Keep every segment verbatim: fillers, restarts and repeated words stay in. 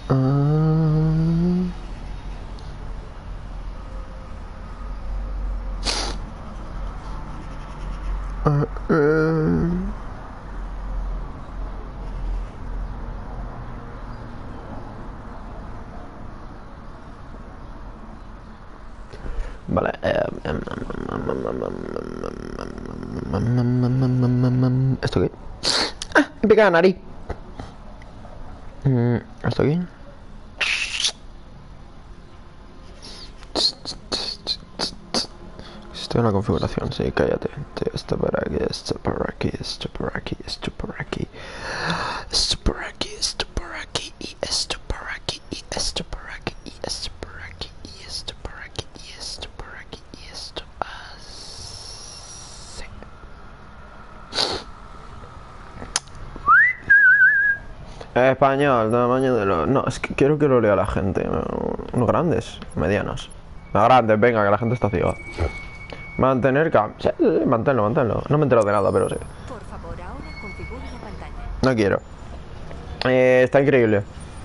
Uh, uh, uh. Vale. ¿Esto qué? ¡Ah! Me pica la nariz. ¿Esto qué? Estoy en la configuración, sí, cállate. Esto por aquí, esto por aquí, esto por aquí, esto por aquí. Esto por aquí, esto por aquí, y esto por aquí, y esto por aquí, y esto por aquí, y esto por aquí, y esto por aquí, y esto así. Español, tamaño de los... No, es que quiero que lo lea la gente. Unos grandes, medianos. Los grandes, venga, que la gente está ciega. Mantener cam... Sí, sí, sí, manténlo, manténlo. No me entero de nada, pero sí. Por favor, ahora configure la pantalla. No quiero. Eh, está increíble.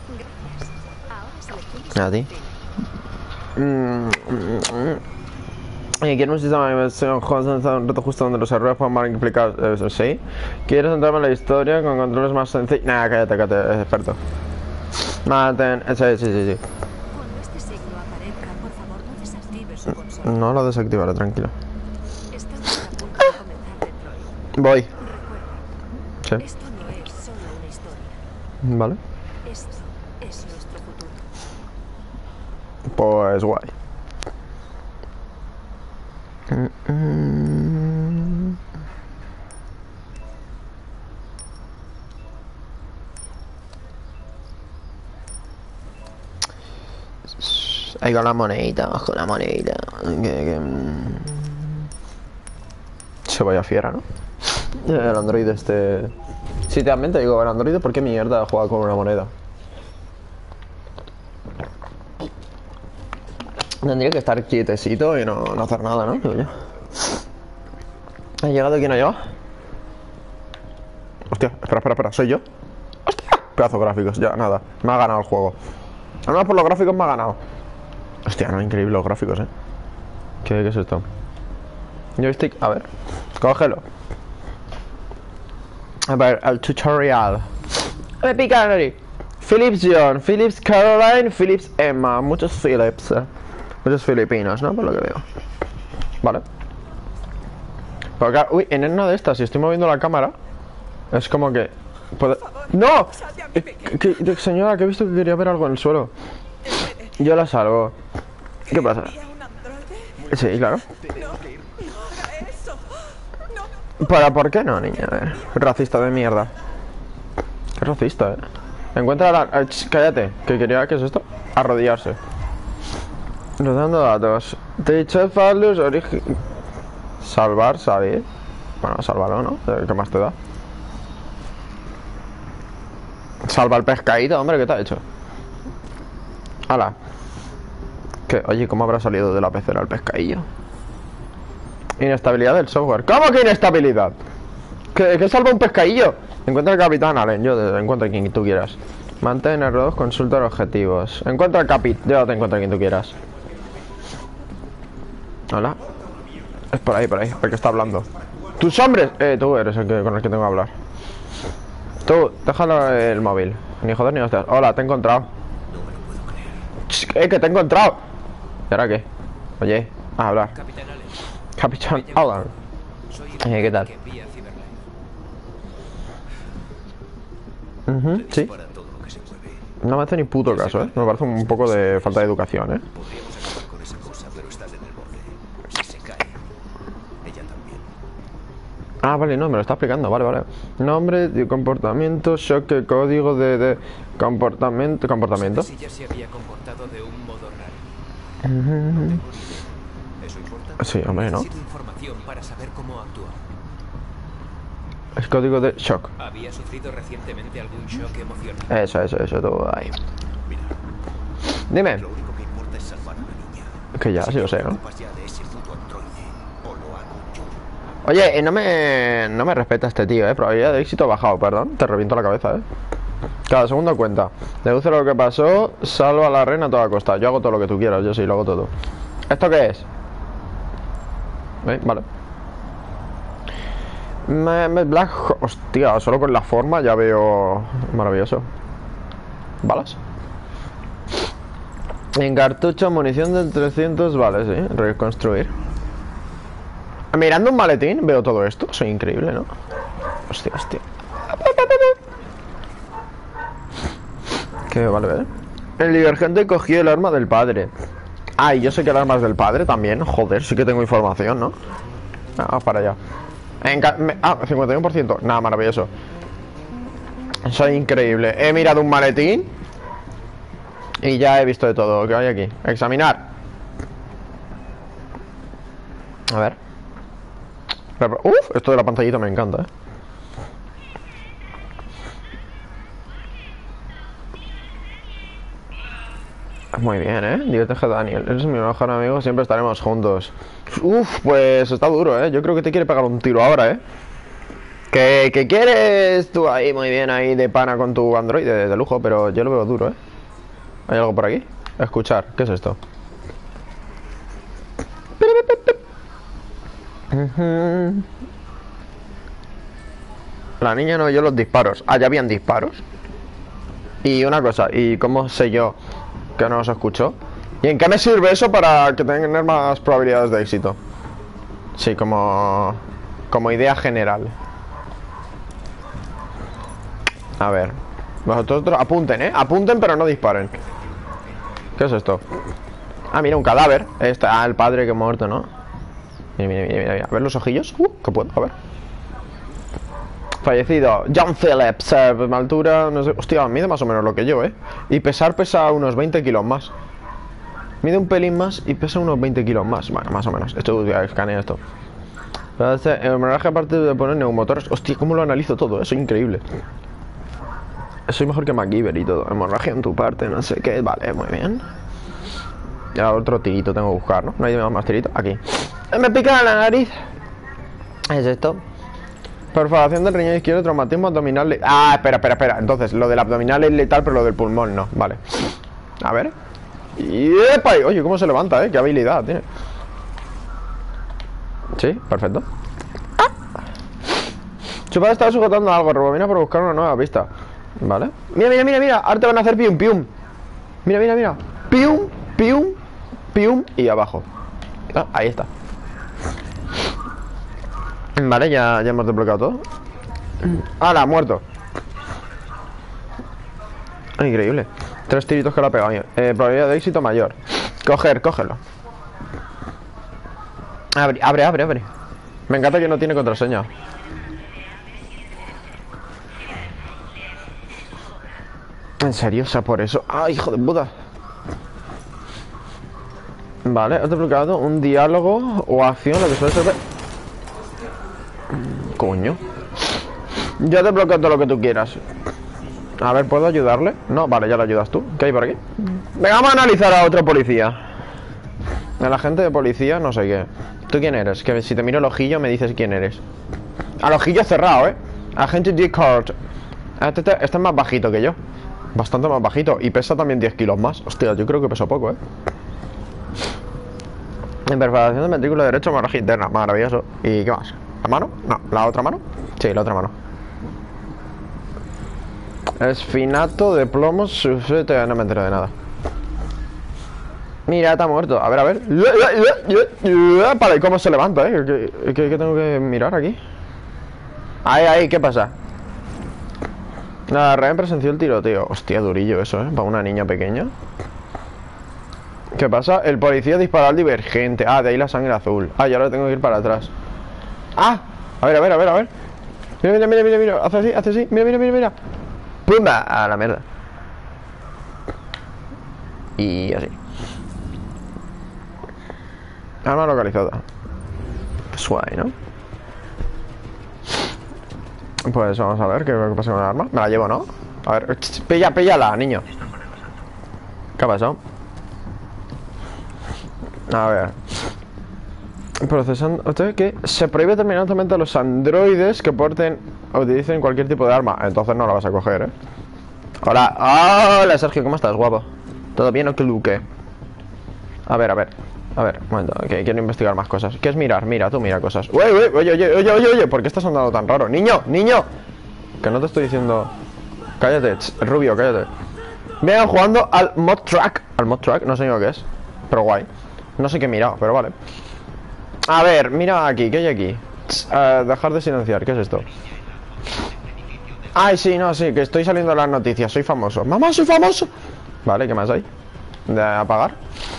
Ahora A ti. Mm, mm, mm. Eh, quiero un sistema de inversión, un reto justo donde los errores puedan mal implicar. Eso sí. ¿Quieres entrarme en la historia con controles más sencillos? Nah, cállate, cállate, es experto. Mantén. Sí, sí, sí, sí. Cuando este signo aparezca, por favor, no desactive su consola. No lo desactivaré, tranquilo. Estamos a punto de comenzar Detroit. Voy. Recuerda, Sí. esto no es solo una historia. Vale. Esto es nuestro futuro. Pues guay. Mm, mm. Ahí con la monedita, con la monedita. Que, que, mm. Se vaya fiera, ¿no? El Android este... Sí, realmente digo, el Android, ¿por qué mierda juega con una moneda? Tendría que estar quietecito y no, no hacer nada, ¿no? Digo yo. ¿Ha llegado? ¿Quién ha llegado? Hostia, espera, espera, espera, ¿soy yo? ¡Hostia! Pedazo de gráficos, ya, nada. Me ha ganado el juego. Al menos por los gráficos me ha ganado. Hostia, no, increíble los gráficos, ¿eh? ¿Qué, qué es esto? Joystick, a ver. Cógelo. A ver, el tutorial. Me pica la nariz. Philips John, Philips Caroline, Philips Emma. Muchos Philips, eh. Muchos filipinos, ¿no? Por lo que veo. Vale. Pero claro, uy, en una de estas, si estoy moviendo la cámara, es como que... ¿puedo... ¡No! Eh, que, que, señora, que he visto que quería ver algo en el suelo. Yo la salvo. ¿Qué pasa? Sí, claro. ¿Para por qué no, niña? A ver. Racista de mierda. Qué racista, eh. Encuentra la... eh, ch, cállate. ¿Qué quería? ¿Qué es esto? Arrodillarse. Rodando datos. Teacher values origen... Salvar, salir. Bueno, sálvalo, ¿no? ¿Qué más te da? Salva el pescadito, hombre, ¿qué te ha hecho? Hala. ¿Qué? Oye, ¿cómo habrá salido de la pecera el pescadillo? Inestabilidad del software. ¿Cómo que inestabilidad? ¿Qué, qué salva un pescadillo? Encuentra al capitán Allen. Yo te encuentro a quien tú quieras. Mantén R dos, consulta los objetivos. Encuentra al capit. Yo te encuentro a quien tú quieras. Hola. Es por ahí, por ahí. ¿Por qué está hablando? ¡Tus hombres! Eh, tú eres el que, con el que tengo que hablar. Tú, déjalo el móvil. Ni joder ni hostias. Hola, te he encontrado. Ch, eh, que te he encontrado. ¿Y ahora qué? Oye, a hablar. Capitán Allen. Eh, ¿qué tal? Uh-huh, sí. No me hace ni puto caso, ¿eh? Me parece un poco de falta de educación, ¿eh? Ah, vale, no, me lo está explicando, vale, vale. Nombre, de comportamiento, shock, código de, de comportamiento, comportamiento. Si ya se había comportado de un modo raro. Uh-huh. ¿Eso importa? Sí, hombre, ¿no? Necesito información para saber cómo actuar. Es código de shock. ¿Había sufrido recientemente algún shock emocional? Eso, eso, eso, todo ahí. Mira, Dime. lo único que importa es salvar a la niña. Que ya, Si sí lo te sé, ¿no? ocupas ya de ese puto androide, o lo hago yo. Oye, eh, no me, no me respeta este tío, eh. Probabilidad de éxito bajado, perdón. Te reviento la cabeza, eh. Cada segundo cuenta. Deduce lo que pasó, salva a la reina a toda costa. Yo hago todo lo que tú quieras, yo sí, lo hago todo. ¿Esto qué es? ¿Eh? Vale. Me, me Black... Hostia, solo con la forma ya veo... Maravilloso. ¿Balas? En cartucho, munición de trescientos, vale, sí. Reconstruir. Mirando un maletín veo todo esto. Soy increíble, ¿no? Hostia, hostia. ¿Qué? Vale, vale. El divergente cogió el arma del padre. Ah, y yo sé que el arma es del padre también. Joder, sí que tengo información, ¿no? Ah, para allá. En me ah, cincuenta y uno por ciento. Nada, maravilloso. Soy increíble. He mirado un maletín y ya he visto de todo. ¿Qué hay aquí? Examinar. A ver. Uf, esto de la pantallita me encanta, eh. Muy bien, ¿eh? Diviértete, Daniel. Eres mi mejor amigo, siempre estaremos juntos. Uf, pues está duro, ¿eh? Yo creo que te quiere pegar un tiro ahora, ¿eh? Que, que quieres tú ahí, muy bien, ahí de pana con tu Android de, de lujo, pero yo lo veo duro, ¿eh? ¿Hay algo por aquí? Escuchar, ¿qué es esto? La niña no oyó los disparos. Ah, ya habían disparos. Y una cosa, ¿y cómo sé yo que no se escuchó? ¿Y en qué me sirve eso para que tengan más probabilidades de éxito? Sí, como... como idea general. A ver. Vosotros apunten, ¿eh? Apunten pero no disparen. ¿Qué es esto? Ah, mira, un cadáver. Está el padre que ha muerto, ¿no? Mira, mira, mira, mira. A ver los ojillos. Uh, ¿qué puedo? A ver. Fallecido. John Phillips. Eh, altura, no sé. Hostia, mide más o menos lo que yo, ¿eh? Y pesar pesa unos veinte kilos más. Mide un pelín más y pesa unos veinte kilos más. Bueno, más o menos. Esto, ya escanea esto. El homenaje, aparte de poner neumotores. Hostia, cómo lo analizo todo, ¿eh? Soy increíble. Soy mejor que MacGyver y todo. Hemorragia en tu parte, no sé qué. Vale, muy bien. Ya otro tirito tengo que buscar, ¿no? No hay más tirito. Aquí. Me pica la nariz. ¿Es esto? Perforación del riñón izquierdo, traumatismo abdominal letal. Ah, espera, espera, espera. Entonces, lo del abdominal es letal, pero lo del pulmón no. Vale. A ver. Y ¡epa! Oye, cómo se levanta, ¿eh? Qué habilidad tiene. Sí, perfecto. ¡Ah! Su padre estaba sujetando algo. Rebobina para buscar una nueva pista. Vale. Mira, mira, mira, mira. Ahora te van a hacer pium, pium. Mira, mira, mira. Pium, pium, pium. Y abajo. Ah, ahí está. Vale, ya, ya hemos desbloqueado todo. ¡Hala! Muerto. Ah, increíble. Tres tiritos que le ha pegado. Eh, probabilidad de éxito mayor. Coger, cógelo. Abre, abre, abre, abre. Me encanta que no tiene contraseña. ¿En serio? O sea, por eso. ¡Ah, hijo de puta! Vale, has desbloqueado un diálogo o acción, lo que suele ser... Coño. Ya te desbloqueo todo lo que tú quieras. A ver, ¿puedo ayudarle? No, vale, ya lo ayudas tú. ¿Qué hay por aquí? Venga, vamos a analizar a otro policía. El agente de policía, no sé qué. ¿Tú quién eres? Que si te miro el ojillo me dices quién eres. Al ojillo cerrado, ¿eh? Agente D-Card. Este, este, este es más bajito que yo. Bastante más bajito. Y pesa también diez kilos más. Hostia, yo creo que peso poco, ¿eh? En perforación de ventrículo derecho, hemorragia interna. Maravilloso. ¿Y qué más? ¿La mano? No, ¿la otra mano? Sí, la otra mano. Esfinato de plomo sujete. No me entero de nada. Mira, está muerto. A ver, a ver. Vale, ¿cómo se levanta, eh? ¿Qué, qué, qué tengo que mirar aquí? Ahí, ahí, ¿qué pasa? La rehén presenció el tiroteo. Hostia, durillo eso, eh. Para una niña pequeña. ¿Qué pasa? El policía dispara al divergente. Ah, de ahí la sangre azul. Ah, y ahora tengo que ir para atrás. Ah, a ver, a ver, a ver, a ver. Mira, mira, mira, mira, mira. Hace así, hace así. Mira, mira, mira, mira. ¡Pumba! A la mierda. Y así. Arma localizada. Suave, ¿no? Pues vamos a ver qué pasa con el arma. Me la llevo, ¿no? A ver, pilla, píllala, niño. ¿Qué ha pasado? A ver. Procesando. ¿Usted qué? Se prohíbe terminantemente a los androides que porten o utilicen cualquier tipo de arma. Entonces no la vas a coger, ¿eh? Hola, hola Sergio, ¿cómo estás, guapo? ¿Todo bien o qué luque? A ver, a ver, a ver, un momento, que quiero investigar más cosas. ¿Qué es mirar? Mira, tú mira cosas. Uy, uy, oye, oye, oye, oye, oye, ¿por qué estás andando tan raro? ¡Niño, niño! Que no te estoy diciendo... Cállate, ch, rubio, cállate. Vengo jugando al mod track. Al mod track, no sé ni lo que es, pero guay. No sé qué he mirado, pero vale. A ver, mira aquí, ¿qué hay aquí? Ch, uh, dejar de silenciar, ¿qué es esto? Ay, sí, no, sí, que estoy saliendo en las noticias. Soy famoso. ¡Mamá, soy famoso! Vale, ¿qué más hay? De apagar.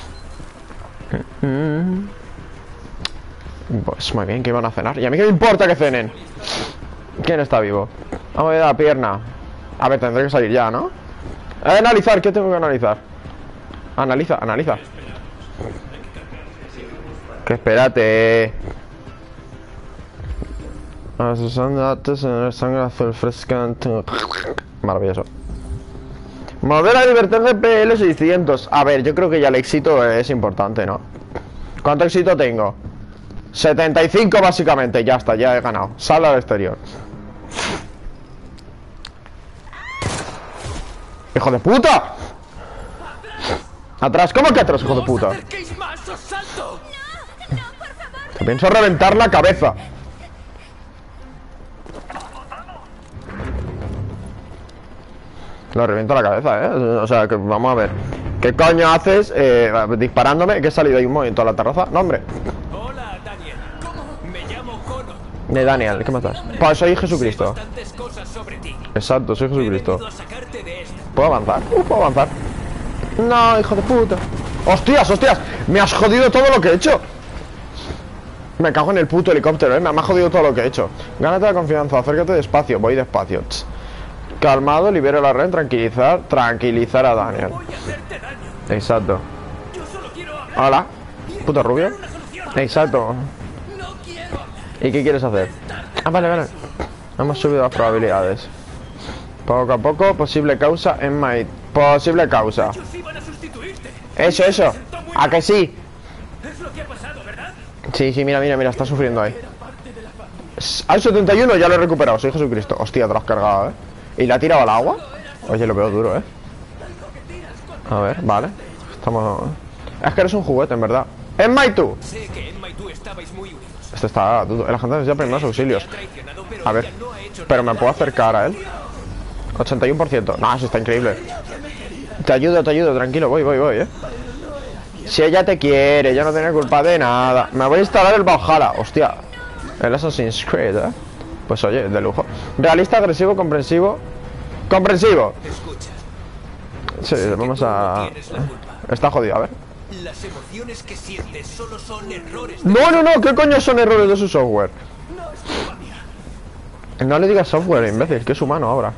Pues muy bien, que iban a cenar. ¿Y a mí qué me importa que cenen? ¿Quién está vivo? Vamos a ver la pierna. A ver, tendré que salir ya, ¿no? A analizar, ¿qué tengo que analizar? Analiza, analiza. Que espérate. Sangre azul fresca. Maravilloso. Mover a libertad de P L seiscientos. A ver, yo creo que ya el éxito es importante, ¿no? ¿Cuánto éxito tengo? setenta y cinco básicamente. Ya está, ya he ganado. Sal al exterior. ¡Hijo de puta! ¡Atrás! ¿Cómo que atrás, hijo de puta? Te pienso reventar la cabeza. Lo reviento la cabeza, ¿eh? O sea, que vamos a ver. ¿Qué coño haces eh, disparándome? Que he salido ahí un momento a la terraza. No, hombre. Hola, Daniel. Me llamo Connor. De Daniel, ¿qué me estás? Pues soy Jesucristo. Bastantes cosas sobre ti. Exacto, soy Jesucristo. He venido a sacarte de esta. ¿Puedo avanzar? Uh, puedo avanzar. No, hijo de puta. ¡Hostias, hostias! Me has jodido todo lo que he hecho. Me cago en el puto helicóptero, ¿eh? Me ha jodido todo lo que he hecho. Gánate la confianza, acércate despacio. Voy despacio. Tss. Calmado, libero la red, tranquilizar. Tranquilizar a Daniel. Exacto. Hola, puto rubio. Exacto. ¿Y qué quieres hacer? Ah, vale, vale. Hemos subido las probabilidades. Poco a poco, posible causa en my... Posible causa. Eso, eso. ¿A que sí? Sí, sí, mira, mira, mira, está sufriendo ahí. Al setenta y uno ya lo he recuperado, soy Jesucristo. Hostia, te lo has cargado, eh. ¿Y la ha tirado al agua? Oye, lo veo duro, eh. A ver, vale. Estamos... Es que eres un juguete, en verdad. ¡En Maitu! Sé que en Maitu estabais muy unidos. Este está... La gente necesita primeros auxilios. A ver. Pero me puedo acercar a él. ochenta y uno por ciento. No, eso está increíble. Te ayudo, te ayudo, tranquilo. Voy, voy, voy, eh. Si ella te quiere, yo no tengo culpa de nada. Me voy a instalar el Valhalla. Hostia. El Assassin's Creed, eh. Pues oye, de lujo. Realista, agresivo, comprensivo. Comprensivo. Sí, vamos a... Está jodido, a ver. Las emociones que sientes solo son errores. No, no, no, ¿qué coño son errores de su software? No le digas software, imbécil, que es humano ahora.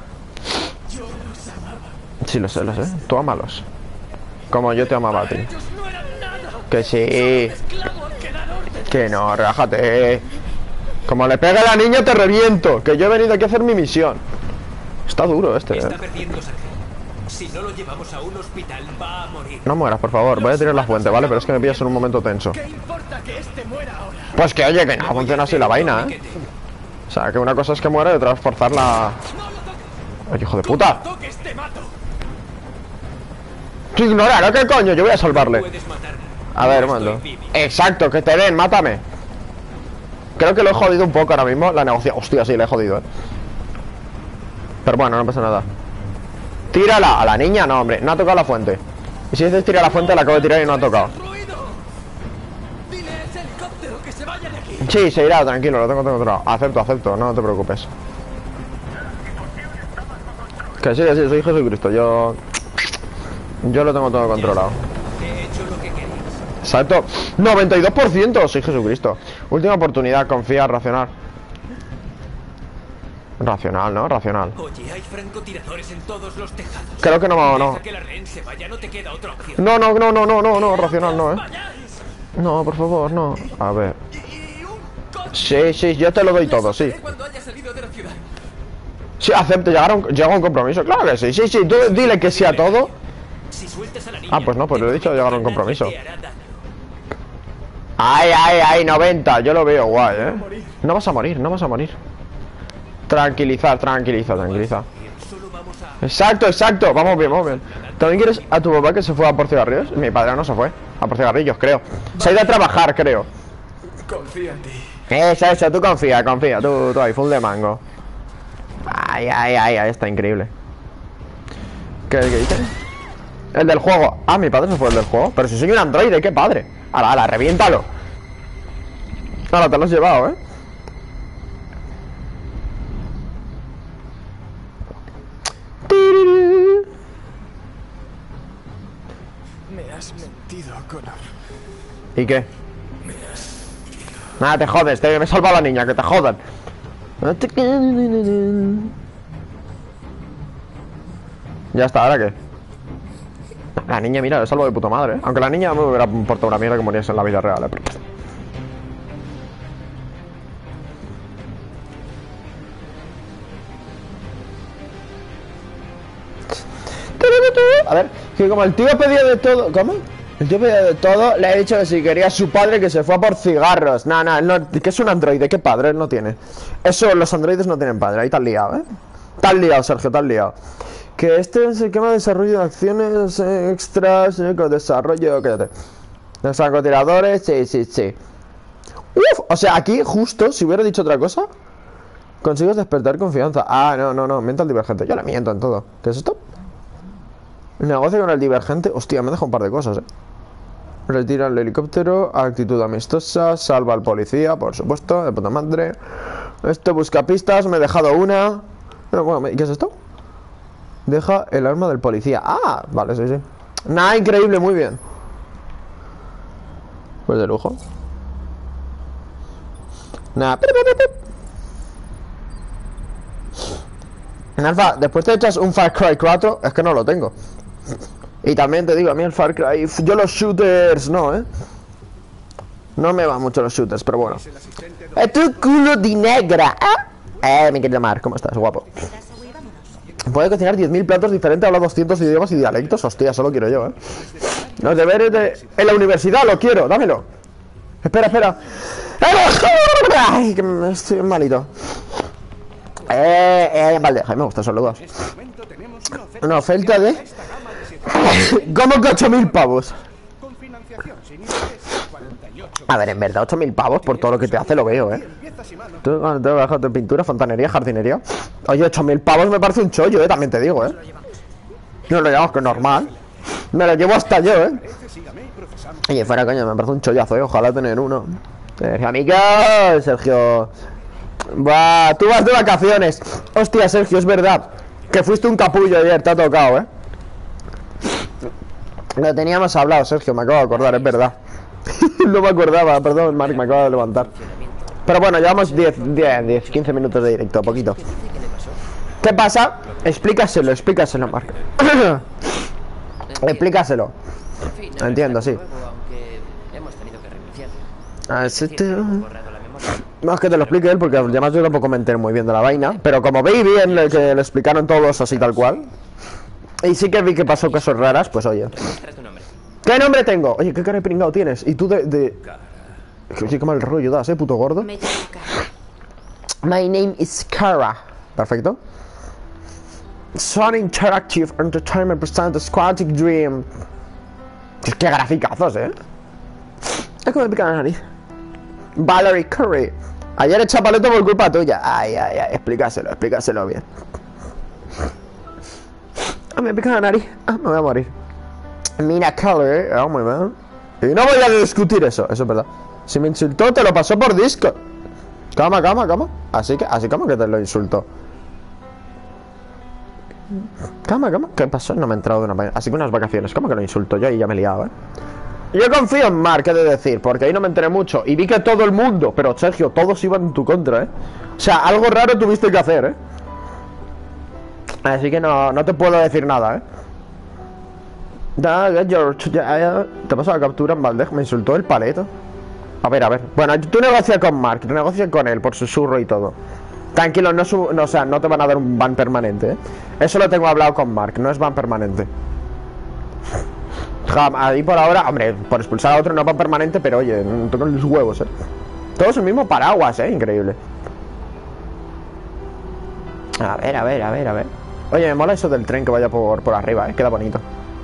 Sí, lo sé, lo sé. Tú ámalos. Como yo te amaba a ti. Que sí. Que no, relájate. Como le pega a la niña te reviento. Que yo he venido aquí a hacer mi misión. Está duro este, Está eh. perdiendo sangre. Si no lo llevamos a un hospital va a morir. No mueras, por favor, voy a tirar la fuente, ¿vale? Pero es que me pillas en un momento tenso. ¿Qué importa que este muera ahora? Pues que oye, que no funciona así la vaina, ¿eh? O sea, que una cosa es que muera y otra es forzarla. Oye, hijo de puta. Toques, te mato. Tú ignora, ¿no? ¿Qué coño? Yo voy a salvarle. Puedes matarme. A ver, un momento. Exacto, que te den, mátame. Creo que lo he jodido un poco ahora mismo. La negociación. Hostia, sí, la he jodido, eh. Pero bueno, no pasa nada. Tírala. A la niña, no, hombre. No ha tocado la fuente. Y si dices tira la fuente, la acabo de tirar y no ha tocado. Sí, se irá, tranquilo, lo tengo controlado. Acepto, acepto, no te preocupes. Que sí, que sí, soy Jesucristo. Yo... Yo lo tengo todo controlado. He hecho lo que querías. Exacto. noventa y dos por ciento, soy Jesucristo. Última oportunidad, confía, racional. Racional, ¿no? Racional. Oye, hay francotiradores en todos los tejados. Creo que no, no. Deja que la rehén se vaya, no te queda otra opción. No, no, no, no, no, no, no, racional no, eh. No, por favor, no. A ver. Sí, sí, yo te lo doy todo, sí. Sí, acepto, llegar a un, llegar a un compromiso. Claro que sí, sí, sí, tú dile que sí a todo. Si sueltas a la niña, Ah, pues no, pues le he dicho llegar a un compromiso. te hará daño. Ay, ay, ay, noventa, yo lo veo guay, eh. No vas a morir, no vas a morir. Tranquiliza, tranquiliza, tranquiliza. Solo vamos a Exacto, exacto. Vamos bien, vamos bien. ¿También quieres a tu papá que se fue a por cigarrillos? Mi padre no se fue a por cigarrillos, creo. Se ha ido a trabajar, creo. Confío en ti. Eso, eso, tú confía, confía. Tú, tú ahí, full de mango. Ay, ay, ay, ay, está increíble. ¿Qué, qué dices? El del juego. Ah, mi padre se fue el del juego. Pero si soy un androide, qué padre. Ala, ala, reviéntalo. Ahora te lo has llevado, ¿eh? Me has mentido, Connor. ¿Y qué? Nada, te jodes, te me he salvado a la niña, que te jodan. Ya está, ¿ahora qué? La niña, mira, le salvo de puta madre, ¿eh? Aunque la niña me hubiera importado una mierda que muriese en la vida real, ¿eh? A ver, que como el tío pedía de todo... ¿Cómo? El tío pedía de todo, le he dicho que si quería a su padre que se fue a por cigarros. Nah, nah, no, que es un androide, ¿qué padre? Él no tiene. Eso, los androides no tienen padre, ahí te has liado, ¿eh? Te has liado, Sergio, te has liado. Que este es el esquema de desarrollo de acciones eh, extras, eh, con desarrollo, cállate. Los francotiradores, sí, sí, sí. Uf, o sea, aquí justo, si hubiera dicho otra cosa, consigues despertar confianza. Ah, no, no, no, miento al divergente. Yo le miento en todo. ¿Qué es esto? El negocio con el divergente. Hostia, me deja un par de cosas, eh. Retira el helicóptero, actitud amistosa, salva al policía, por supuesto, de puta madre. Esto busca pistas, me he dejado una. Pero bueno, ¿qué es esto? Deja el arma del policía. Ah, vale, sí, sí. Nada, increíble, muy bien. Pues de lujo. Nada. En Alfa, después te echas un Far Cry cuatro, es que no lo tengo. Y también te digo, a mí el Far Cry, yo los shooters no, eh. No me van mucho los shooters, pero bueno. ¡Es tu culo de negra! ¿eh? Eh, mi querido Mark, ¿cómo estás, guapo? Puede cocinar diez mil platos diferentes, habla doscientos idiomas y dialectos. Hostia, eso lo quiero yo, eh. Los deberes de... En la universidad lo quiero, dámelo. Espera, espera. Ay, que me estoy malito. Eh, eh, vale, me gustan esos dos. Una oferta de... ¿Cómo que ocho mil pavos? A ver, en verdad, ocho mil pavos por todo lo que te hace lo veo, eh. Tú cuando te bajas de pintura, fontanería, jardinería. Oye, ocho mil pavos me parece un chollo, eh, también te digo, eh. No lo llevamos que normal. Me lo llevo hasta yo, eh. Oye, fuera coño, me parece un chollazo, eh. Ojalá tener uno. Sergio, amigo, Sergio. Buah, tú vas de vacaciones. Hostia, Sergio, es verdad que fuiste un capullo ayer, te ha tocado, eh. Lo teníamos hablado, Sergio, me acabo de acordar, es verdad. No me acordaba, perdón, Mark, me acabo de levantar. Pero bueno, llevamos diez, diez, quince minutos de directo, poquito. ¿Qué pasa? Explícaselo, explícaselo, Mark. Explícaselo. Entiendo, sí. Así te... No, es que te lo explique él, porque además yo tampoco me enteré muy bien de la vaina. Pero como veis bien que le explicaron todos así tal cual. Y sí que vi que pasó cosas raras, pues oye. ¿Qué nombre tengo? Oye, ¿qué cara de pringado tienes? Y tú de... de... Sí, qué mal rollo das, eh, puto gordo. Me llamo Kara. My name is Kara. Perfecto. Sun Interactive Entertainment presents Aquatic Dream. Qué graficazos, eh. Es como me pica la nariz. Valerie Curry. Ayer eché paleto por culpa tuya. Ay, ay, ay, explícaselo, explícaselo bien. Ah, me pica la nariz. Ah, me voy a morir. Mina Color. Ah, muy bien. Y no voy a discutir eso, eso es verdad. Si me insultó, te lo pasó por Discord. Cama, cama, cama. Así que, así como que te lo insultó. Cama, cama. ¿Qué pasó? No me he entrado de una... Así que unas vacaciones. ¿Cómo que lo insulto yo? Y ya me he liado, eh. Yo confío en Mark, he de decir, porque ahí no me enteré mucho. Y vi que todo el mundo, pero Sergio, todos iban en tu contra, eh. O sea, algo raro tuviste que hacer, eh. Así que no, no te puedo decir nada, eh. Da, George, ya, ya. Te paso la captura en Valdez, me insultó el paleto. A ver, a ver. Bueno, tú negocia con Mark, tú negocia con él por susurro y todo. Tranquilo, no, su, no, o sea, no te van a dar un ban permanente, ¿eh? Eso lo tengo hablado con Mark, no es ban permanente. Jam, ahí por ahora, hombre, por expulsar a otro no es ban permanente, pero oye, tocan los huevos, ¿eh? Todos el mismo paraguas, ¿eh? Increíble. A ver, a ver, a ver, a ver. Oye, me mola eso del tren que vaya por, por arriba, eh. Queda bonito.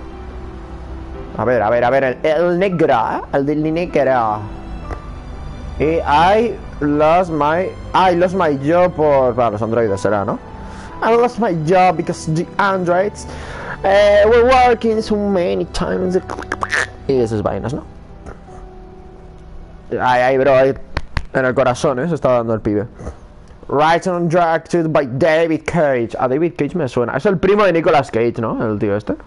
A ver, a ver, a ver. El, el negro, ¿eh? El del negro. Y I lost my... I lost my job por... Para los androides será, ¿no? I lost my job because the androids uh, were working so many times. Y esas vainas, ¿no? Ay, ay, bro, ay. En el corazón, ¿eh? Se está dando el pibe. Right on Track to by David Cage. A David Cage me suena. Es el primo de Nicolas Cage, ¿no? El tío este.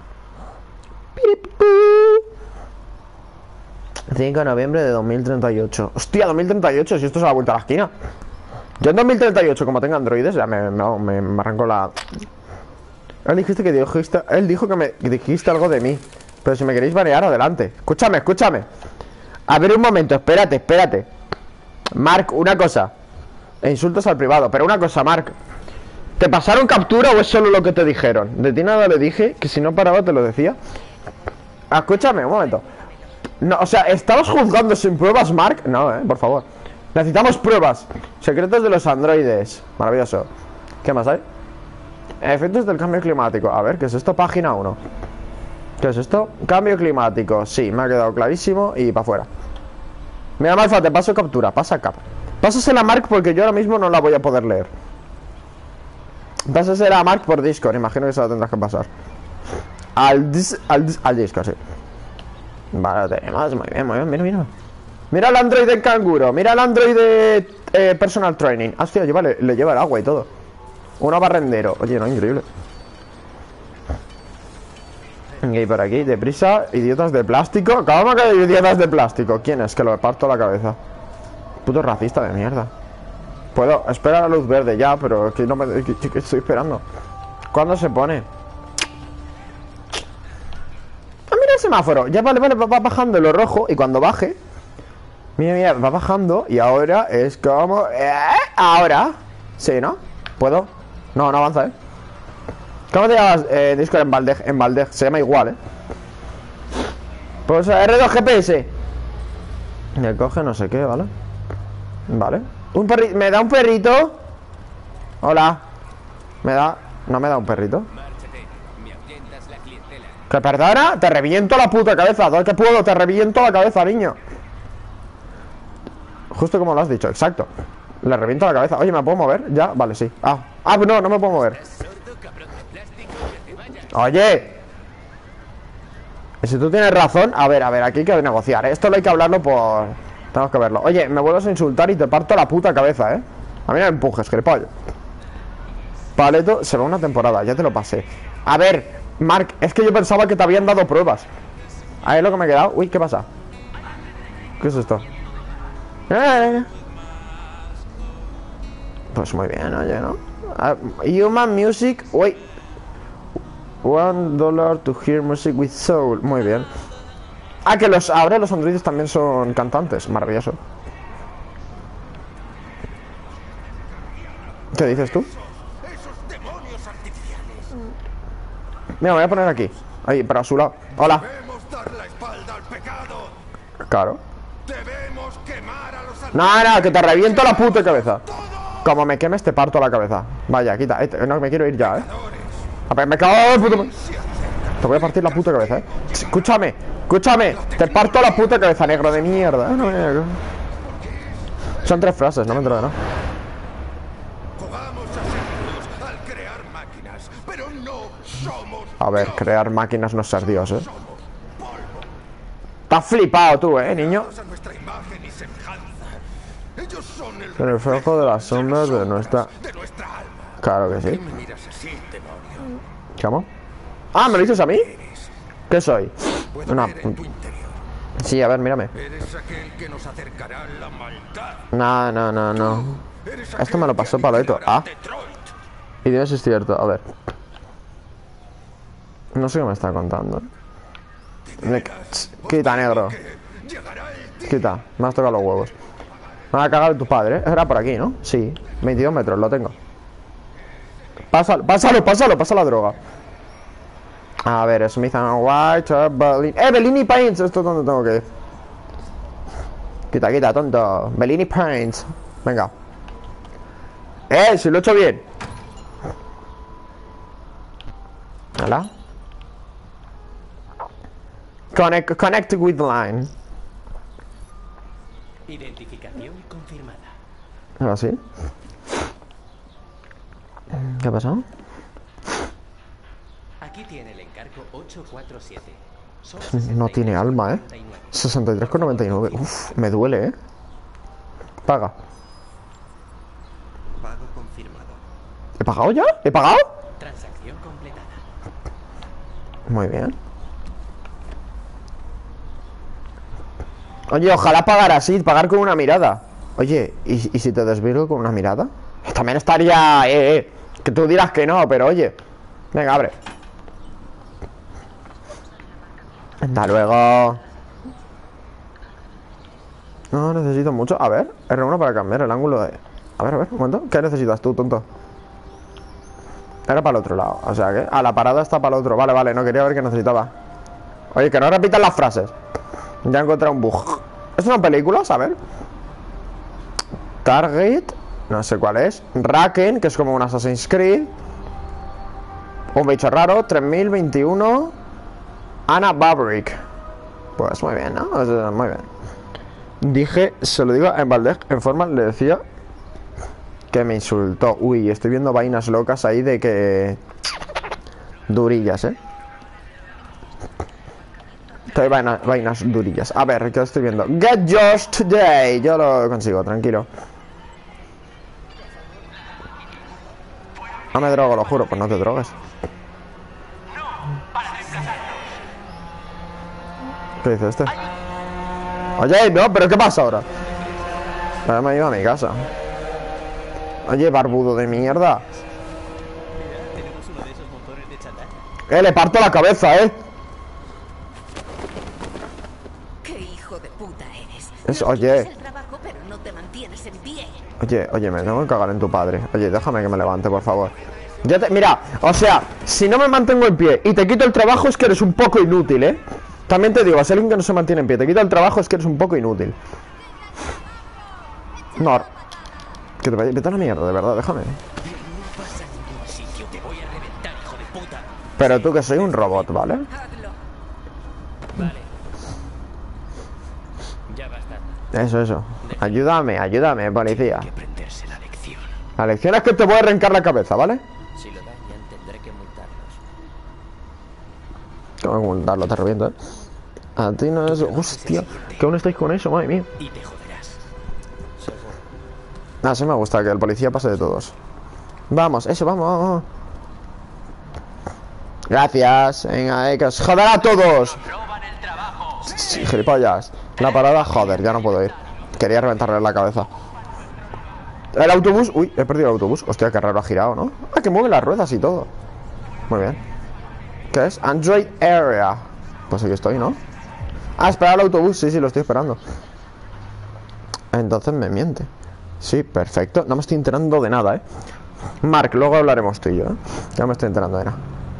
cinco de noviembre de dos mil treinta y ocho. Hostia, dos mil treinta y ocho, si esto se va a vuelta a la esquina. Yo en dos mil treinta y ocho, como tenga androides, ya me, me, me, me arranco la... Él dijiste que dijiste... Él dijo que me que dijiste algo de mí. Pero si me queréis banear, adelante. Escúchame, escúchame. A ver un momento, espérate, espérate. Mark, una cosa. E insultos al privado, pero una cosa, Mark. ¿Te pasaron captura o es solo lo que te dijeron? De ti nada le dije, que si no paraba te lo decía. Ah, escúchame, un momento. No, o sea, ¿estabas juzgando sin pruebas, Mark? No, eh, por favor. Necesitamos pruebas. Secretos de los androides. Maravilloso. ¿Qué más hay? Efectos del cambio climático. A ver, ¿qué es esto? Página uno. ¿Qué es esto? Cambio climático. Sí, me ha quedado clarísimo y para afuera. Mira, Malfa, te paso captura. Pasa cap. Pásasela a Mark porque yo ahora mismo no la voy a poder leer. Pásasela a Mark por Discord. Imagino que se la tendrás que pasar. Al, dis, al, dis, al Discord, sí. Vale, lo tenemos. Muy bien, muy bien. Mira, mira. Mira el androide en canguro. Mira el androide eh, personal training. Ah, hostia, lleva, le, le lleva el agua y todo. Uno barrendero. Oye, no, increíble. Y por aquí, deprisa. Idiotas de plástico. ¿Cómo que idiotas de plástico? ¿Quién es? Que lo parto la cabeza. Puto racista de mierda. Puedo esperar la luz verde ya, pero es que no me... Que, que estoy esperando. ¿Cuándo se pone? Ah, mira el semáforo. Ya vale, vale, va bajando lo rojo. Y cuando baje... Mira, mira, va bajando. Y ahora es como... ¿Eh? Ahora. Sí, ¿no? ¿Puedo? No, no avanza, ¿eh? ¿Cómo te llamas? Eh, Discord en Valdez, en Valdez. Se llama igual, ¿eh? Pues R dos G P S. Me coge no sé qué, ¿vale? Vale. Un perrito. ¿Me da un perrito? Hola. ¿Me da? ¿No me da un perrito? ¿Que perdona? Te reviento la puta cabeza. Todo el que puedo, te reviento la cabeza, niño. Justo como lo has dicho, exacto. Le reviento la cabeza. Oye, ¿me puedo mover? Ya, vale, sí. Ah, ah, no, no me puedo mover. Oye. Si tú tienes razón. A ver, a ver, aquí hay que negociar, ¿eh? Esto lo hay que hablarlo por... Tenemos que verlo. Oye, me vuelves a insultar y te parto la puta cabeza, ¿eh? A mí no me empujes, gilipollas. Paleto, se va una temporada, ya te lo pasé. A ver, Mark, es que yo pensaba que te habían dado pruebas. Ahí es lo que me he quedado. Uy, ¿qué pasa? ¿Qué es esto? Eh. Pues muy bien, oye, ¿no? Uh, human music, wait. One dollar to hear music with soul. Muy bien. Ah, que los ahora los androides también son cantantes. Maravilloso. ¿Qué dices tú? Mira, me voy a poner aquí. Ahí, para su lado. Hola. Claro. No, no, que te reviento la puta cabeza. Como me quemes, te parto la cabeza. Vaya, quita. Eh, no, me quiero ir ya, eh. A ver, me cago en puto... Te voy a partir la puta cabeza, eh. Escúchame, escúchame. Te parto la puta cabeza, negro de mierda. No, no, no. Son tres frases, no me entero de nada. A ver, crear máquinas no es ser Dios, eh. Estás flipado tú, eh, niño. El reflejo de las sombras de nuestra... Claro que sí. ¿Cómo? Ah, ¿me lo dices a mí? ¿Qué soy? Una... Sí, a ver, mírame. No, no, no, no. Esto me lo pasó Paleto. Ah. Y Dios es cierto, a ver. No sé qué me está contando. Quita, negro. Quita, me has tocado los huevos. Me va a cagar tu padre, ¿eh? Era por aquí, ¿no? Sí, veintidós metros, lo tengo. Pásalo, pásalo, pásalo, pasa la droga. A ver, Smith and White, Bellini. ¡Eh, Bellini Paints! ¿Esto es donde tengo que ir? Quita, quita, tonto. Bellini Paints. Venga. ¡Eh, si lo he hecho bien! ¿Hola? Connect, connect with line. Identificación confirmada. ¿Ahora sí? ¿Qué ha pasado? Aquí tiene el encargo ocho cuatro siete. Son No tiene alma, ¿eh? sesenta y tres con noventa y nueve. Uf, me duele, ¿eh? Paga. Pago confirmado. ¿He pagado ya? ¿He pagado? Transacción completada. Muy bien. Oye, ojalá pagar así, pagar con una mirada. Oye, ¿y, y si te desvirgo con una mirada? También estaría... Eh, eh, que tú dirás que no, pero oye. Venga, abre. Hasta luego. No necesito mucho. A ver, R uno para cambiar el ángulo de... A ver, a ver, un momento. ¿Qué necesitas tú, tonto? Era para el otro lado, o sea que... Ah, la parada está para el otro. Vale, vale, no quería ver qué necesitaba. Oye, que no repitan las frases. Ya he encontrado un bug. ¿Esto son películas? A ver. Target. No sé cuál es. Raken, que es como un Assassin's Creed. Un bicho raro. tres mil veintiuno. Anna Babrick. Pues muy bien, ¿no? O sea, muy bien. Dije, se lo digo en Valdez, en forma, le decía que me insultó. Uy, estoy viendo vainas locas ahí de que... Durillas, ¿eh? Estoy vainas, vainas durillas. A ver, ¿qué estoy viendo? Get yours today. Yo lo consigo, tranquilo. No me drogo, lo juro. Pues no te drogues. ¿Qué dice este? Oye, no, pero ¿qué pasa ahora? Ahora me he ido a mi casa. Oye, barbudo de mierda. Tenemos uno de esos motores de chatarra. Eh, le parto la cabeza, eh. ¿Qué hijo de puta eres? Es- Nos oye. quitas el trabajo, pero no te mantienes en pie. Oye, oye, me tengo que cagar en tu padre. Oye, déjame que me levante, por favor. Yo te... Mira, o sea, si no me mantengo en pie y te quito el trabajo es que eres un poco inútil, ¿eh? También te digo, si alguien que no se mantiene en pie te quita el trabajo es que eres un poco inútil. No. Que te vaya... Vete a la mierda, de verdad, déjame. No vas a ningún sitio. Te voy a reventar, hijo de puta. Pero tú que soy un robot, ¿vale? Hazlo. Vale. Ya basta. Eso, eso. Ayúdame, ayúdame, policía. Hay que aprenderse la lección. La lección es que te voy a arrancar la cabeza, ¿vale? Si lo dañan, tendré que multarlos. Tengo que montarlo, te reviento, ¿eh? A ti no es... Hostia, que aún estáis con eso, madre mía. Y te joderás. Seguro. Ah, sí me gusta que el policía pase de todos. Vamos, eso, vamos, vamos. Gracias. Venga, eh, que os joderá a todos. Roban el trabajo. Sí, gilipollas. La parada, joder, ya no puedo ir. Quería reventarle la cabeza. El autobús... Uy, he perdido el autobús. Hostia, qué raro ha girado, ¿no? Ah, que mueve las ruedas y todo. Muy bien. ¿Qué es? Android Area. Pues aquí estoy, ¿no? Ah, esperar al autobús. Sí, sí, lo estoy esperando. Entonces me miente. Sí, perfecto. No me estoy enterando de nada, ¿eh? Mark, luego hablaremos tú y yo, ¿eh? Ya me estoy enterando de nada.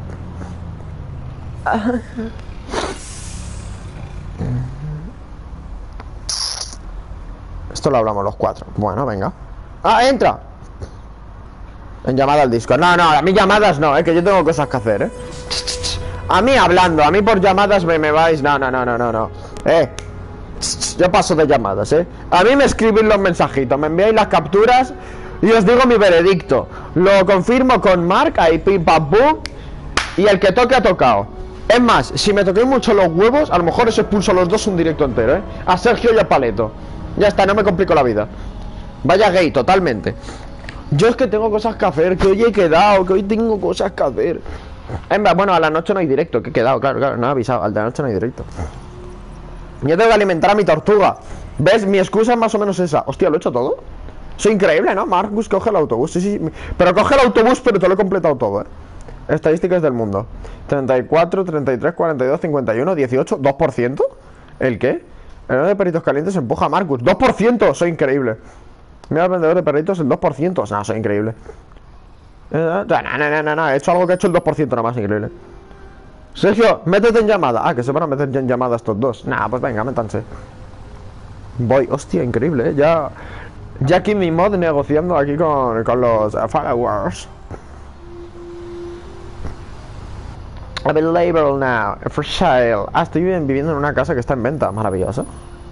Esto lo hablamos los cuatro. Bueno, venga. ¡Ah, entra! En llamada al disco. No, no, a mí llamadas no, eh, que yo tengo cosas que hacer, eh. A mí hablando, a mí por llamadas me, me vais. No, no, no, no, no, no. Eh. Yo paso de llamadas, eh. A mí me escribís los mensajitos, me enviáis las capturas y os digo mi veredicto. Lo confirmo con Mark, ahí pim pam pum. Y el que toque ha tocado. Es más, si me toquéis mucho los huevos, a lo mejor os expulso a los dos un directo entero, eh. A Sergio y a Paleto. Ya está, no me complico la vida. Vaya gay, totalmente. Yo es que tengo cosas que hacer, que hoy he quedado, que hoy tengo cosas que hacer. En verdad, bueno, a la noche no hay directo, que he quedado, claro, claro, no he avisado, a la noche no hay directo. Yo tengo que alimentar a mi tortuga. ¿Ves? Mi excusa es más o menos esa. Hostia, ¿lo he hecho todo? Soy increíble, ¿no? Marcus coge el autobús, sí, sí. Pero coge el autobús, pero te lo he completado todo, ¿eh? Estadísticas del mundo. treinta y cuatro, treinta y tres, cuarenta y dos, cincuenta y uno, dieciocho, dos por ciento. ¿El qué? El vendedor de perritos calientes empuja a Marcus. dos por ciento, soy increíble. Mira el vendedor de perritos, el dos por ciento. No, soy increíble. No, no, no, no, no. He hecho algo que ha hecho el dos por ciento nada más, increíble. Sergio, métete en llamada. Ah, que se van a meter en llamada estos dos. Nah, pues venga, métanse. Voy, hostia, increíble, ¿eh? Ya, ya aquí mi mod negociando aquí con, con los uh, followers. Available now. For sale. Ah, estoy viviendo en una casa que está en venta. Maravilloso.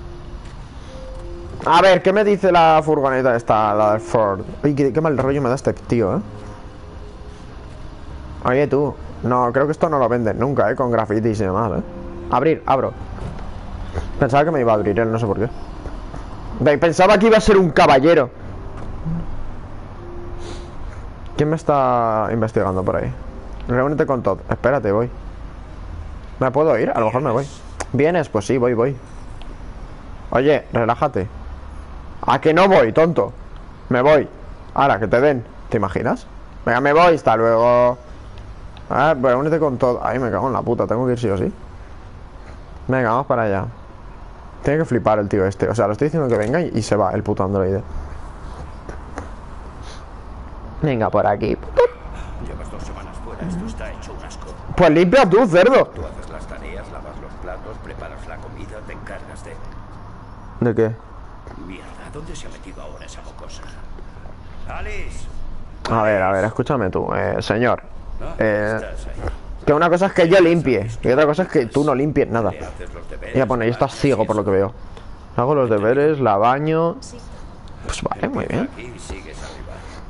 A ver, ¿qué me dice la furgoneta esta? La del Ford. Uy, qué, qué mal rollo me da este tío, eh. Oye, tú. No, creo que esto no lo venden nunca, eh. Con grafitis y demás, eh. Abrir, abro. Pensaba que me iba a abrir él, no sé por qué. Pensaba que iba a ser un caballero. ¿Quién me está investigando por ahí? Reúnete con Todd. Espérate, voy. ¿Me puedo ir? A lo mejor me voy. ¿Vienes? Pues sí, voy, voy. Oye, relájate. ¿A que no voy, tonto? Me voy. Ahora, que te den. ¿Te imaginas? Venga, me voy. Hasta luego. Ah, reúnete con Todd. Ay, me cago en la puta. Tengo que ir sí o sí. Venga, vamos para allá. Tiene que flipar el tío este. O sea, lo estoy diciendo que venga y, y se va el puto androide. Venga, por aquí. Llevas dos semanas fuera, esto está hecho un asco. Pues limpia tú, cerdo. Tú haces las tareas, lavas los platos, preparas la comida, te encargas de... ¿De qué? Mierda, ¿dónde se ha metido ahora esa mocosa? ¡Alice! A ver, a ver, escúchame tú, eh, señor. ¿No? Eh, Estás ahí. que una cosa es que yo limpie y otra cosa es que tú no limpies nada. Le haces los deberes, Ya pone, y estás bañas ciego y por lo que eso. veo. Hago los deberes, la baño. Sí. Pues vale, muy bien. Aquí y sigues arriba.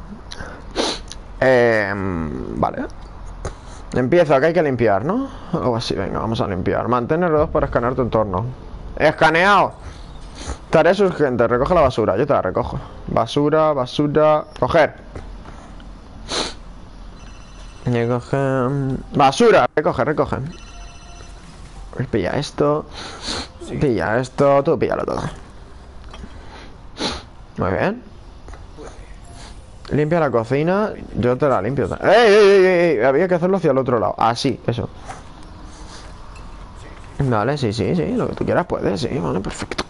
Eh, vale. Empiezo, que hay que limpiar, ¿no? Algo así, venga, vamos a limpiar. Mantén R dos para escanear tu entorno. ¡Escaneado! Tarea urgente, recoge la basura. Yo te la recojo. Basura, basura. Coger. Recoge. Basura, recoge, recoge. Pues pilla esto. Pilla esto. Tú píllalo todo. Muy bien. Limpia la cocina. Yo te la limpio. ¡Ey, ey, ey, ey! Había que hacerlo hacia el otro lado. Así, eso. Vale, sí, sí, sí. Lo que tú quieras puedes, sí. Vale, perfecto.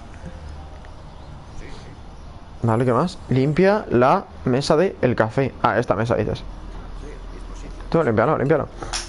Vale, ¿qué más? Limpia la mesa del café. Ah, esta mesa dices. Tú, límpialo, límpialo.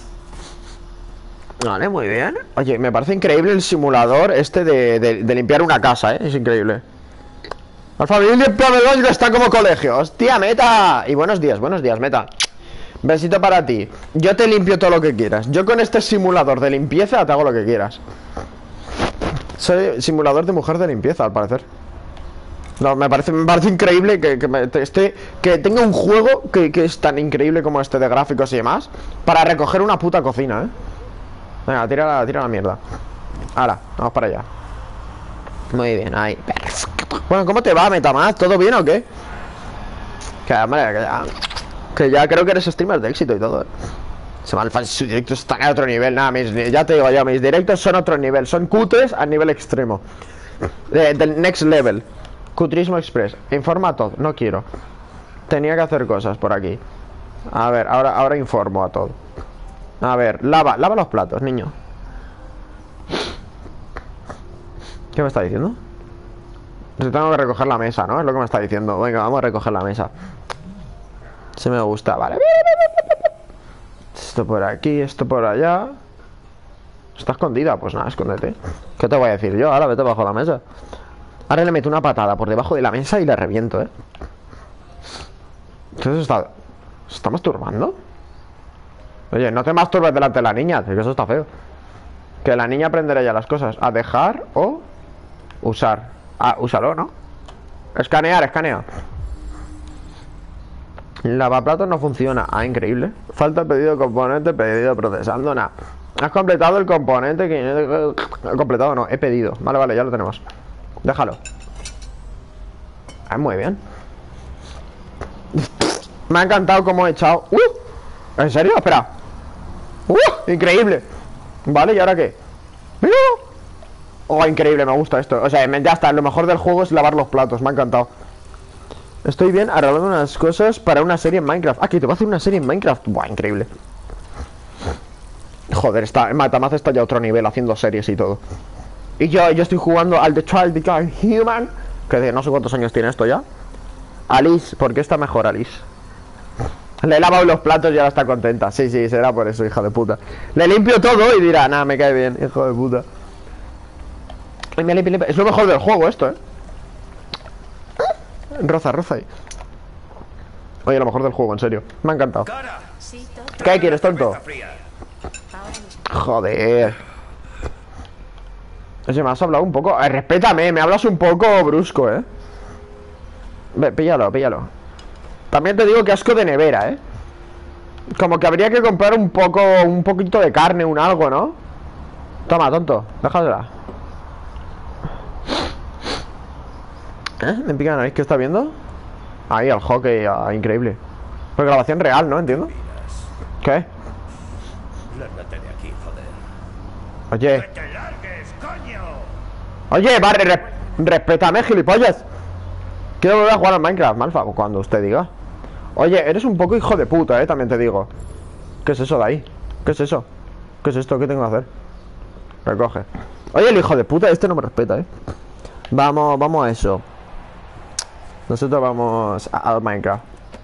Vale, muy bien. Oye, me parece increíble el simulador este de, de, de limpiar una casa, ¿eh? Es increíble. Alfa, mi limpia el baño está como colegio. ¡Hostia, Meta! Y buenos días, buenos días, Meta. Besito para ti. Yo te limpio todo lo que quieras. Yo con este simulador de limpieza te hago lo que quieras. Soy simulador de mujer de limpieza, al parecer. No, me parece, me parece increíble que, que, me, este, que tenga un juego que, que es tan increíble como este de gráficos y demás para recoger una puta cocina, ¿eh? Venga, tira la, tira la mierda. Ahora, vamos para allá. Muy bien, ahí. Perfecto. Bueno, ¿cómo te va, Metamask? ¿Todo bien o qué? Que, hombre, que ya, que ya creo que eres streamer de éxito y todo, ¿eh? Se me alfa, sus directos están a otro nivel. Nada, mis, ya te digo yo, mis directos son otro nivel. Son cutres a nivel extremo. De, del next level. Cutrismo Express. Informa a todo. No quiero. Tenía que hacer cosas por aquí. A ver, ahora, ahora informo a todo. A ver, lava, lava los platos, niño. ¿Qué me está diciendo? Yo tengo que recoger la mesa, ¿no? Es lo que me está diciendo. Venga, vamos a recoger la mesa. Se me gusta, vale. Esto por aquí, esto por allá. ¿Está escondida? Pues nada, escóndete. ¿Qué te voy a decir yo? Ahora vete bajo la mesa. Ahora le meto una patada por debajo de la mesa y le reviento, ¿eh? ¿Qué se está... ¿Se está masturbando? Oye, no te masturbes delante de la niña, que eso está feo. Que la niña aprenderá ya las cosas. A dejar o usar. Ah, úsalo, ¿no? Escanear, escanea. Lavaplatos no funciona. Ah, increíble. Falta el pedido de componente, pedido procesando, nada. Has completado el componente que... He completado, no, he pedido. Vale, vale, ya lo tenemos. Déjalo. Ah, muy bien. Me ha encantado cómo he echado. ¡Uh! ¿En serio? Espera. ¡Uh! Increíble. Vale, ¿y ahora qué? ¡Mira! Oh, increíble, me gusta esto. O sea, ya está, lo mejor del juego es lavar los platos. Me ha encantado. Estoy bien arreglando unas cosas para una serie en Minecraft. Ah, que te voy a hacer una serie en Minecraft. Buah, increíble. Joder, está, Metamask está ya a otro nivel haciendo series y todo. Y yo, yo estoy jugando al The Child Become Human. Que de no sé cuántos años tiene esto ya. Alice, ¿por qué está mejor Alice? Le he lavado los platos y ahora está contenta. Sí, sí, será por eso, hija de puta. Le limpio todo y dirá, nada, me cae bien, hijo de puta. Y me limpia, limpia. Es lo mejor del juego esto, eh. Roza, roza ahí. Oye, lo mejor del juego, en serio. Me ha encantado. ¡Cara! Sí, todo. ¿Qué quieres, tonto? Cabeza fría. Joder. Oye, me has hablado un poco. Eh, respétame, me hablas un poco brusco, eh. Ve, píllalo, píllalo. También te digo que asco de nevera, eh. Como que habría que comprar un poco, un poquito de carne, un algo, ¿no? Toma, tonto, déjala. ¿Eh? Me pica la nariz, ¿qué está viendo? Ahí, el hockey, ah, increíble. Pues grabación real, ¿no? Entiendo. ¿Qué? Lárgate de aquí, joder. Oye. ¡Que te largues, coño! Oye, vale, re respétame, gilipollas. Quiero volver a jugar al Minecraft, Malfa, cuando usted diga. Oye, eres un poco hijo de puta, eh, también te digo. ¿Qué es eso de ahí? ¿Qué es eso? ¿Qué es esto? ¿Qué tengo que hacer? Recoge. Oye, el hijo de puta este no me respeta, eh. Vamos, vamos a eso. Nosotros vamos al Minecraft.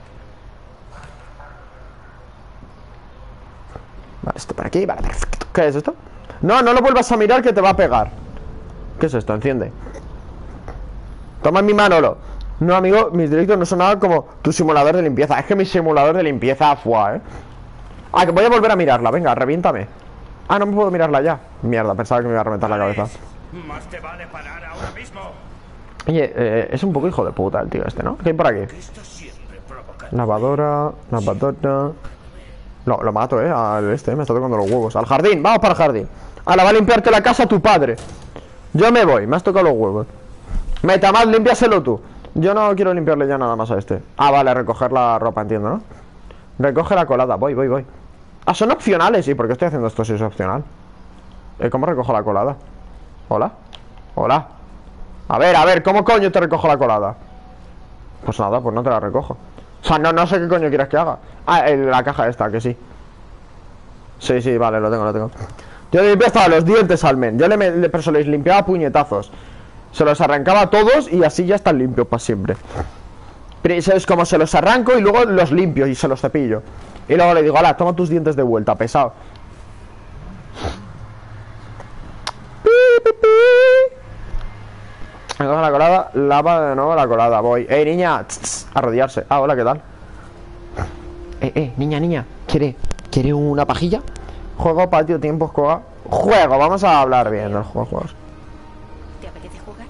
Vale, esto por aquí, vale, perfecto. ¿Qué es esto? No, no lo vuelvas a mirar que te va a pegar. ¿Qué es esto? Enciende. Toma en mi Manolo. No, amigo, mis directos no son nada como tu simulador de limpieza. Es que mi simulador de limpieza fue, eh. Ah, que voy a volver a mirarla, venga, reviéntame. Ah, no me puedo mirarla ya. Mierda, pensaba que me iba a reventar la cabeza. Más te vale parar ahora mismo. Oye, eh, es un poco hijo de puta el tío este, ¿no? ¿Qué hay por aquí? Lavadora, lavadora. No, lo mato, eh, al este, me está tocando los huevos. Al jardín, vamos para el jardín. Ahora va a limpiarte la casa tu padre. Yo me voy, me has tocado los huevos. Metamad, límpiaselo tú. Yo no quiero limpiarle ya nada más a este. Ah, vale, recoger la ropa, entiendo, ¿no? Recoge la colada, voy, voy, voy. Ah, son opcionales, ¿y por qué estoy haciendo esto si es opcional? Eh, ¿cómo recojo la colada? ¿Hola? ¿Hola? A ver, a ver, ¿cómo coño te recojo la colada? Pues nada, pues no te la recojo. O sea, no, no sé qué coño quieres que haga. Ah, en la caja esta, que sí. Sí, sí, vale, lo tengo, lo tengo. Yo le limpié hasta los dientes al men. Yo le, le pero se les limpiaba puñetazos. Se los arrancaba a todos y así ya están limpios para siempre. Pero eso es como se los arranco y luego los limpio y se los cepillo. Y luego le digo, ala, toma tus dientes de vuelta, pesado. Pi, pi, pi. Me coge la colada, lava de nuevo la colada, voy. Eh, niña, tss, tss, arrodillarse. Ah, hola, ¿qué tal? Eh, eh, niña, niña, ¿quiere, ¿quiere una pajilla? Juego, patio, tiempo, juega. Juego, vamos a hablar bien del juego, juegos. ¿Te apetece jugar?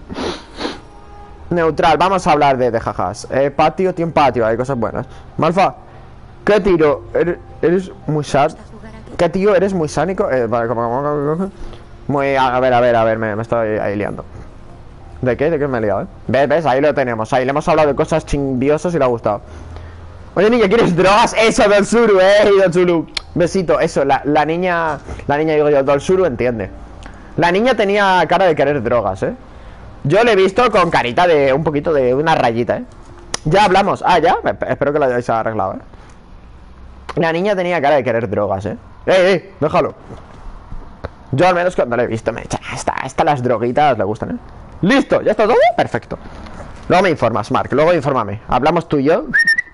Neutral, vamos a hablar de, de jajas. Eh, patio, tiempo, patio, hay cosas buenas. Malfa, ¿qué tiro? ¿Eres, eres muy sad? ¿Qué tío? ¿Eres muy sánico? Eh, vale, como, como, como, muy, a ver, a ver, a ver, me, me estoy ahí liando. ¿De qué? ¿De qué me he liado, eh? ¿Ves? ¿Ves? Ahí lo tenemos, ahí le hemos hablado de cosas chimbiosas y le ha gustado. Oye, niña, ¿quieres drogas? Eso, Dolsuru, eh, Dolsuru. Besito, eso, la, la niña, la niña, digo yo, Dolsuru entiende. La niña tenía cara de querer drogas, eh. Yo le he visto con carita de un poquito de una rayita, eh. Ya hablamos, ah, ya, espero que lo hayáis arreglado, eh. La niña tenía cara de querer drogas, eh. Eh, eh, déjalo. Yo al menos cuando le he visto me he dicho, hasta, hasta las droguitas le gustan, eh. Listo, ¿ya está todo? Perfecto. Luego me informas, Mark, luego infórmame. Hablamos tú y yo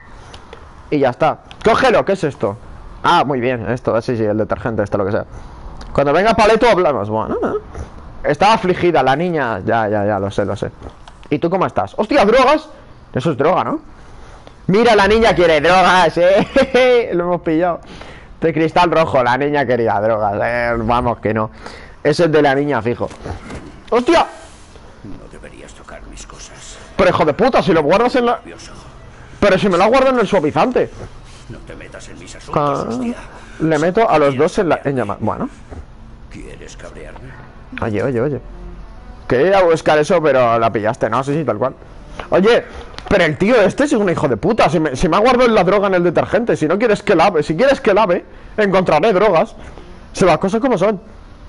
y ya está. Cógelo, ¿qué es esto? Ah, muy bien, esto, sí, sí, el detergente, esto, lo que sea. Cuando venga Paleto hablamos. Bueno, no. Estaba afligida la niña. Ya, ya, ya, lo sé, lo sé. ¿Y tú cómo estás? ¡Hostia, drogas! Eso es droga, ¿no? Mira, la niña quiere drogas, eh. Lo hemos pillado. De cristal rojo, la niña quería drogas, eh. Vamos que no. Ese es de la niña, fijo. ¡Hostia! No deberías tocar mis cosas. Pero hijo de puta, si lo guardas en la... Pero si me lo guardo en el suavizante. No te metas en mis asuntos, hostia. Le meto a los dos en la... en llamar. Bueno. ¿Quieres cabrearme? Oye, oye, oye. Quería ir a buscar eso, pero la pillaste, ¿no? Sí, sí, tal cual. Oye, pero el tío este es un hijo de puta. Si me, si me ha guardado la droga en el detergente. Si no quieres que lave, si quieres que lave, encontraré drogas. Si las cosas como son.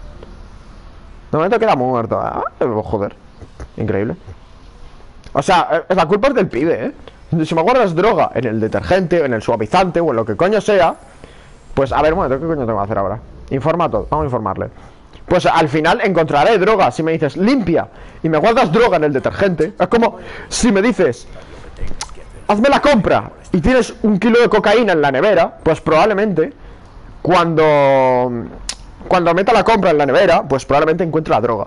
De momento queda muerto. Ah, joder. Increíble. O sea, es la culpa es del pibe, ¿eh? Si me guardas droga en el detergente, en el suavizante o en lo que coño sea, pues a ver, bueno, ¿qué coño tengo que hacer ahora? Informa todo, vamos a informarle. Pues al final encontraré droga. Si me dices limpia y me guardas droga en el detergente, es como si me dices hazme la compra y tienes un kilo de cocaína en la nevera, pues probablemente cuando cuando meta la compra en la nevera, pues probablemente encuentre la droga.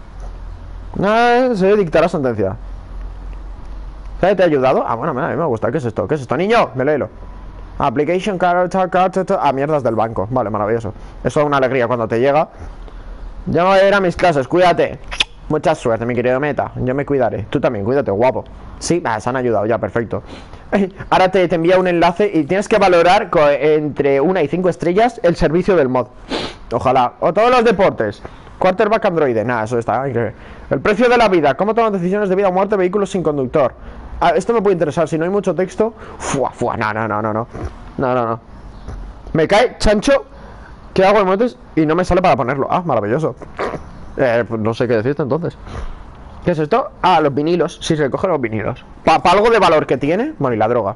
Eh, se dictará sentencia. ¿Te ha ayudado? Ah, bueno, a mí me gusta. ¿Qué es esto? ¿Qué es esto? Niño, me léelo. Application card, card, card, card, a mierdas del banco. Vale, maravilloso. Eso es una alegría cuando te llega. Ya me voy a ir a mis clases, cuídate. Mucha suerte, mi querido Meta. Yo me cuidaré. Tú también, cuídate, guapo. Sí, ah, se han ayudado ya, perfecto. Ahora te, te envía un enlace y tienes que valorar entre una y cinco estrellas el servicio del mod. Ojalá. O todos los deportes. Quarterback androide. Nada, eso está increíble. El precio de la vida. ¿Cómo toman decisiones de vida o muerte vehículos sin conductor? Ah, esto me puede interesar. Si no hay mucho texto. Fua, fua. No, no, no, no, no. No, no, no. Me cae chancho. ¿Qué hago en momentos? Y no me sale para ponerlo. Ah, maravilloso. Eh, pues no sé qué decirte entonces. ¿Qué es esto? Ah, los vinilos. Sí, se cogen los vinilos. Para pa algo de valor que tiene. Bueno, y la droga.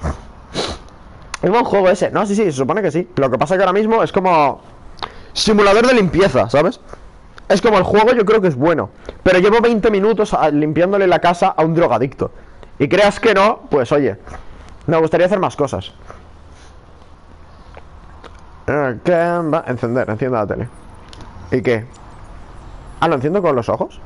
Es buen juego ese. No, sí, sí, se supone que sí. Lo que pasa que ahora mismo es como simulador de limpieza, ¿sabes? Es como el juego, yo creo que es bueno. Pero llevo veinte minutos a, limpiándole la casa a un drogadicto. Y creas que no, pues oye, me gustaría hacer más cosas. ¿Qué va? Encender, encienda la tele. ¿Y qué? Ah, ¿lo enciendo con los ojos?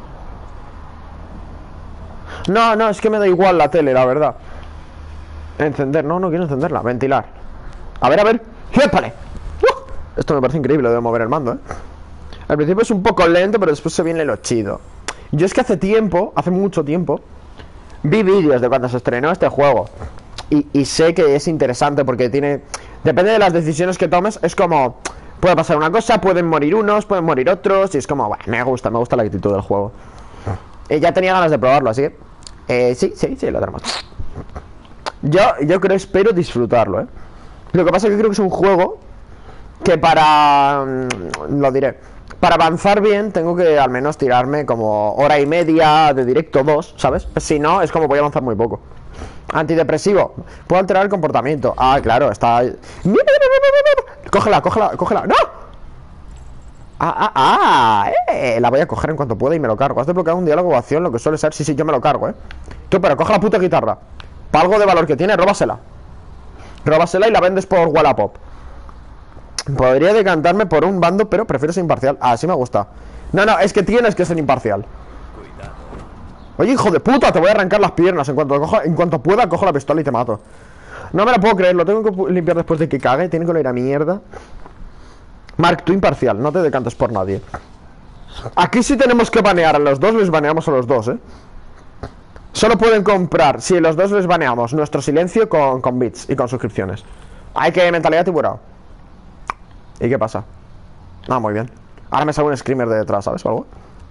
No, no, es que me da igual la tele, la verdad. Encender, no, no quiero encenderla. Ventilar. A ver, a ver. ¡Épale! ¡Uh! Esto me parece increíble de mover el mando, ¿eh? Al principio es un poco lento, pero después se viene lo chido. Yo es que hace tiempo, hace mucho tiempo, vi vídeos de cuando se estrenó este juego. Y, y sé que es interesante porque tiene... Depende de las decisiones que tomes, es como... Puede pasar una cosa, pueden morir unos, pueden morir otros. Y es como, bueno, me gusta, me gusta la actitud del juego. Y ya tenía ganas de probarlo, así que... Eh, sí, sí, sí, lo tenemos. Yo, yo creo, espero disfrutarlo, ¿eh? Lo que pasa es que creo que es un juego que para... Lo diré... Para avanzar bien tengo que al menos tirarme como hora y media de directo, dos, ¿sabes? Si no, es como voy a avanzar muy poco. Antidepresivo. Puedo alterar el comportamiento. Ah, claro, está... Cógela, cógela, cógela. ¡No! Ah, ah, ah eh, la voy a coger en cuanto pueda y me lo cargo. Has desbloqueado un diálogo o acción, lo que suele ser. Sí, sí, yo me lo cargo, eh. Tú, pero coge la puta guitarra. Para algo de valor que tiene, róbasela. Róbasela y la vendes por Wallapop. Podría decantarme por un bando, pero prefiero ser imparcial. Ah, sí me gusta. No, no, es que tienes que ser imparcial. Oye, hijo de puta, te voy a arrancar las piernas. En cuanto, coja, en cuanto pueda, cojo la pistola y te mato. No me la puedo creer, lo tengo que limpiar después de que cague. Tiene que oler a mierda. Mark, tú imparcial, no te decantes por nadie. Aquí sí tenemos que banear a los dos, les baneamos a los dos, eh. Solo pueden comprar, si los dos les baneamos, nuestro silencio con, con bits y con suscripciones. Hay que mentalidad tiburón. ¿Y qué pasa? Ah, muy bien. Ahora me sale un screamer de detrás, ¿sabes? O algo.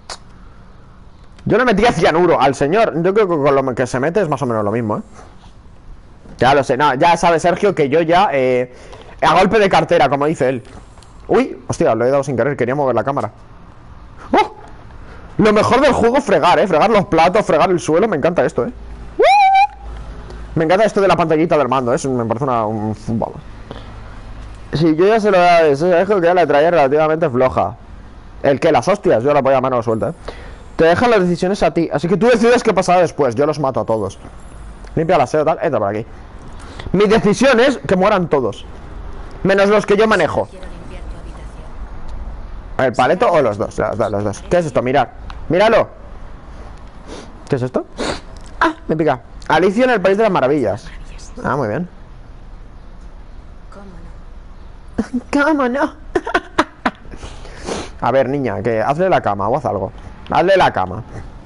Yo le metí a cianuro al señor. Yo creo que con lo que se mete es más o menos lo mismo, ¿eh? Ya lo sé, no, ya sabe Sergio que yo ya eh, a golpe de cartera, como dice él. Uy, hostia, lo he dado sin querer, quería mover la cámara. ¡Oh! Lo mejor del juego es fregar, ¿eh? Fregar los platos, fregar el suelo, me encanta esto, ¿eh? Me encanta esto de la pantallita del mando, ¿eh? Me parece una... un... Vamos. Si yo ya se lo he dejado que ya la traía relativamente floja. ¿El qué? Las hostias, yo la voy a mano suelta, ¿eh? Te dejan las decisiones a ti, así que tú decides qué pasará después. Yo los mato a todos. Limpia el aseo, tal, entra por aquí. Mi decisión es que mueran todos, menos los que yo manejo. ¿El paleto o los dos? Los dos, los dos. ¿Qué es esto? Mirad, míralo. ¿Qué es esto? Ah, me pica. Alicia en el País de las Maravillas. Ah, muy bien. ¿Cómo no? A ver, niña, que hazle la cama o haz algo. Hazle la cama.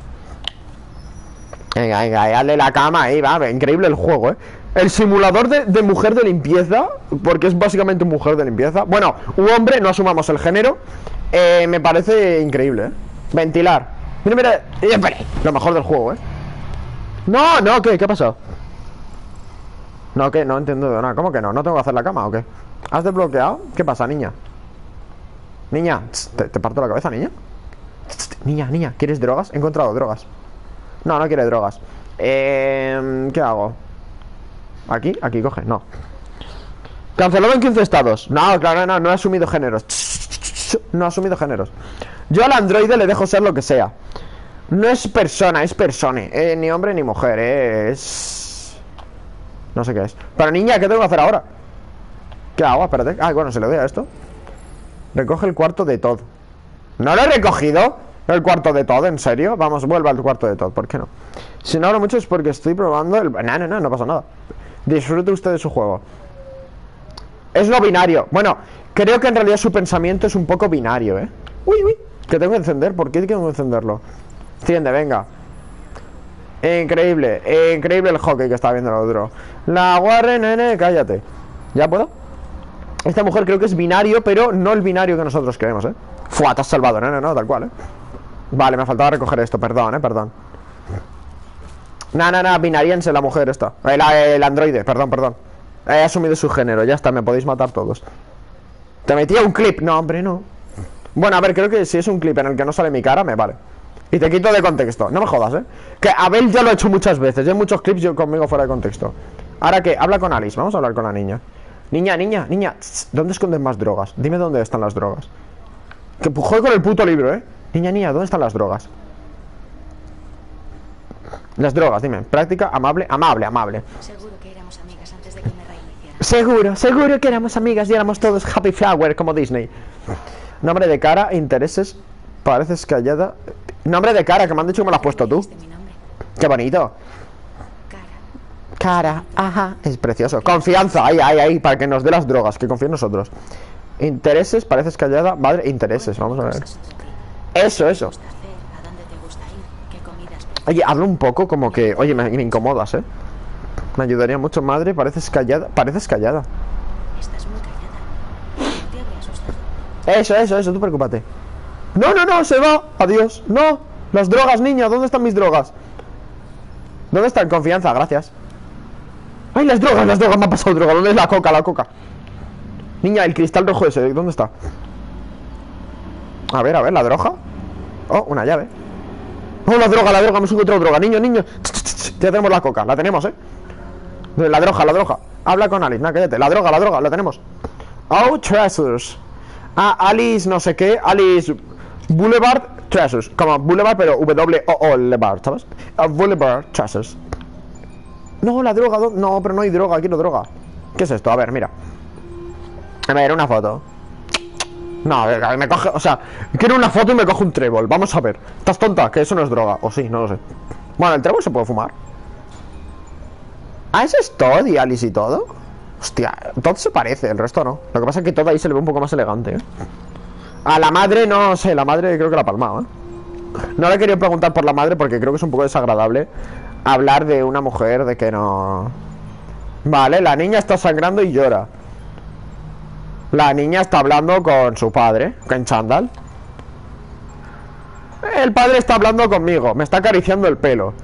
Venga, venga, hazle la cama ahí, va. Increíble el juego, eh. El simulador de, de mujer de limpieza, porque es básicamente mujer de limpieza. Bueno, un hombre, no asumamos el género. eh, Me parece increíble, eh. Ventilar. Mira, mira, espera. Lo mejor del juego, eh. No, no, ¿qué? ¿Qué ha pasado? No, ¿qué? No entiendo de nada. ¿Cómo que no? ¿No tengo que hacer la cama o qué? ¿Has desbloqueado? ¿Qué pasa, niña? Niña, ¿te, te parto la cabeza, niña? Niña, niña, ¿quieres drogas? He encontrado drogas. No, no quiere drogas. eh, ¿Qué hago? ¿Aquí? Aquí, coge, no. Cancelado en quince estados. No, claro, no, no he asumido géneros. No he asumido géneros. Yo al androide le dejo ser lo que sea. No es persona, es persone, eh, ni hombre ni mujer, eh, es... No sé qué es. Pero niña, ¿qué tengo que hacer ahora? ¿Qué hago? Espérate. Ah, bueno, se le doy a esto. Recoge el cuarto de Todd. ¿No lo he recogido? ¿El cuarto de Todd? ¿En serio? Vamos, vuelve al cuarto de Todd. ¿Por qué no? Si no hablo mucho es porque estoy probando el... No, no, no, no pasa nada. Disfrute usted de su juego. Es no binario. Bueno, creo que en realidad su pensamiento es un poco binario, ¿eh? Uy, uy, que tengo que encender. ¿Por qué tengo que encenderlo? Enciende, venga. Increíble, increíble el hockey que está viendo el otro. La Warren, nene, cállate. ¿Ya puedo? Esta mujer creo que es binario, pero no el binario que nosotros creemos, ¿eh? Fua, te has salvado, no, no, no, tal cual, ¿eh? Vale, me faltaba recoger esto, perdón, ¿eh? Perdón. Nah, nah, nah, binariense la mujer esta. El, el androide, perdón, perdón. He asumido su género, ya está, me podéis matar todos. Te metía un clip, no, hombre, no. Bueno, a ver, creo que si es un clip en el que no sale mi cara, me vale. Y te quito de contexto, no me jodas, ¿eh? Que Abel ya lo ha hecho muchas veces, ya hay muchos clips yo conmigo fuera de contexto. Ahora que, habla con Alice, vamos a hablar con la niña. Niña, niña, niña, tss, ¿dónde esconden más drogas? Dime dónde están las drogas. Que joder con el puto libro, ¿eh? Niña, niña, ¿dónde están las drogas? Las drogas, dime, práctica, amable, amable, amable. Seguro que éramos amigas antes de que me reiniciara. Seguro, seguro que éramos amigas y éramos todos happy flower como Disney. Nombre de cara, intereses, pareces callada. Nombre de cara, que me han dicho que me lo has puesto tú. ¿Este mi nombre? Qué bonito. Cara. Cara, ajá, es precioso. Confianza, ahí, ahí, ahí, para que nos dé las drogas, que confíe en nosotros. Intereses, pareces callada. Madre, intereses, vamos a ver. Cosas sobre ti. Eso, eso. ¿Qué te gusta hacer? ¿A dónde te gusta ir? ¿Qué comidas prefieres? Oye, habla un poco como que, oye, me, me incomodas, ¿eh? Me ayudaría mucho, madre, pareces callada. Pareces callada. Estás muy callada. No te habría asustado. Eso, eso, eso, tú preocúpate. No, no, no, se va. Adiós. No. Las drogas, niña. ¿Dónde están mis drogas? ¿Dónde están? Confianza, gracias. ¡Ay, las drogas, las drogas! Me ha pasado droga. ¿Dónde es la coca, la coca? Niña, el cristal rojo ese, ¿dónde está? A ver, a ver, ¿la droga? Oh, una llave. Oh, la droga, la droga, me sube otra droga. Niño, niño. Ya tenemos la coca, la tenemos, ¿eh? La droga, la droga. Habla con Alice, nada, cállate. La droga, la droga, la tenemos. Oh, treasures. Ah, Alice, no sé qué. Alice Boulevard Treasures. Como Boulevard, pero W O O Boulevard, ¿sabes? Uh, Boulevard Treasures. No, la droga, ¿dó- no, pero no hay droga, quiero droga. ¿Qué es esto? A ver, mira. A ver, una foto. No, a ver, me coge, o sea, quiero una foto y me coge un trébol. Vamos a ver. ¿Estás tonta? Que eso no es droga. O sí, no lo sé. Bueno, el trébol se puede fumar. Ah, ¿ese es Todd y Alice y todo? Hostia, Todd se parece, el resto no. Lo que pasa es que Todd ahí se le ve un poco más elegante, ¿eh? A la madre, no sé, la madre creo que la ha palmado, ¿eh? No le quería preguntar por la madre porque creo que es un poco desagradable hablar de una mujer de que no... Vale, la niña está sangrando y llora. La niña está hablando con su padre, con chándal. El padre está hablando conmigo, me está acariciando el pelo.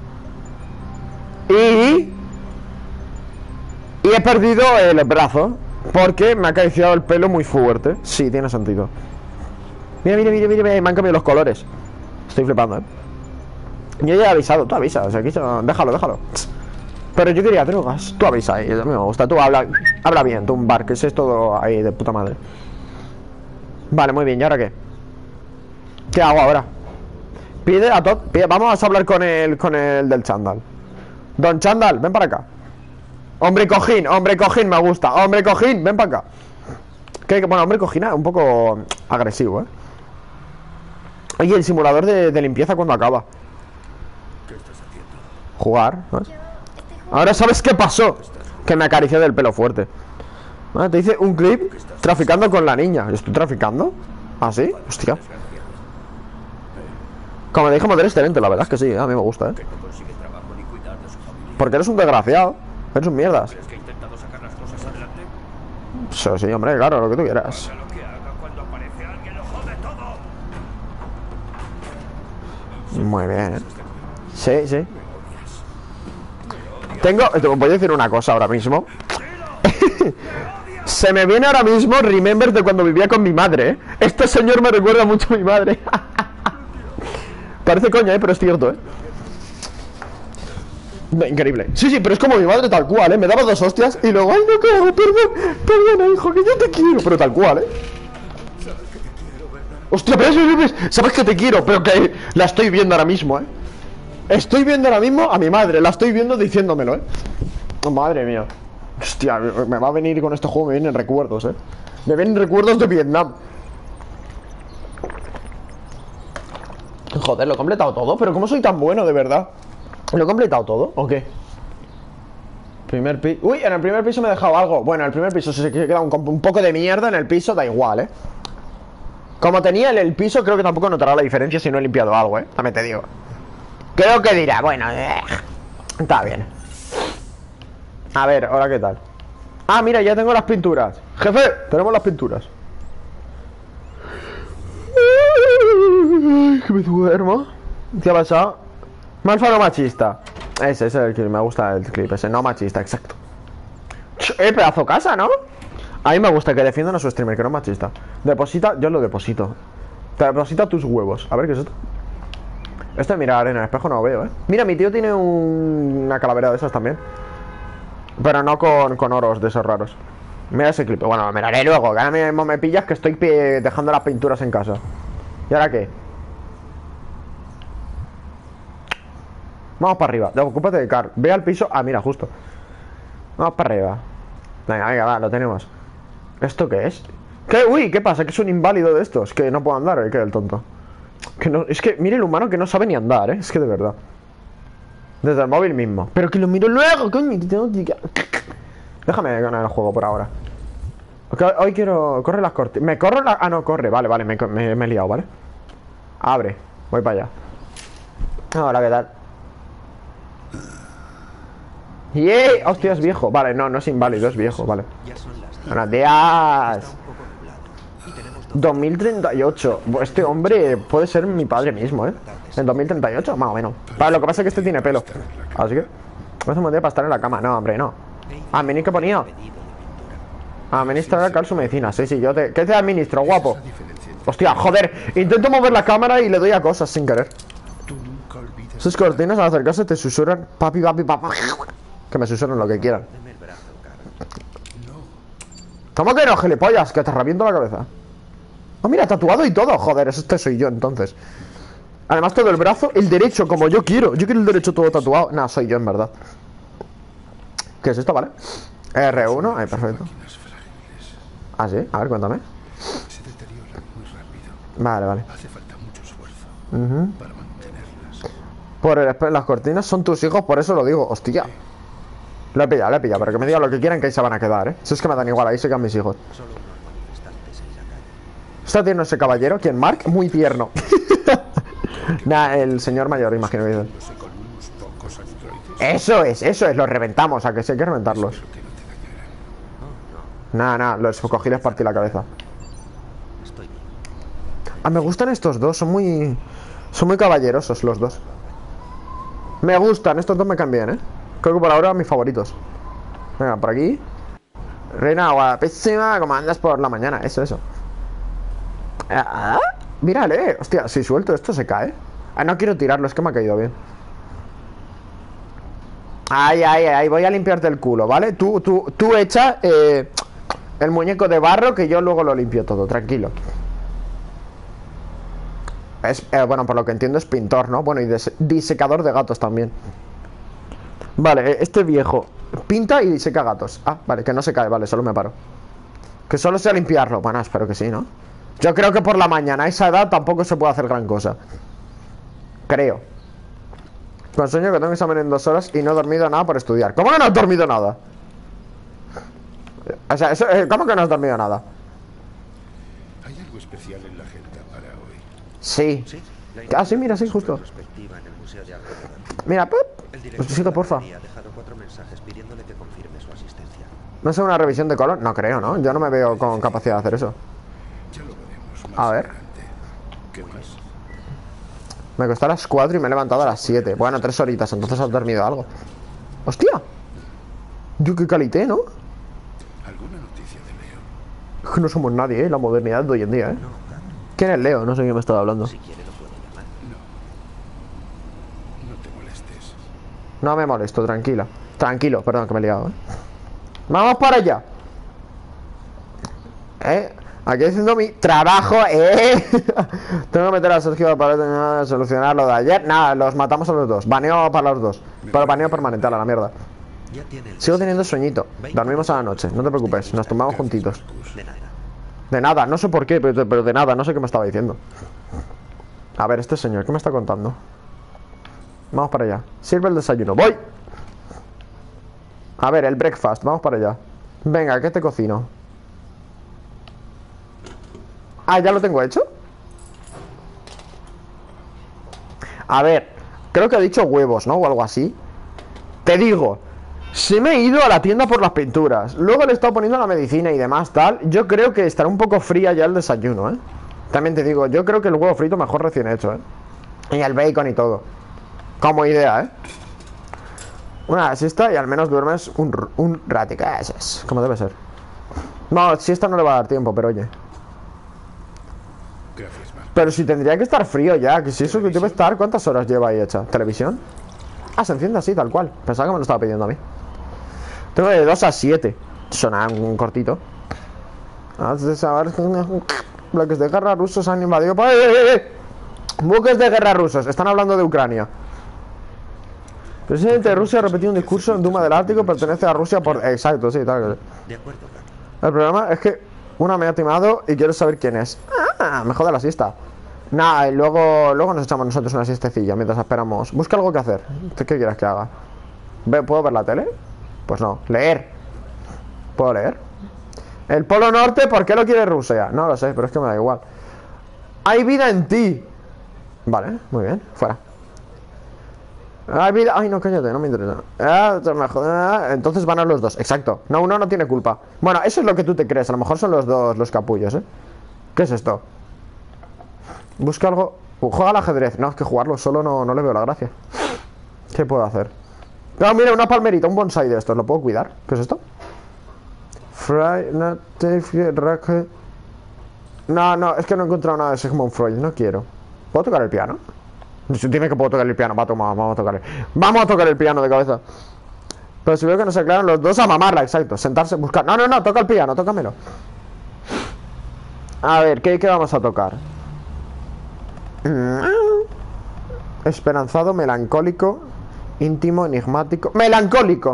Y... Y he perdido el brazo porque me ha acariciado el pelo muy fuerte. Sí, tiene sentido. Mira, mira, mira, mira, mira, me han cambiado los colores. Estoy flipando, ¿eh? Yo ya he avisado, tú avisas, o sea, aquí se- déjalo, déjalo. Pero yo quería drogas, tú avisa, y a mí me gusta, tú habla, habla bien, tú un bar, que es todo ahí de puta madre. Vale, muy bien, ¿y ahora qué? ¿Qué hago ahora? Pide a Todd, pide- vamos a hablar con el, con el del chándal. Don Chándal, ven para acá. Hombre cojín, hombre cojín, me gusta. Hombre cojín, ven para acá. Que, bueno, hombre cojín es un poco agresivo, ¿eh? Oye, el simulador de, de limpieza cuando acaba. ¿Qué estás haciendo? Jugar, ¿sabes? Ahora sabes qué pasó. Que me acarició del pelo fuerte. Ah, te hice un clip traficando con la niña. ¿Yo estoy traficando? ¿Ah, sí? Hostia. Como le dije, modelo excelente, la verdad es que sí, a mí me gusta, ¿eh? Que no consigue trabajo ni cuidar de su familia. Porque eres un desgraciado. Eres un mierdas. ¿Crees que ha intentado sacar las cosas adelante? Sí, sí, hombre, claro, lo que tú quieras. Haga lo que haga, cuando aparece alguien lo jode todo. Muy bien, ¿eh? Sí, sí. Tengo, te voy a decir una cosa ahora mismo. Se me viene ahora mismo Remember de cuando vivía con mi madre, ¿eh? Este señor me recuerda mucho a mi madre. Parece coña, ¿eh? Pero es cierto, ¿eh? No, increíble. Sí, sí, pero es como mi madre tal cual, ¿eh? Me daba dos hostias y luego, ay, no, ¿qué hago? Perdón, perdona, hijo, que yo te quiero. Pero tal cual, ¿eh? Hostia, pero eso, eso, sabes que te quiero, pero que la estoy viendo ahora mismo, ¿eh? Estoy viendo ahora mismo a mi madre, la estoy viendo diciéndomelo, ¿eh? Oh, madre mía. Hostia, me va a venir con este juego, me vienen recuerdos, ¿eh? Me vienen recuerdos de Vietnam. Joder, lo he completado todo, pero ¿cómo soy tan bueno, de verdad? ¿Lo he completado todo o qué? Primer piso. Uy, en el primer piso me he dejado algo. Bueno, en el primer piso si se queda un, un poco de mierda en el piso, da igual, ¿eh? Como tenía el, el piso, creo que tampoco notará la diferencia si no he limpiado algo, ¿eh? También te digo. Creo que dirá, bueno, eh, está bien. A ver, ahora qué tal. Ah, mira, ya tengo las pinturas. Jefe, tenemos las pinturas. Que me duermo. ¿Qué ha pasado? Malfa no machista. Ese, ese es el que me gusta el clip. Ese no machista, exacto. Eh, pedazo casa, ¿no? A mí me gusta que defiendan a su streamer, que no es machista. Deposita, yo lo deposito. Te deposita tus huevos. A ver, ¿qué es esto? Esto de mirar en el espejo no lo veo, ¿eh? Mira, mi tío tiene un... una calavera de esas también. Pero no con, con oros de esos raros. Mira ese clip. Bueno, me miraré luego. Que ahora mismo me pillas que estoy dejando las pinturas en casa. ¿Y ahora qué? Vamos para arriba. Ocúpate de Car. Ve al piso. Ah, mira, justo. Vamos para arriba. Venga, venga, va, lo tenemos. ¿Esto qué es? ¿Qué? Uy, ¿qué pasa? Que es un inválido de estos. Que no puedo andar, ¿eh? Que el tonto. Que no... Es que mire el humano que no sabe ni andar, ¿eh? Es que de verdad. Desde el móvil mismo. Pero que lo miro luego, coño. Déjame ganar el juego por ahora. Okay, hoy quiero... Corre las cortinas. Me corro la... Ah, no, corre. Vale, vale, me, me, me he liado, ¿vale? Abre. Voy para allá. Hola, ¿qué tal? ¡Yey! Hostia, es viejo. Vale, no, no es inválido, es viejo, vale. Buenos días. dos mil treinta y ocho. Este hombre puede ser mi padre mismo, ¿eh? En dos mil treinta y ocho, más o menos. Vale, lo que pasa es que este tiene pelo. Así que... No es un buen día para estar en la cama. No, hombre, no. ¿Adminis qué ponía? Administrar acá su medicina. Sí, sí, yo te... ¿Qué te administro, guapo? Hostia, joder. Intento mover la cámara y le doy a cosas sin querer. Sus cortinas al acercarse te susurran papi, papi, papi. Que me susurran lo que quieran. ¿Cómo que no, gilipollas? Que te reviento la cabeza. Oh, mira, tatuado y todo. Joder, este soy yo entonces. Además todo el brazo, el derecho como yo quiero. Yo quiero el derecho todo tatuado. Nah, soy yo en verdad. ¿Qué es esto, vale? R uno, ahí, perfecto. Ah, sí, a ver, cuéntame. Se deterioran muy rápido. Vale, vale. Hace falta mucho esfuerzo uh-huh. para mantenerlas. Por el, las cortinas son tus hijos, por eso lo digo. Hostia. Lo he pillado, lo he pillado, pero que me digan lo que quieran, que ahí se van a quedar, ¿eh? Si es que me dan igual, ahí se quedan mis hijos. ¿Está tierno ese caballero? ¿Quién? ¿Mark? Muy tierno. Nah, el señor mayor, imagino que dicen. Eso es, eso es, los reventamos, a que sí hay que reventarlos. Nah, nah, los cogí y les partí la cabeza. Ah, me gustan estos dos, son muy... Son muy caballerosos los dos. Me gustan, estos dos me caen bien, ¿eh? Creo que por ahora mis favoritos. Venga, por aquí. Reina guapísima, como andas por la mañana, eso, eso. Ah, mírale, hostia, si suelto esto se cae. Ah, no quiero tirarlo, es que me ha caído bien. Ay, ay, ay, voy a limpiarte el culo, ¿vale? Tú, tú, tú echa eh, el muñeco de barro que yo luego lo limpio todo, tranquilo. Es, eh, bueno, por lo que entiendo es pintor, ¿no? Bueno, y disecador de gatos también. Vale, este viejo pinta y diseca gatos. Ah, vale, que no se cae, vale, solo me paro. Que solo sea limpiarlo. Bueno, espero que sí, ¿no? Yo creo que por la mañana a esa edad tampoco se puede hacer gran cosa. Creo. Con sueño que tengo examen en dos horas y no he dormido nada por estudiar. ¿Cómo que no has dormido nada? O sea, eso, ¿cómo que no has dormido nada? ¿Hay algo especial en la agenda para hoy? Sí. Ah, sí, mira, sí, justo. Mira, pop. Pues sigue, porfa. ¿No sé una revisión de color? No creo, ¿no? Yo no me veo con capacidad de hacer eso. Ya lo veremos más A ver. adelante. ¿Qué más? Me costó a las cuatro y me he levantado a las siete. Bueno, tres horitas, entonces has dormido algo. ¡Hostia! Yo qué calité, ¿no? ¿Alguna noticia de Leo? No somos nadie, ¿eh? La modernidad de hoy en día, ¿eh? ¿Quién es Leo? No sé quién me estaba hablando. No. No te molestes. No me molesto, tranquila. Tranquilo, perdón que me he liado, ¿eh? ¡Vamos para allá! ¿Eh? Aquí haciendo mi trabajo, ¿eh? Tengo que meter a Sergio para solucionar lo de ayer. Nada, los matamos a los dos. Baneo para los dos. Pero baneo permanente, a la mierda. Sigo teniendo sueñito. Dormimos a la noche, no te preocupes. Nos tumbamos juntitos. De nada, no sé por qué, pero, pero de nada, no sé qué me estaba diciendo. A ver, este señor, ¿qué me está contando? Vamos para allá. Sirve el desayuno. ¡Voy! A ver, el breakfast, vamos para allá. Venga, ¿qué te cocino? Ah, ¿ya lo tengo hecho? A ver, creo que he dicho huevos, ¿no? O algo así. Te digo, si me he ido a la tienda por las pinturas, luego le he estado poniendo la medicina y demás tal, yo creo que estará un poco fría ya el desayuno, ¿eh? También te digo, yo creo que el huevo frito mejor recién hecho, ¿eh? Y el bacon y todo. Como idea, ¿eh? Una siesta y al menos duermes un, un ratito. Eso es, como debe ser. No, siesta no le va a dar tiempo, pero oye. Gracias, Mark. Pero si tendría que estar frío ya, que si eso que debe estar, ¿cuántas horas lleva ahí hecha? ¿Televisión? Ah, se enciende así, tal cual. Pensaba que me lo estaba pidiendo a mí. Tengo de dos a siete. Suena un cortito. Antes de saber bloques de guerra rusos han invadido. ¡Eh, eh, eh! Buques de guerra rusos. Están hablando de Ucrania. El presidente de Rusia ha repetido un discurso en Duma del Ártico. Pertenece a Rusia por... Exacto, sí, tal. De acuerdo. El problema es que una me ha timado y quiero saber quién es. Ah, me jode la siesta. Nada, y luego, luego nos echamos nosotros una siestecilla mientras esperamos. Busca algo que hacer. ¿Qué quieres que haga? ¿Puedo ver la tele? Pues no. Leer. ¿Puedo leer? El Polo Norte, ¿por qué lo quiere Rusia? No lo sé, pero es que me da igual. Hay vida en ti. Vale, muy bien, fuera. Hay vida... Ay, no, cállate, no me interesa. Ah, me jode. Entonces van a los dos, exacto. No, uno no tiene culpa. Bueno, eso es lo que tú te crees. A lo mejor son los dos los capullos, ¿eh? ¿Qué es esto? Busca algo... Juega al ajedrez. No, es que jugarlo solo no, no le veo la gracia. ¿Qué puedo hacer? No, mira, una palmerita, un bonsai de estos. ¿Lo puedo cuidar? ¿Qué es esto? Fry... No, no, es que no he encontrado nada de Sigmund Freud. No quiero. ¿Puedo tocar el piano? Dime que puedo tocar el piano. Va, toma, vamos a tocar el... Vamos a tocar el piano de cabeza. Pero si veo que no se aclaran los dos, a mamarla, exacto. Sentarse, buscar... No, no, no, toca el piano, tócamelo. A ver, ¿qué, qué vamos a tocar? Esperanzado, melancólico, íntimo, enigmático. ¡Melancólico!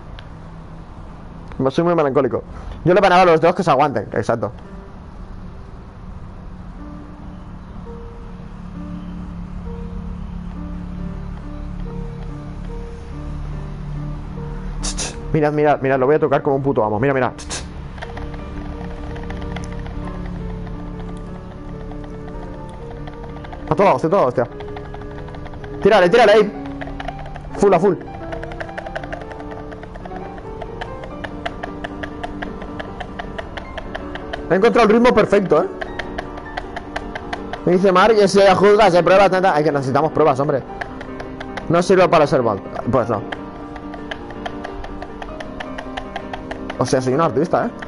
Soy muy melancólico. Yo le panaba a los dos que se aguanten, exacto. Mirad, mirad, mirad, lo voy a tocar como un puto amo. Mira, mira. A toda hostia, a toda hostia. Tírale, tírale ahí. Full a full. He encontrado el ritmo perfecto, eh. Me dice Mark, y si juzgas, se pruebas, tanta... Ay, que necesitamos pruebas, hombre. No sirve para ser bot. Pues no. O sea, soy un artista, ¿eh?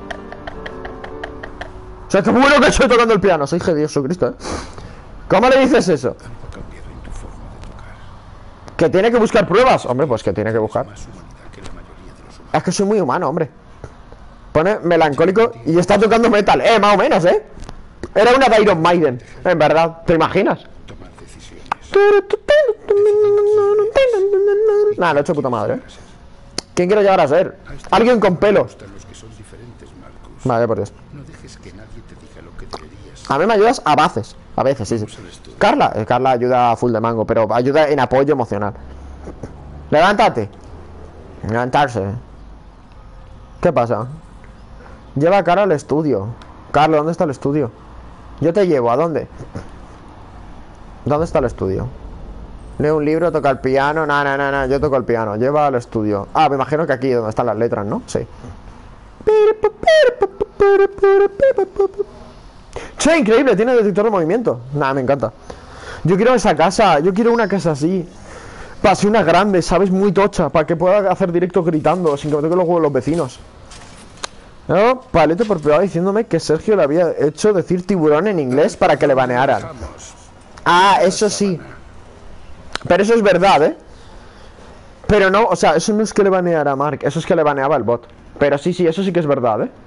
O sea, qué bueno que estoy tocando el piano. Soy J. Jesucristo, ¿eh? ¿Cómo le dices eso? Algo ha cambiado en tu forma de tocar. ¿Que tiene que buscar pruebas? Hombre, pues que tiene que buscar. Más humanidad que la mayoría de los humanos. Es que soy muy humano, hombre. Pone melancólico y está tocando metal. Eh, más o menos, ¿eh? Era una de Iron Maiden, en verdad. ¿Te imaginas? Tomar decisiones. Nada, lo he hecho puta madre, ¿eh? ¿Quién quiero llegar a ser? Alguien con pelo. Los que son diferentes, Marcus. Vale, por Dios. No dejes que nadie te diga lo que deberías. A mí me ayudas a veces. A veces, sí, sí. Carla, eh, Carla ayuda a full de mango, pero ayuda en apoyo emocional. Levántate. Levantarse. ¿Qué pasa? Lleva a Carla al estudio. Carla, ¿dónde está el estudio? Yo te llevo, ¿a dónde? ¿Dónde está el estudio? Lee un libro, toca el piano. No, no, no, no, yo toco el piano. Lleva al estudio. Ah, me imagino que aquí donde están las letras, ¿no? Sí. Che, increíble, tiene detector de movimiento. Nada, me encanta. Yo quiero esa casa, yo quiero una casa así. Para ser una grande, ¿sabes? Muy tocha. Para que pueda hacer directo gritando sin que me toque los huevos los vecinos. No, Palete por privado diciéndome que Sergio le había hecho decir tiburón en inglés para que le banearan. Ah, eso sí. Pero eso es verdad, ¿eh? Pero no, o sea, eso no es que le baneara a Mark. Eso es que le baneaba el bot. Pero sí, sí, eso sí que es verdad, ¿eh?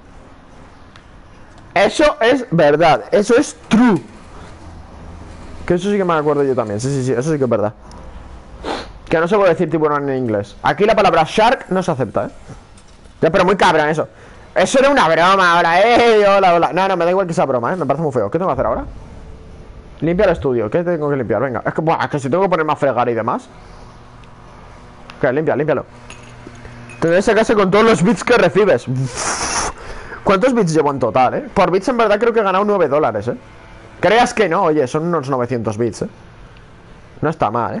Eso es verdad. Eso es true. Que eso sí que me acuerdo yo también. Sí, sí, sí, eso sí que es verdad. Que no se puede decir tiburón en inglés. Aquí la palabra shark no se acepta, ¿eh? Ya, pero muy cabrón eso. Eso era una broma ahora, eh. Hola, hola. No, no, me da igual que sea broma, ¿eh? Me parece muy feo. ¿Qué tengo que hacer ahora? Limpia el estudio. ¿Qué tengo que limpiar? Venga. Es que, buah, es que si tengo que ponerme a fregar y demás. Ok, limpia, límpialo. Tendrás que sacarse con todos los bits que recibes. ¿Cuántos bits llevo en total, eh? Por bits en verdad creo que he ganado nueve dólares, eh. Creas que no, oye, son unos novecientos bits, eh. No está mal, eh.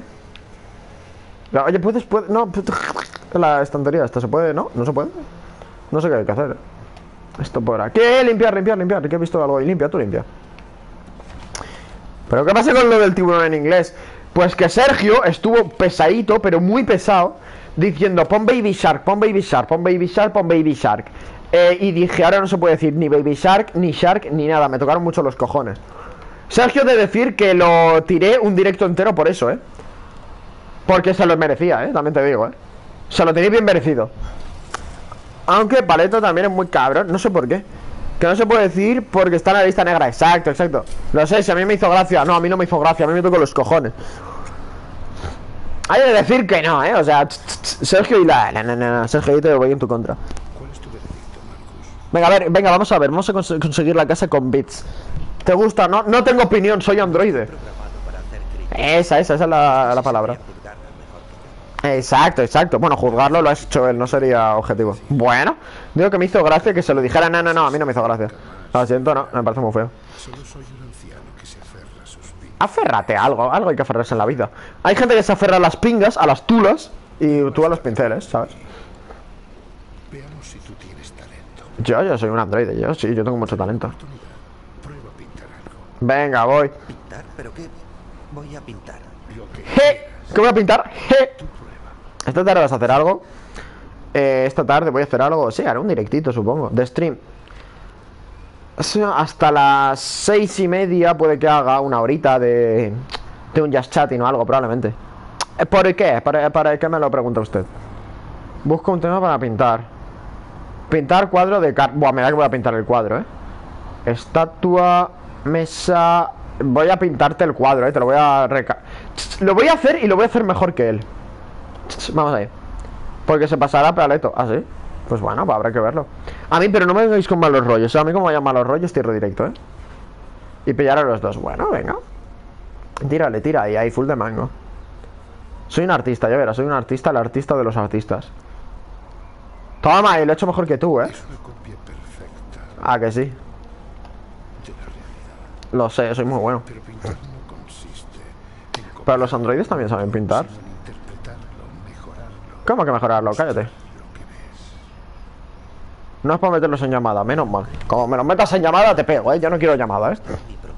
Oye, puedes, puedes, no, la estantería esta se puede, ¿no? No se puede. No sé qué hay que hacer. Esto por aquí, limpiar, limpiar, limpiar. Que he visto algo y limpia, tú limpia. Pero ¿qué pasa con lo del tiburón en inglés? Pues que Sergio estuvo pesadito, pero muy pesado, diciendo pon Baby Shark, pon Baby Shark, pon Baby Shark, pon Baby Shark. Eh, y dije, ahora no se puede decir ni Baby Shark, ni Shark, ni nada. Me tocaron mucho los cojones. Sergio, de decir que lo tiré un directo entero por eso, eh. Porque se lo merecía, eh, también te digo, eh. Se lo tenéis bien merecido. Aunque Paleto también es muy cabrón, no sé por qué. Que no se puede decir porque está en la lista negra. Exacto, exacto. Lo sé, si a mí me hizo gracia. No, a mí no me hizo gracia, a mí me tocó los cojones. Hay de decir que no, eh. O sea, tss, tss, Sergio y la... No, no, no, Sergio, yo te voy en tu contra. ¿Cuál es tu veredicto, Marcus? Venga, a ver, venga, vamos a ver. Vamos a cons conseguir la casa con bits. ¿Te gusta? No, no tengo opinión, soy androide. Esa, esa, esa es la, la palabra. Exacto, exacto. Bueno, juzgarlo lo ha hecho él, no sería objetivo. Bueno, digo que me hizo gracia que se lo dijera. No, no, no, a mí no me hizo gracia. Lo siento, no, me parece muy feo. Solo soy un anciano que se aferra a sus vidas. Aférrate a algo, algo hay que aferrarse en la vida. Hay gente que se aferra a las pingas, a las tulas, y tú a los pinceles, ¿sabes? Veamos si tú tienes talento. Yo, yo soy un androide, yo sí, yo tengo mucho talento. Prueba a pintar algo. Venga, voy. ¿Pintar? ¿Pero qué voy a pintar? Lo que Je, ¿qué voy a pintar? Je. Esta tarde vas a hacer algo. Eh, esta tarde voy a hacer algo. Sí, haré un directito, supongo. De stream. O sea, hasta las seis y media puede que haga una horita de, de un just chatting o algo, probablemente. ¿Por qué? ¿Para, para qué me lo pregunta usted? Busco un tema para pintar. Pintar cuadro de car... Buah, me da que voy a pintar el cuadro, eh. Estatua, mesa... Voy a pintarte el cuadro, eh. Te lo voy a reca... Lo voy a hacer y lo voy a hacer mejor que él. Vamos ahí. Porque se pasará Paleto. ¿Ah, sí? Pues bueno, pues habrá que verlo. A mí, pero no me vengáis con malos rollos. O sea, a mí como vayan malos rollos, tiro directo, ¿eh? Y pillar a los dos. Bueno, venga. Tírale, tira ahí, ahí, full de mango. Soy un artista, ya verás. Soy un artista, el artista de los artistas. Toma, y lo he hecho mejor que tú, ¿eh? es una copia perfecta Ah, que sí. de la realidad. Lo sé, soy muy bueno. Pero pintar no consiste en copiar, Pero los androides también saben pintar. sino en interpretarlo, mejorarlo, ¿Cómo que mejorarlo? Cállate. lo que ves. No es para meterlos en llamada, menos mal. Como me los metas en llamada, te pego, ¿eh? Yo no quiero llamada, ¿eh?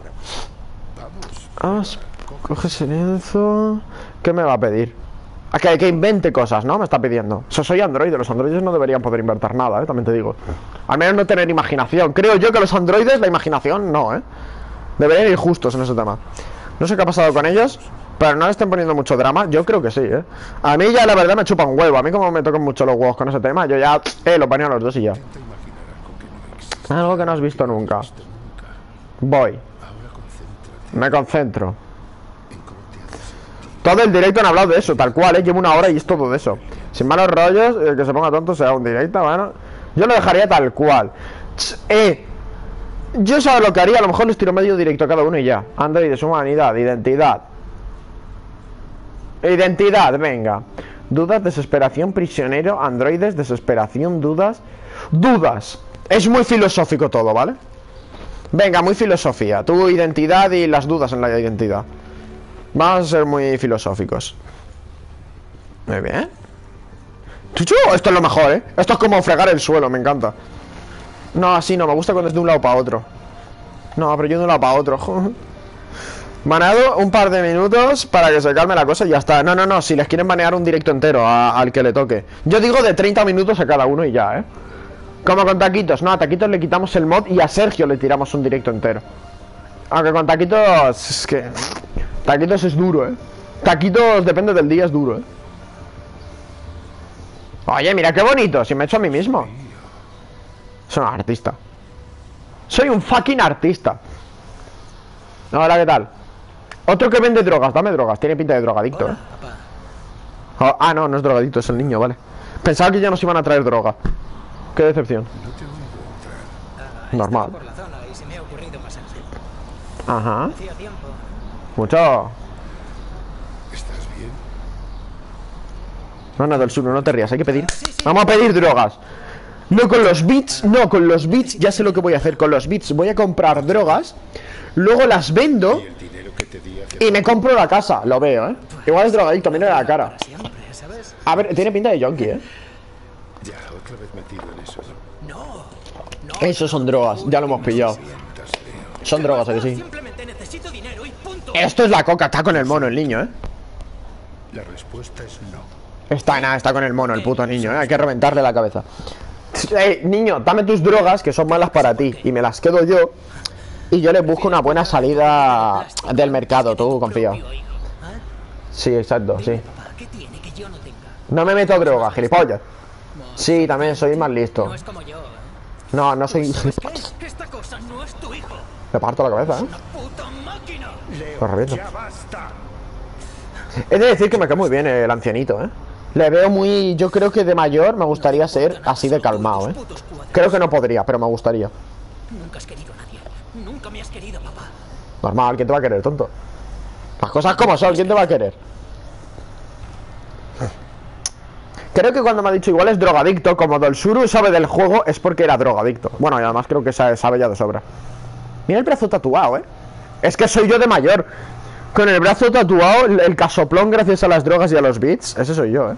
Vamos. Ah, coge silencio. ¿Qué me va a pedir? Ah, que, que invente cosas, ¿no? Me está pidiendo. Eso soy androide, los androides no deberían poder inventar nada, ¿eh? También te digo. Al menos no tener imaginación. Creo yo que los androides, la imaginación, no, ¿eh? Deberían ir justos en ese tema. No sé qué ha pasado con ellos, pero no le estén poniendo mucho drama. Yo creo que sí, ¿eh? A mí ya la verdad me chupa un huevo. A mí como me tocan mucho los huevos con ese tema, yo ya, eh, lo ponía a los dos y ya. Intenta imaginar algo que no existe Algo que no has visto nunca. nunca. Voy. Ahora concéntrate Me concentro. en cómo te hace sentir. Todo el directo han hablado de eso, tal cual, ¿eh? Llevo una hora y es todo de eso. Sin malos rollos, el que se ponga tonto sea un directo, bueno. Yo lo dejaría tal cual. Ch, Eh... Yo sabes lo que haría, a lo mejor les tiro medio directo a cada uno y ya. Androides, humanidad, identidad. Identidad, venga. Dudas, desesperación, prisionero, androides, desesperación, dudas. Dudas. Es muy filosófico todo, ¿vale? Venga, muy filosofía. Tu identidad y las dudas en la identidad. Vamos a ser muy filosóficos. Muy bien. Chuchu, esto es lo mejor, ¿eh? Esto es como fregar el suelo, me encanta. No, así no, me gusta cuando es de un lado para otro. No, pero yo de un lado para otro. Me han dado un par de minutos para que se calme la cosa y ya está. No, no, no, si les quieren banear un directo entero a, al que le toque. Yo digo de treinta minutos a cada uno y ya, ¿eh? Como con Taquitos. No, a Taquitos le quitamos el mod y a Sergio le tiramos un directo entero. Aunque con Taquitos... Es que... Taquitos es duro, ¿eh? Taquitos, depende del día, es duro, ¿eh? Oye, mira qué bonito, si me he hecho a mí mismo. Soy un artista. Soy un fucking artista. Hola, ¿qué tal? Otro que vende drogas, dame drogas. Tiene pinta de drogadicto, Hola, ¿eh? papá. Oh, ah, no, no es drogadicto, es el niño, vale. Pensaba que ya nos iban a traer droga. Qué decepción. No te oigo entrar. Ah, Normal. estaba por la zona y se me ha ocurrido pasar. Ajá. Hacía tiempo. Mucho. ¿Estás bien? No, no, del sur, no te rías, hay que pedir. Sí, Vamos a pedir drogas. No con los bits, no, con los bits ya sé lo que voy a hacer. Con los bits voy a comprar drogas, luego las vendo Y el dinero que te di hace y me compro la casa. Lo veo, ¿eh? Igual es drogadicto, mira la cara. Para siempre, ¿sabes? A ver, tiene pinta de junkie, ¿eh? ya otra vez metido en eso. No. No. Esos son drogas, ya lo hemos pillado. Sientas feo. Son drogas, ¿a que sí? Simplemente necesito dinero y punto. Esto es la coca, está con el mono el niño, ¿eh? La respuesta es no. Está, nada, está con el mono el puto niño, ¿eh? Hay que reventarle la cabeza. Eh, niño, dame tus drogas que son malas para ti y me las quedo yo y yo le busco una buena salida del mercado, tú confía. Sí, exacto, sí. Papá, ¿qué tiene que yo no tenga? No me meto droga, gilipollas. Sí, también soy más listo. No es como yo, ¿eh? No, no soy... ¿Sabes qué? Esta cosa no es tu hijo. Me parto la cabeza, ¿eh? Una puta máquina. Lo reviento. ¡Ya basta! He de decir que me cae muy bien el ancianito, ¿eh? Le veo muy... Yo creo que de mayor me gustaría ser así de calmado, ¿eh? Creo que no podría, pero me gustaría. Nunca has querido a nadie. Nunca me has querido, papá. Normal, ¿quién te va a querer, tonto? Las cosas como son, ¿quién te va a querer? Creo que cuando me ha dicho igual es drogadicto, como Dolsuru sabe del juego, es porque era drogadicto. Bueno, y además creo que sabe, sabe ya de sobra. Mira el brazo tatuado, ¿eh? Es que soy yo de mayor. Con el brazo tatuado, el, el casoplón gracias a las drogas y a los beats. Ese soy yo, ¿eh?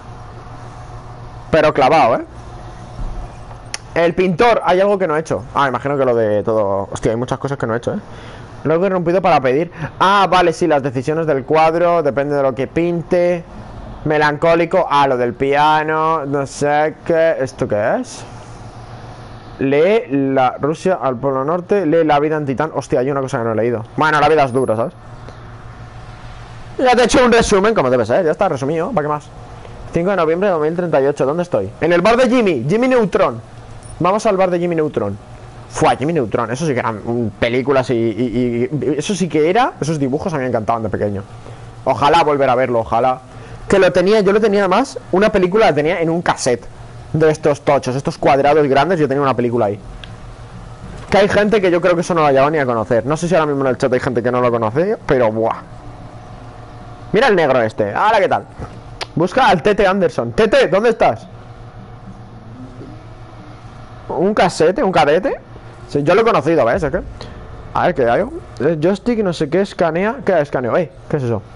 Pero clavado, ¿eh? El pintor, hay algo que no he hecho. Ah, imagino que lo de todo... Hostia, hay muchas cosas que no he hecho, ¿eh? Luego he rompido para pedir. Ah, vale, sí, las decisiones del cuadro. Depende de lo que pinte. Melancólico. Ah, lo del piano. No sé qué. ¿Esto qué es? Lee la Rusia al Polo Norte. Lee la vida en Titán. Hostia, hay una cosa que no he leído. Bueno, la vida es dura, ¿sabes? Ya te he hecho un resumen, como debe ser. Ya está resumido. ¿Para qué más? cinco de noviembre de dos mil treinta y ocho. ¿Dónde estoy? En el bar de Jimmy. Jimmy Neutron. Vamos al bar de Jimmy Neutron. Fue Jimmy Neutron. Eso sí que eran mm, películas y, y, y... Eso sí que era... Esos dibujos a mí me encantaban de pequeño. Ojalá volver a verlo. Ojalá. Que lo tenía... Yo lo tenía más... Una película la tenía en un cassette. De estos tochos. Estos cuadrados grandes. Yo tenía una película ahí. Que hay gente que yo creo que eso no la lleva ni a conocer. No sé si ahora mismo en el chat hay gente que no lo conoce. Pero buah. Mira el negro este. Ahora, ¿qué tal? Busca al Tete Anderson. Tete, ¿dónde estás? ¿Un casete? ¿Un cadete? Sí, yo lo he conocido, ¿ves? ¿Qué? A ver, ¿qué hay? Eh, Joystick, no sé qué, escanea. ¿Qué escaneo? Eh, ¿qué es eso?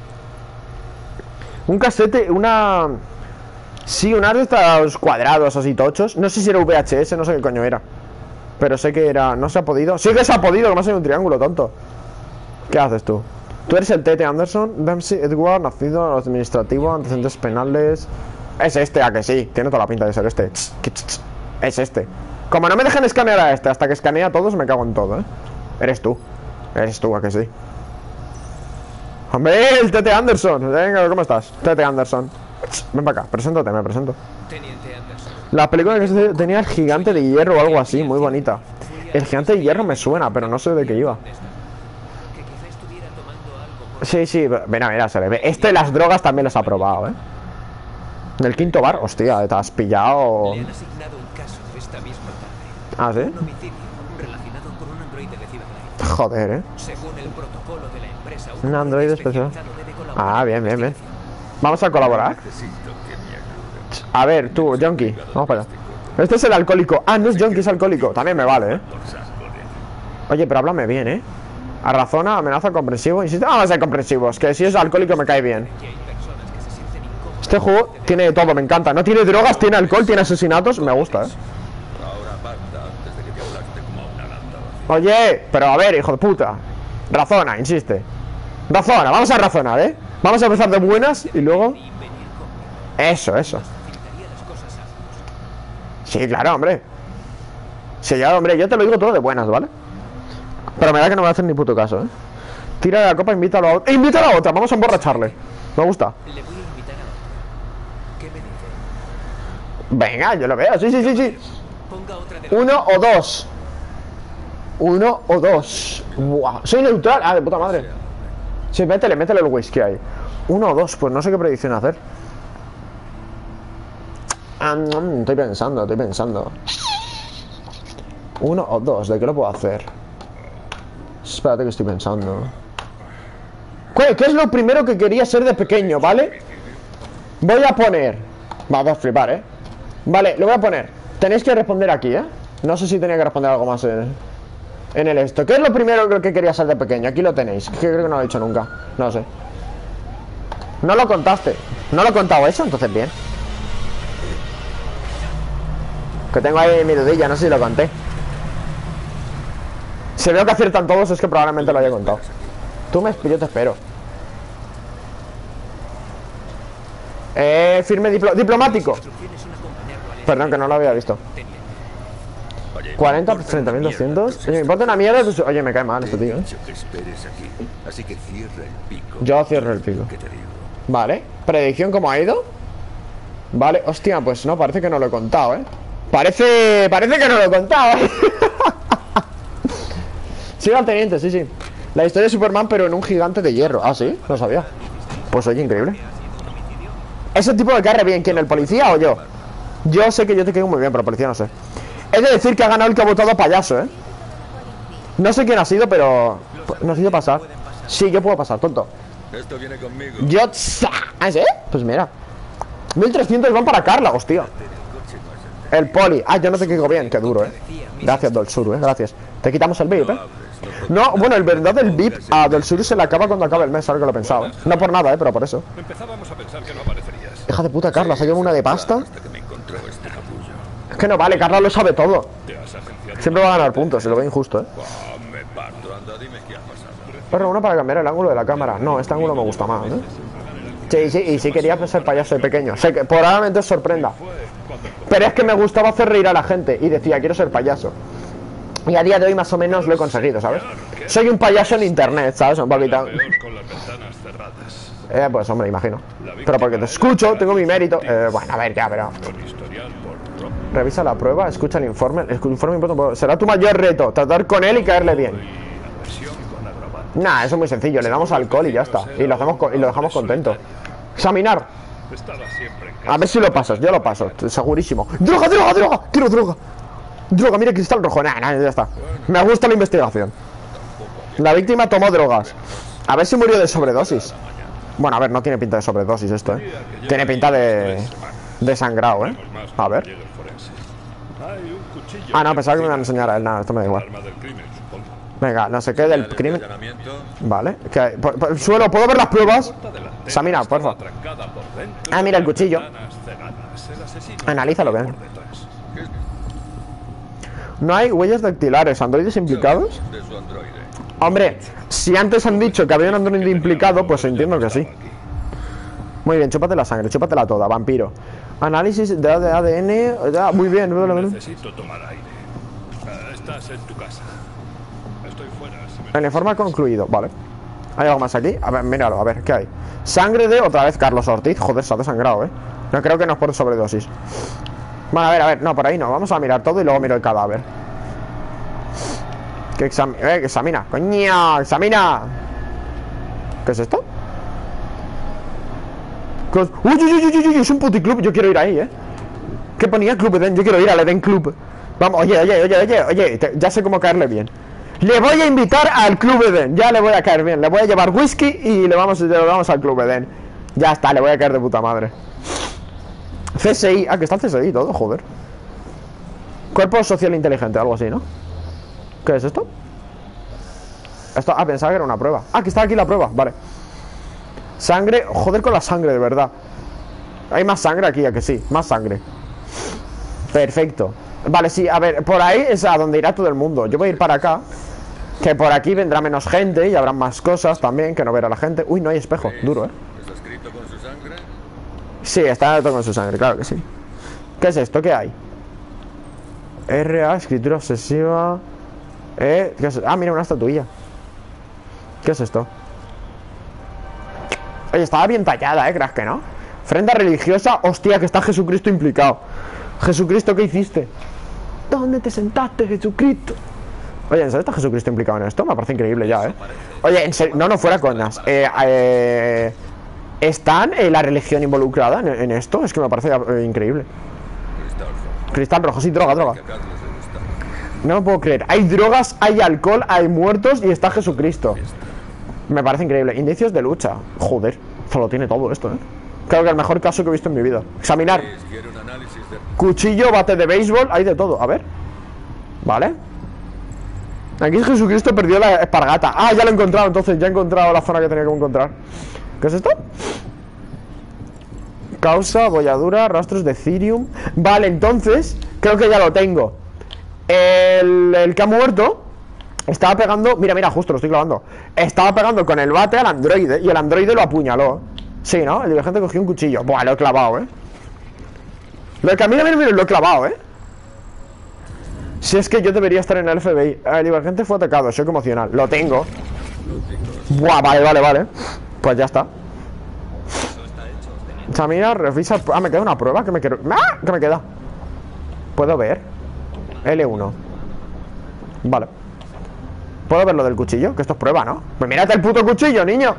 Un casete, una... Sí, una de estos cuadrados así tochos. No sé si era V H S, no sé qué coño era. Pero sé que era... No se ha podido. Sí que se ha podido, que me ha salido un triángulo, tonto. ¿Qué haces tú? Tú eres el Tete Anderson, Dempsey Edward, nacido en lo administrativo, antecedentes penales. Es este, a que sí, tiene toda la pinta de ser este. Es este. Como no me dejan escanear a este, hasta que escanea a todos, me cago en todo, ¿eh? Eres tú. Eres tú, a que sí. Hombre, el Tete Anderson. Venga, ¿cómo estás? Tete Anderson. Ven para acá, preséntate, me presento. Teniente Anderson. La película que se- tenía el gigante de hierro o algo así, muy bonita. El gigante de hierro me suena, pero no sé de qué iba. Que quizá estuviera tomando algo por... Sí, sí, mira, mira, se le ve. Este las drogas también las ha probado, ¿eh? En el quinto bar, hostia, te has pillado. Le han asignado un caso esta misma tarde. Ah, ¿sí? Un homicidio relacionado con un androide de Cyberlife. Joder, ¿eh? Según el protocolo de la empresa, Un androide especial. especializado debe colaborar Ah, en bien, la bien, bien. investigación. Vamos a colaborar. Necesito que me ayudes. A ver, tú, Junkie, vamos para allá. Este es el alcohólico. Ah, no es Junkie, es alcohólico. También me vale, ¿eh? Por saco de... Oye, pero háblame bien, ¿eh? A razona, amenaza, comprensivo. Insiste, vamos a ser comprensivos. Que si es alcohólico me cae bien. Y hay personas que se sienten incómodas. Este juego tiene de todo, me encanta. No tiene drogas, tiene alcohol, tiene asesinatos. Me gusta, ¿eh? Ahora basta antes de que te hablaste como a una lata vacía. Oye, pero a ver, hijo de puta. Razona, insiste. Razona, vamos a razonar, ¿eh? Vamos a empezar de buenas y luego... Eso, eso. Facilitaría las cosas a ambos. Sí, claro, hombre. Sí, ya, hombre, yo te lo digo todo de buenas, ¿vale? Pero me da que no me va a hacer ni puto caso, ¿eh? Tira de la copa, invítalo a otra. ¡Invita a la otra! Vamos a emborracharle. Me gusta. Le voy a invitar a otro. ¿Qué me dice? Venga, yo lo veo. Sí, sí, sí, sí. Ponga otra de la... Uno o dos. Uno o dos. Buah. Soy neutral. Ah, de puta madre. Sí, métele, métele el whisky ahí. Uno o dos, pues no sé qué predicción hacer. Ah, mm, estoy pensando, estoy pensando. Uno o dos, ¿de qué lo puedo hacer? Espérate que estoy pensando. ¿Qué, qué es lo primero que quería ser de pequeño, vale? Voy a poner... Va a flipar, ¿eh? Vale, lo voy a poner. Tenéis que responder aquí, ¿eh? No sé si tenía que responder algo más en, en el esto. ¿Qué es lo primero que quería ser de pequeño? Aquí lo tenéis. Que creo que no lo he dicho nunca. No sé. No lo contaste. No lo he contado eso, entonces bien. Que tengo ahí mi dudilla, no sé si lo conté. Si veo que aciertan todos es que probablemente lo haya contado. Tú me... yo te espero. Eh, firme diplo... diplomático. Perdón, que no lo había visto. cuarenta frente a mil doscientos. Oye, me importa una mierda. Pues... oye, me cae mal este tío, ¿eh? Así que cierra el pico. Yo cierro el pico. Vale. Predicción, ¿cómo ha ido? Vale, hostia, pues no, parece que no lo he contado, ¿eh? Parece... parece que no lo he contado, ¿eh? Sí, al teniente, sí, sí. La historia de Superman, pero en un gigante de hierro. Ah, ¿sí? No sabía. Pues oye, increíble. Ese tipo de carre bien. ¿Quién? ¿El policía o yo? Yo sé que yo te caigo muy bien, pero el policía no sé. Es de decir que ha ganado el que ha votado payaso, ¿eh? No sé quién ha sido, pero... no ha sido pasar. Sí, yo puedo pasar, tonto. Esto viene conmigo. Yo... ¿ah, sí? Pues mira, mil trescientos van para Carla, hostia. El poli. Ah, yo no te caigo bien, qué duro, ¿eh? Gracias, Del Sur, ¿eh? Gracias. Te quitamos el V I P, ¿eh? No, bueno, el verdad del V I P a Del Sur se le acaba cuando acabe el mes, ahora que lo he pensado, ¿eh? No por nada, ¿eh? Pero por eso. Empezábamos a pensar que no aparecerías. Hija de puta, Carla, se lleva una de pasta. Hasta que me encontró este capullo. Es que no vale, Carla lo sabe todo. Te has agenciado. Siempre va a ganar puntos, se lo ve injusto, ¿eh? Ah, me parto. Anda, dime qué ha pasado. Pero una para cambiar el ángulo de la cámara. No, este ángulo me gusta más, ¿eh? Sí, sí, y sí quería ser payaso de pequeño. Sé que probablemente os sorprenda. Pero es que me gustaba hacer reír a la gente y decía, quiero ser payaso. Y a día de hoy más o menos lo he conseguido, ¿sabes? Soy un payaso en internet, ¿sabes? Un poquito. Eh, pues hombre, imagino. Pero porque te escucho, tengo mi mérito. Eh, bueno, a ver, ya, pero... revisa la prueba, escucha el informe. El informe importa. Será tu mayor reto, tratar con él y caerle bien. Nah, eso es muy sencillo, le damos alcohol y ya está. Y lo hacemos y lo dejamos contento. Examinar. A ver si lo pasas, yo lo paso, segurísimo. ¡Droga, droga, droga! ¡Quiero droga! Droga, mira, cristal rojo. Nah, nah, ya está. Me gusta la investigación. La víctima tomó drogas. A ver si murió de sobredosis. Bueno, a ver, no tiene pinta de sobredosis esto, ¿eh? Tiene pinta de... de sangrado, ¿eh? A ver. Ah, no, pensaba que me iban a enseñar a él. Nada, esto me da igual. Venga, no sé qué del crimen. Vale, que hay? Por, por, suelo, ¿puedo ver las pruebas? Examina, por favor. Ah, mira el cuchillo. Analízalo bien. No hay huellas dactilares. ¿Androides implicados? Hombre, si antes han dicho que había un androide implicado, pues entiendo que sí. Muy bien, chúpate la sangre, chúpatela toda, vampiro. Análisis de A D N. Ah, muy bien. Necesito tomar aire. Estás en tu casa. Estoy fuera. El informe concluido, vale. ¿Hay algo más aquí? A ver, míralo, a ver, ¿qué hay? Sangre de otra vez Carlos Ortiz. Joder, se ha desangrado, ¿eh? No creo que no es por sobredosis. Bueno, a ver, a ver, no, por ahí no. Vamos a mirar todo y luego miro el cadáver. Que examina, eh, que examina. Coño, examina. ¿Qué es esto? ¿Qué es? Uy, uy, uy, uy, uy, es un puticlub. Yo quiero ir ahí, ¿eh? ¿Qué ponía Club Eden? Yo quiero ir al Eden Club. Vamos, oye, oye, oye, oye, oye, te, ya sé cómo caerle bien. Le voy a invitar al Club Eden. Ya le voy a caer bien. Le voy a llevar whisky y le vamos, le vamos al Club Eden. Ya está, le voy a caer de puta madre. C S I, ah, que está el C S I y todo, joder. Cuerpo social inteligente, algo así, ¿no? ¿Qué es esto? Esto, ah, pensaba que era una prueba. Ah, que está aquí la prueba, vale. Sangre, joder con la sangre, de verdad. Hay más sangre aquí, ¿a que sí? Más sangre. Perfecto. Vale, sí, a ver, por ahí es a donde irá todo el mundo. Yo voy a ir para acá. Que por aquí vendrá menos gente y habrá más cosas también que no verá la gente. Uy, no hay espejo, duro, ¿eh? ¿Está escrito con su sangre? Sí, está escrito con su sangre, claro que sí. ¿Qué es esto? ¿Qué hay? R A, escritura obsesiva. Eh, ¿qué es? Ah, mira, una estatuilla. ¿Qué es esto? Oye, estaba bien tallada, ¿eh? ¿Crees que no? Ofrenda religiosa, hostia, que está Jesucristo implicado. Jesucristo, ¿qué hiciste? ¿Dónde te sentaste, Jesucristo? Oye, ¿en serio está Jesucristo implicado en esto? Me parece increíble ya, ¿eh? Oye, en serio, no, no, fuera coñas. Eh, eh, ¿Están eh, la religión involucrada en, en esto? Es que me parece eh, increíble. Cristal rojo, sí, droga, droga. No me puedo creer. Hay drogas, hay alcohol, hay muertos y está Jesucristo. Me parece increíble. Indicios de lucha. Joder, solo tiene todo esto, ¿eh? Creo que el mejor caso que he visto en mi vida. Examinar. Quiero un análisis de... cuchillo, bate de béisbol, hay de todo, a ver. Vale. Aquí Jesucristo perdió la espargata. Ah, ya lo he encontrado, entonces ya he encontrado la zona que tenía que encontrar. ¿Qué es esto? Causa, bolladura, rastros de Cirium. Vale, entonces creo que ya lo tengo. El, el que ha muerto estaba pegando, mira, mira, justo lo estoy clavando. Estaba pegando con el bate al androide y el androide lo apuñaló. Sí, ¿no? El divergente cogió un cuchillo. Buah, lo he clavado, ¿eh? Lo que a mí, mira, mira, lo he clavado, ¿eh? Si es que yo debería estar en el F B I. El divergente fue atacado, shock emocional. Lo tengo. Buah, vale, vale, vale. Pues ya está. Samira, revisa. Ah, me queda una prueba. ¿Qué me quiero? ¡Ah! ¿Qué me queda? ¿Puedo ver? L uno. Vale. ¿Puedo ver lo del cuchillo? Que esto es prueba, ¿no? Pues mírate el puto cuchillo, niño.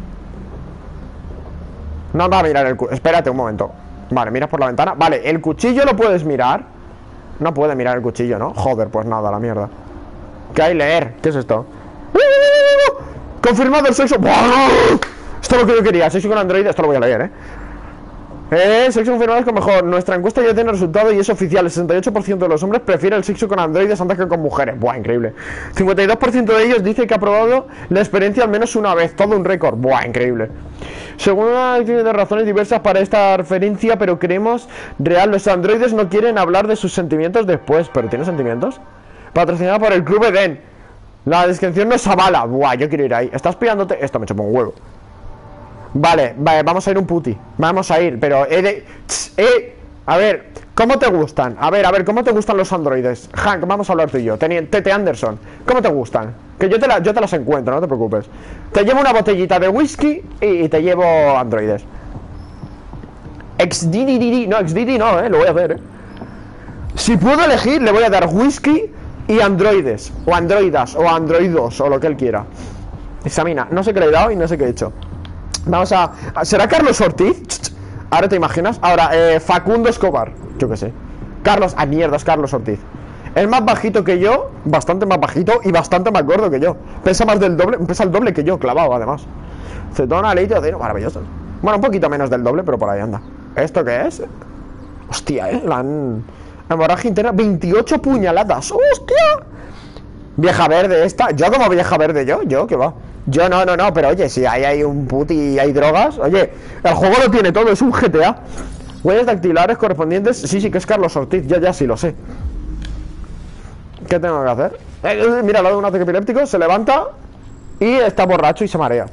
No va a mirar el cuchillo. Espérate un momento. Vale, miras por la ventana. Vale, el cuchillo lo puedes mirar. No puede mirar el cuchillo, ¿no? Joder, pues nada, la mierda. ¿Qué hay? Leer. ¿Qué es esto? Confirmado el sexo. Esto es lo que yo quería. Sexo con androide. Esto lo voy a leer, ¿eh? Eh, sexo confirmado es con mejor. Nuestra encuesta ya tiene resultado y es oficial. El sesenta y ocho por ciento de los hombres prefiere el sexo con androides antes que con mujeres. Buah, increíble. cincuenta y dos por ciento de ellos dice que ha probado la experiencia al menos una vez. Todo un récord. Buah, increíble. Según una de razones diversas para esta referencia, pero creemos real, los androides no quieren hablar de sus sentimientos después. ¿Pero tiene sentimientos? Patrocinada por el Club Eden. La descripción no es avala. Buah, yo quiero ir ahí. ¿Estás pillándote? Esto me chupa un huevo. Vale, vale, vamos a ir un puti. Vamos a ir, pero he de... Eh, a ver, ¿cómo te gustan? A ver, a ver, ¿cómo te gustan los androides? Hank, vamos a hablar tú y yo. Tete Anderson, ¿cómo te gustan? Que yo te, la, yo te las encuentro, no te preocupes. Te llevo una botellita de whisky y, y te llevo androides. Ex Didi, no, ex Didi no, eh, lo voy a hacer, eh. Si puedo elegir, le voy a dar whisky y androides. O androidas, o androidos, o lo que él quiera. Examina, no sé qué le he dado y no sé qué he hecho. Vamos a... ¿Será Carlos Ortiz? Ahora te imaginas. Ahora, eh, Facundo Escobar. Yo qué sé. Carlos... Ah, mierda, es Carlos Ortiz. Es más bajito que yo. Bastante más bajito y bastante más gordo que yo. Pesa más del doble. Pesa el doble que yo, clavado además. Cetona, leite, acero. Maravilloso. Bueno, un poquito menos del doble, pero por ahí anda. ¿Esto qué es? Hostia, eh. La han... Hemorragia interna. veintiocho puñaladas. ¡Hostia! Vieja verde esta. Yo como vieja verde, yo. Yo, ¿qué va? Yo no, no, no, pero oye, si hay, hay un puti y hay drogas. Oye, el juego lo tiene todo, es un G T A. Huellas dactilares correspondientes. Sí, sí, que es Carlos Ortiz, yo ya sí lo sé. ¿Qué tengo que hacer? Eh, mira, lo de un ataque epiléptico, se levanta y está borracho y se marea.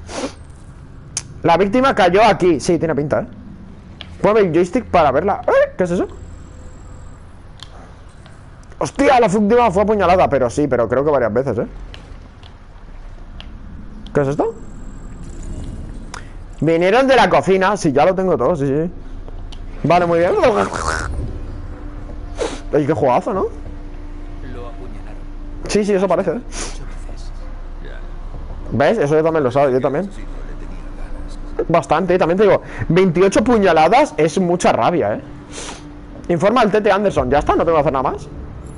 La víctima cayó aquí. Sí, tiene pinta, ¿eh? Mueve el joystick para verla. ¿Eh? ¿Qué es eso? Hostia, la víctima fue apuñalada. Pero sí, pero creo que varias veces, ¿eh? ¿Qué es esto? Vinieron de la cocina. Sí, ya lo tengo todo, sí, sí. Vale, muy bien. Ay, qué juegazo, ¿no? Lo apuñalaron. Sí, sí, eso parece, ¿eh? ¿Ves? Eso yo también lo sabes, yo también. Bastante, también te digo, veintiocho puñaladas es mucha rabia, ¿eh? Informa al Tete Anderson. Ya está, no tengo que hacer nada más.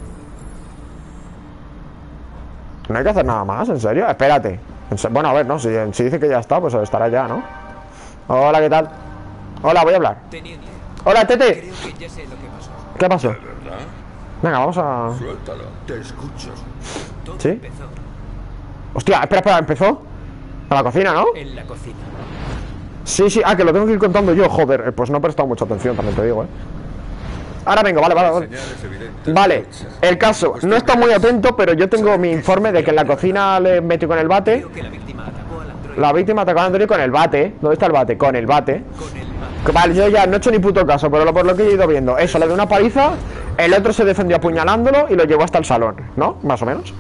No hay que hacer nada más, ¿en serio? Espérate. Bueno, a ver, no, si, si dice que ya está, pues estará ya, ¿no? Hola, ¿qué tal? Hola, voy a hablar. Teniente, Hola, Tete. creo que ya sé lo que pasó. ¿Qué pasó? ¿De verdad? Venga, vamos a... Suéltalo. Te escucho. Todo ¿Sí? empezó Hostia, espera, espera, empezó a la cocina, ¿no? en la cocina. Sí, sí, ah, que lo tengo que ir contando yo, joder. eh, Pues no he prestado mucha atención, también te digo, ¿eh? Ahora vengo, vale, vale, vale. Señales evidentes. Vale, el caso, no está muy atento, pero yo tengo mi informe de que en la cocina le metió con el bate. Creo que la víctima atacó al androide La víctima atacó al androide con el bate. ¿Dónde está el bate? Con el bate. con el mando. Que Vale, yo ya no he hecho ni puto caso, pero lo- por lo que he ido viendo, eso, le dio una paliza, el otro se defendió apuñalándolo y lo llevó hasta el salón, ¿no? Más o menos.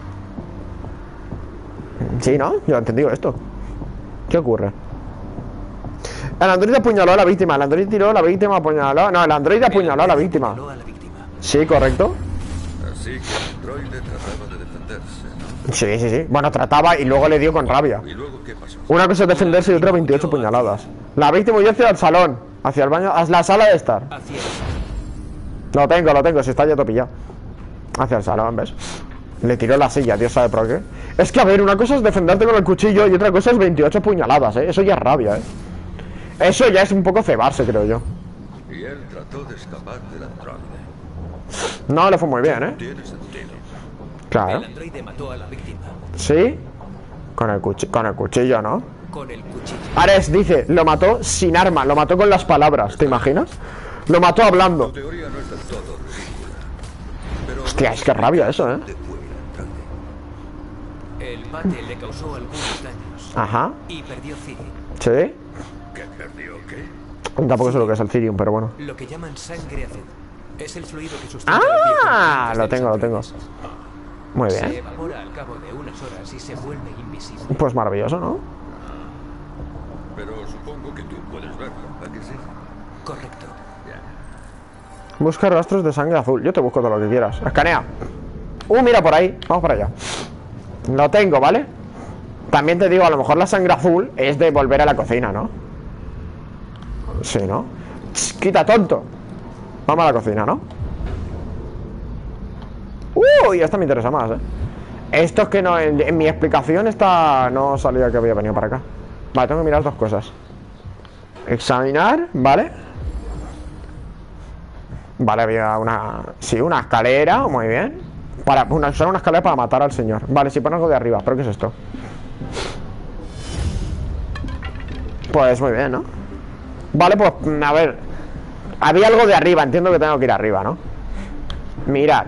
Sí, ¿no? Yo he entendido esto. ¿Qué ocurre? El androide apuñaló a la víctima, el androide tiró, la víctima apuñaló. No, el androide apuñaló a la víctima. Apuñaló a la víctima. Sí, correcto. Así que el androide trataba de defenderse, ¿no? Sí, sí, sí. Bueno, trataba y luego le dio con rabia. ¿Y luego qué pasó? Una cosa es defenderse y otra veintiocho puñaladas. La víctima huyó hacia el salón, hacia el baño, hacia la sala de estar. Hacia el salón. Lo tengo, lo tengo, si está ya todo pillado. Hacia el salón, ¿ves? Le tiró la silla, Dios sabe por qué. Es que, a ver, una cosa es defenderte con el cuchillo y otra cosa es veintiocho puñaladas, ¿eh? Eso ya es rabia, ¿eh? Eso ya es un poco cebarse, creo yo. Y él trató de escapar del androide. No le fue muy bien, ¿eh? Tiene sentido. Claro. El androide mató a la víctima. ¿Sí? Con el, cuch con el cuchillo, ¿no? Con el cuchillo. Ares dice, lo mató sin arma, lo mató con las palabras, ¿te imaginas? Lo mató hablando. Tu teoría no es del todo ridícula. Pero Hostia, es que rabia eso, ¿eh? ¿dónde fue el androide? El bate le causó algunos daños. Ajá. Y perdió Ciri. ¿Sí? ¿Qué perdió qué? Tampoco sé lo que es el Cirium, pero bueno. Lo que llaman sangre azul. Es el fluido que sustenta el ¡Ah! biocomponentes Lo de tengo, lo los tengo. androides. Muy Se bien. evapora al cabo de unas horas y se vuelve invisible. Pues maravilloso, ¿no? Pero supongo que tú puedes verlo, ¿a que sí? Correcto. Ya. Busca rastros de sangre azul. Yo te busco todo lo que quieras. Escanea. Uh, mira por ahí. Vamos para allá. Lo tengo, ¿vale? También te digo, a lo mejor la sangre azul es de volver a la cocina, ¿no? Sí, ¿no? Ch, quita, tonto. Vamos a la cocina, ¿no? Uy, esta me interesa más, ¿eh? Esto es que no, en, en mi explicación esta no salía que había venido para acá. Vale, tengo que mirar dos cosas. Examinar, ¿vale? Vale, había una... Sí, una escalera, muy bien. Para una, usar una escalera para matar al señor. Vale, si pone algo de arriba, ¿pero qué es esto? Pues muy bien, ¿no? Vale, pues, a ver. Había algo de arriba, entiendo que tengo que ir arriba, ¿no? Mirad.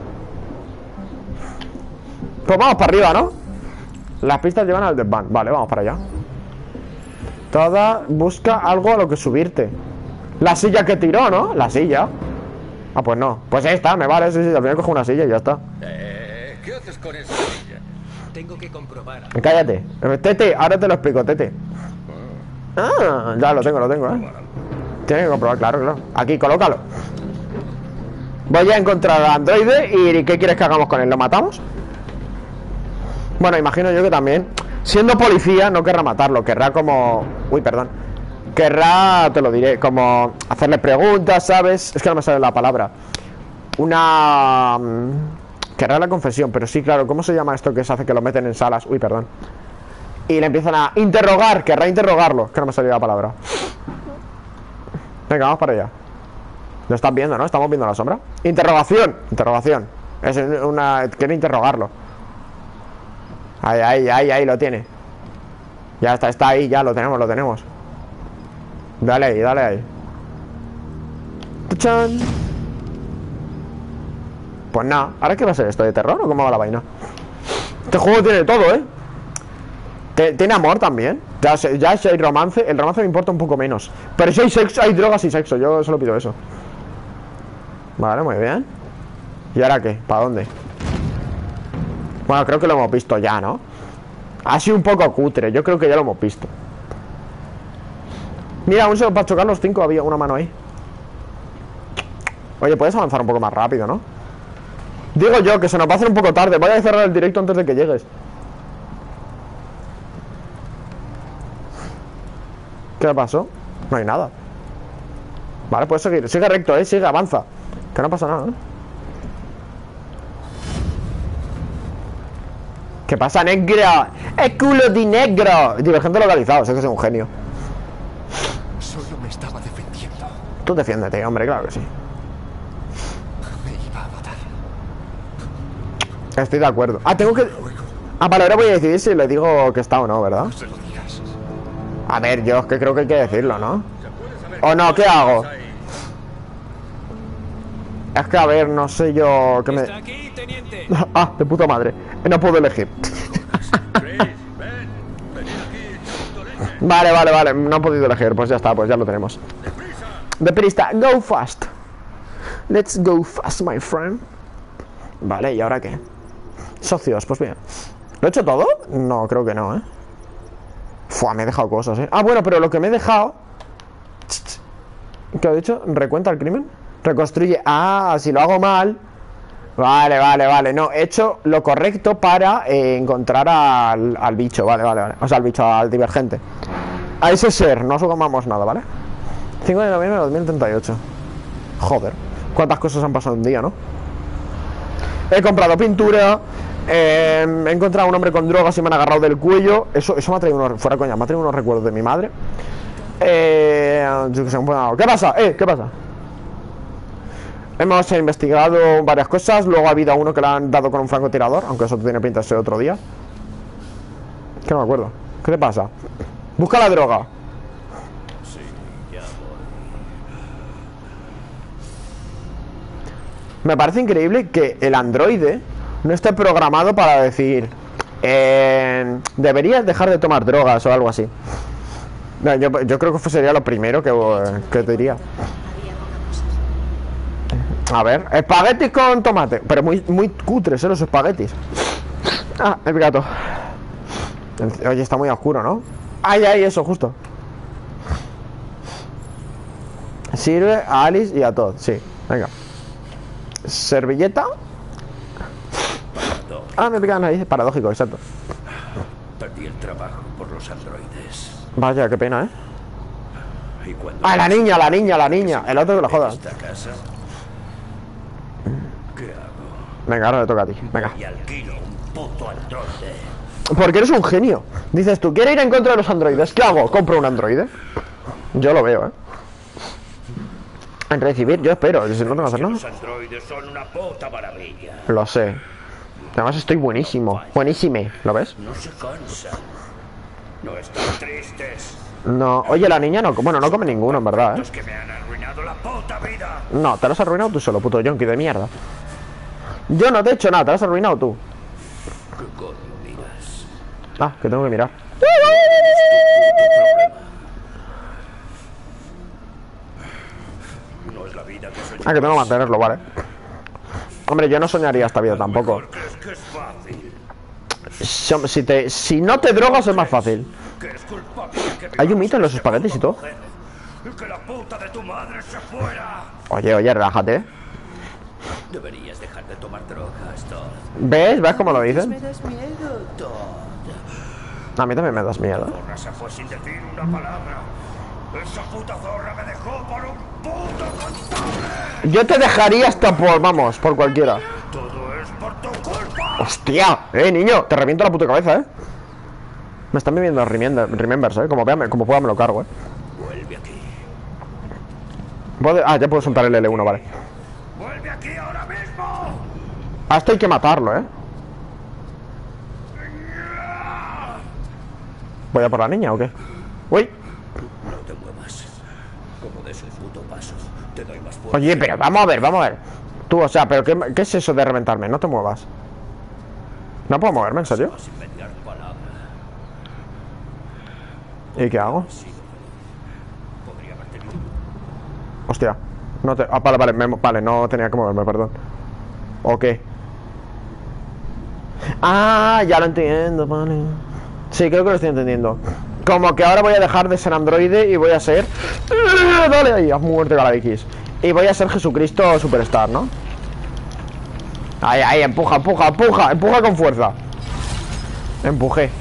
Pues vamos para arriba, ¿no? Las pistas llevan al desván. Vale, vamos para allá. Toda, busca algo a lo que subirte. La silla que tiró, ¿no? La silla. Ah, pues no. Pues esta, me vale, sí, sí. Al final cojo una silla y ya está. Eh, ¿qué haces con esa silla? Tengo que comprobar. Cállate. Tete, ahora te lo explico, Tete. Ah, ya lo tengo, lo tengo, ¿eh? Tienes que comprobar, claro, claro. Aquí, colócalo. Voy a encontrar al androide y ¿qué quieres que hagamos con él? ¿Lo matamos? Bueno, imagino yo que también, siendo policía, no querrá matarlo. Querrá como... Uy, perdón. Querrá, te lo diré, como hacerle preguntas, ¿sabes? Es que no me sale la palabra. Una... Querrá la confesión, pero sí, claro. ¿Cómo se llama esto que se hace que lo meten en salas? Uy, perdón. Y le empiezan a interrogar. Querrá interrogarlo. Es que no me salió la palabra. Venga, vamos para allá. Lo estás viendo, ¿no? Estamos viendo la sombra. Interrogación. Interrogación. Es una... Quiere interrogarlo. Ahí, ahí, ahí, ahí lo tiene. Ya está, está ahí, ya lo tenemos, lo tenemos. Dale ahí, dale ahí. ¡Tachán! Pues nada, ¿ahora qué va a ser esto? ¿De terror o cómo va la vaina? Este juego tiene todo, ¿eh? Tiene amor también. Ya, ya si hay romance, el romance me importa un poco menos. Pero si hay sexo, hay drogas y sexo. Yo solo pido eso. Vale, muy bien. ¿Y ahora qué? ¿Para dónde? Bueno, creo que lo hemos visto ya, ¿no? Ha sido un poco cutre, yo creo que ya lo hemos visto. Mira, aún solo para chocar los cinco había una mano ahí. Oye, puedes avanzar un poco más rápido, ¿no? Digo yo, que se nos va a hacer un poco tarde. Voy a cerrar el directo antes de que llegues. ¿Qué pasó? No hay nada. Vale, puedes seguir, sigue recto, ¿eh? Sigue, avanza. Que no pasa nada, ¿eh? ¿Qué pasa, negro? ¡Es culo de negro! Divergente localizado, sé que soy un genio. Solo me estaba defendiendo. Tú defiéndete, hombre, claro que sí. Me iba a matar. Estoy de acuerdo. Ah, tengo que... Ah, vale, ahora voy a decidir si le digo que está o no, ¿verdad? No se lo digas. A ver, yo es que creo que hay que decirlo, ¿no? ¿O no? ¿Qué hago? Es que, a ver, no sé yo... ¿Qué me... ¿Está aquí, teniente? Ah, de puta madre. No puedo elegir. Vale, vale, vale. No he podido elegir. Pues ya está, pues ya lo tenemos. Deprisa, go fast. Let's go fast, my friend. Vale, ¿y ahora qué? Socios, pues bien. ¿Lo he hecho todo? No, creo que no, ¿eh? Fua, me he dejado cosas, ¿eh? Ah, bueno, pero lo que me he dejado... ¿Qué he dicho? ¿Recuenta el crimen? Reconstruye... Ah, si lo hago mal... Vale, vale, vale. No, he hecho lo correcto para eh, encontrar al, al bicho. Vale, vale, vale. O sea, al bicho, al divergente. A ese ser, no sumamos nada, ¿vale? cinco de noviembre de dos mil treinta y ocho. Joder, cuántas cosas han pasado un día, ¿no? He comprado pintura. eh, He encontrado a un hombre con drogas y me han agarrado del cuello. Eso, eso me ha traído unos... Fuera coña, me ha traído unos recuerdos de mi madre. Eh, yo que sé, bueno, ¿qué pasa? Eh, ¿qué pasa? Hemos investigado varias cosas. Luego ha habido a uno que le han dado con un francotirador, aunque eso tiene pinta de ser otro día. Que no me acuerdo. ¿Qué te pasa? Busca la droga. Sí, ya voy. Me parece increíble que el androide no esté programado para decir eh, deberías dejar de tomar drogas o algo así. No, yo, yo creo que sería lo primero que, que te diría. A ver, espaguetis con tomate. Pero muy, muy cutres, ¿eh? Los espaguetis. Ah, el gato. Oye, está muy oscuro, ¿no? Ay, ay, eso, justo. Sirve a Alice y a Todd, sí. Venga. Servilleta. Ah, me pican ahí. Paradójico, exacto. Perdí el trabajo por los androides. Vaya, qué pena, ¿eh? Y cuando Ah, la niña, la niña, la niña. El otro que lo en joda. esta casa, ¿qué hago? Venga, ahora le toca a ti. Venga. Y alquilo un puto androide. Porque eres un genio. Dices tú, ¿quieres ir en contra de los androides? ¿Qué hago? ¿Compro un androide? Yo lo veo, ¿eh? En recibir, yo espero. Si no tengo que hacer nada. Los androides son una puta maravilla. Lo sé. Además estoy buenísimo. Buenísime. ¿Lo ves? No se cansan. No están tristes. No. Oye, la niña no... Bueno, no come ninguno, en verdad, ¿eh? Los que me han arruinado la puta vida. No, te lo has arruinado tú solo, puto yonki de mierda. Yo no te he hecho nada, te lo has arruinado tú. ¿Qué coño miras? Ah, que tengo que mirar. No es la vida que soñamos. Ah, que tengo que mantenerlo, vale. Hombre, yo no soñaría esta vida tampoco. Mejor crees que es fácil. Si, si te, si no te drogas es más fácil. Que es culpa mía que Hay un vivamos mito en los este espaguetis y puto todo. agujero. Y que la puta de tu madre se fuera. Oye, oye, relájate. Deberías dejar de tomar drogas, Todd. ¿Ves? ¿Ves cómo lo dicen? Me das miedo, Todd. A mí también me das miedo. Zorra se fue sin decir una palabra. Esa puta zorra me dejó por un puto contable. Yo te dejaría hasta por, vamos, por cualquiera. Todo es por tu culpa. ¡Hostia! Eh, niño, te reviento la puta cabeza, eh. Me están viviendo remember, remembers, eh. Como, vea, como pueda me lo cargo, eh. Vuelve aquí. ¿Puedo? Ah, ya puedo soltar el L uno, vale. Vuelve aquí ahora mismo. A esto hay que matarlo, eh. ¿Voy a por la niña o qué? ¡Uy! No te muevas. Como des un puto paso, te doy más fuerza. Oye, pero vamos a ver, vamos a ver. Tú, o sea, pero ¿qué, qué es eso de reventarme? No te muevas. ¿No puedo moverme, en serio? Sin mediar palabra. ¿Y qué hago? Podría haber tenido. Hostia. No te... Ah, vale, vale, me- vale, no tenía que moverme, perdón. ¿O qué? Ah, ya lo entiendo, vale. Sí, creo que lo estoy entendiendo. Como que ahora voy a dejar de ser androide y voy a ser... Dale ahí, haz muerte Galactus. Y voy a ser Jesucristo Superstar, ¿no? Ahí, ahí, empuja, empuja, empuja, empuja con fuerza. Empujé.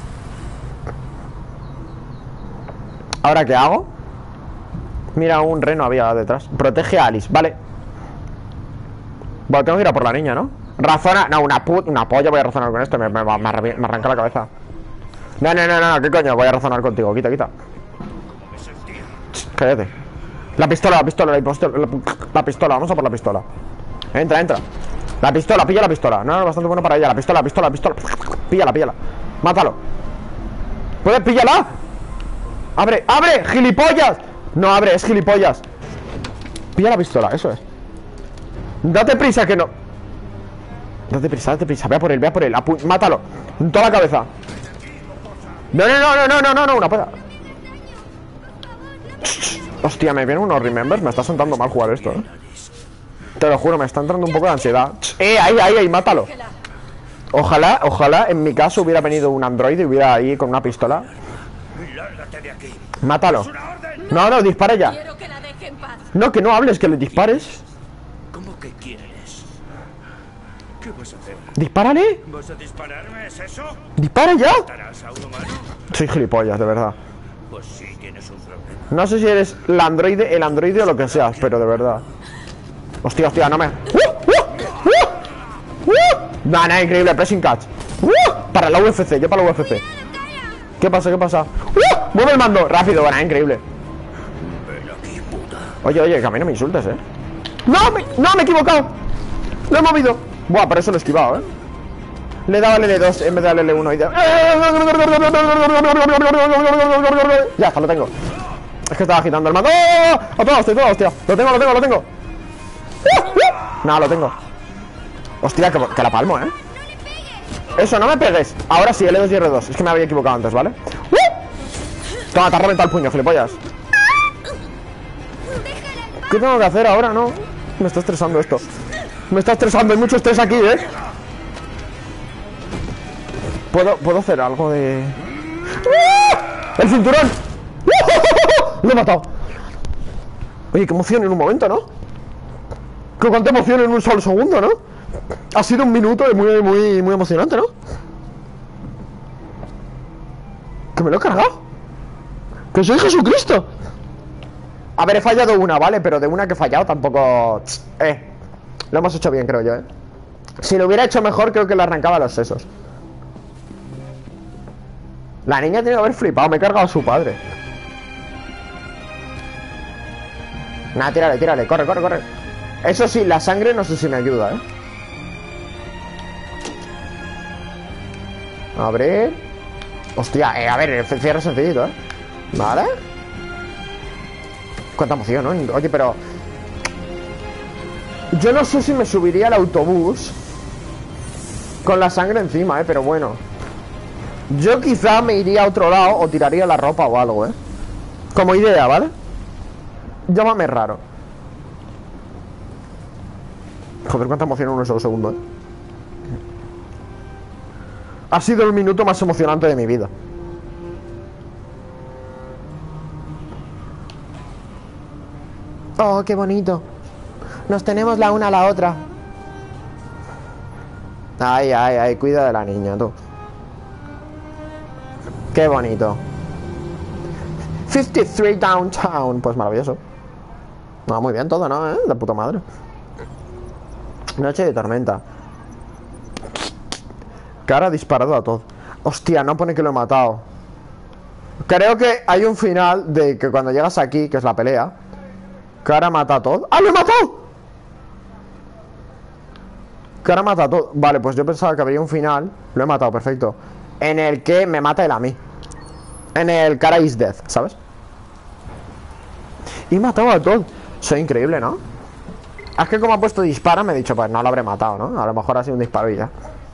¿Ahora qué hago? Mira, un reno había detrás. Protege a Alice, vale. Bueno, tengo que ir a por la niña, ¿no? Razona, no, una puta, una polla voy a razonar con esto. Me, me, me, arrabi- me arranca la cabeza. No, no, no, no, ¿qué coño? Voy a razonar contigo, quita, quita. Ch, cállate. La pistola, la pistola, la pistola, la, la pistola, vamos a por la pistola. Entra, entra. La pistola, pilla la pistola. No, no, bastante bueno para ella. La pistola, la pistola, la pistola. Píllala, píllala. Mátalo. ¿Puedes? Píllala. Abre, abre, gilipollas. No abre, es gilipollas. Pilla la pistola, eso es. Date prisa que no. Date prisa, date prisa. Vea por él, vea por él. Apu- Mátalo. En toda la cabeza. No, no, no, no, no, no, no, no, una pueda. Hostia, me vienen unos remembers. Me está sentando mal jugar esto, eh. Te lo juro, me está entrando un poco de ansiedad. Eh, ahí, ahí, ahí, mátalo. Ojalá, ojalá en mi caso hubiera venido un androide y hubiera ahí con una pistola. Lárgate de aquí. Mátalo. ¡Es una orden! No, no, dispara ya. Quiero que la deje en paz. No, que no hables, que le dispares. ¿Cómo que quieres? ¿Qué vas a hacer? Dispárale. ¿Vas a dispararme? ¿Es eso? Dispara ya. ¿Darás a un humano? Soy gilipollas, de verdad. Pues sí, tienes un problema. No sé si eres el androide, el androide o lo que seas, pero de verdad. Hostia, hostia, no me... ¡Uh! ¡Uh! ¡Uh! ¡Uh! Nah, nah, increíble, pressing catch. ¡Uh! Para la U F C, yo para la U F C. ¿Qué pasa, qué pasa? ¡Uh! Mueve el mando, rápido, bueno, increíble. Oye, oye, que a mí no me insultes, eh. ¡No! Me, ¡No! Me he equivocado. Lo he movido. Buah, por eso lo he esquivado, eh. Le he dado al L dos en vez de al L uno y de... Ya está, lo tengo. Es que estaba agitando el mando. ¡Oh! ¡A toda hostia, a toda hostia! Lo tengo, lo tengo, lo tengo. No, lo tengo. Hostia, que, que la palmo, eh. Eso, no me pegues. Ahora sí, L dos y R dos. Es que me había equivocado antes, ¿vale? Toma, te ha reventado el puño, gilipollas. ¿Qué tengo que hacer ahora? No. Me está estresando esto. Me está estresando, hay mucho estrés aquí, ¿eh? ¿Puedo, ¿puedo hacer algo de...? ¡El cinturón! ¡Lo he matado! Oye, qué emoción en un momento, ¿no? Qué cuánta emoción en un solo segundo, ¿no? Ha sido un minuto muy, muy, muy emocionante, ¿no? Que me lo he cargado. ¡Que soy Jesucristo! A ver, he fallado una, ¿vale? Pero de una que he fallado tampoco... Eh, lo hemos hecho bien, creo yo, ¿eh? Si lo hubiera hecho mejor, creo que le arrancaba los sesos. La niña tiene que haber flipado, me he cargado a su padre. Nada, tírale, tírale, corre, corre, corre. Eso sí, la sangre no sé si me ayuda, ¿eh? A ver... Hostia, eh, a ver, el cierre sencillito, ¿eh? Vale. Cuánta emoción, ¿no? Oye, pero... Yo no sé si me subiría al autobús con la sangre encima, ¿eh? Pero bueno. Yo quizá me iría a otro lado o tiraría la ropa o algo, ¿eh? Como idea, ¿vale? Llámame raro. Joder, cuánta emoción en un solo segundo, ¿eh? Ha sido el minuto más emocionante de mi vida. Oh, qué bonito. Nos tenemos la una a la otra. Ay, ay, ay, cuida de la niña, tú. Qué bonito. cincuenta y tres Downtown. Pues maravilloso. No, muy bien todo, ¿no? ¿Eh? De puta madre. Noche de tormenta. Cara disparado a todo. Hostia, no pone que lo he matado. Creo que hay un final de que cuando llegas aquí, que es la pelea, Cara mata a todo. ¡Ah, lo he matado! Cara mata a todo. Vale, pues yo pensaba que habría un final. Lo he matado, perfecto. En el que me mata él a mí. En el Cara is dead, ¿sabes? Y he matado a todo. Soy increíble, ¿no? Es que como ha puesto dispara, me he dicho, pues no lo habré matado, ¿no? A lo mejor ha sido un disparo y ya.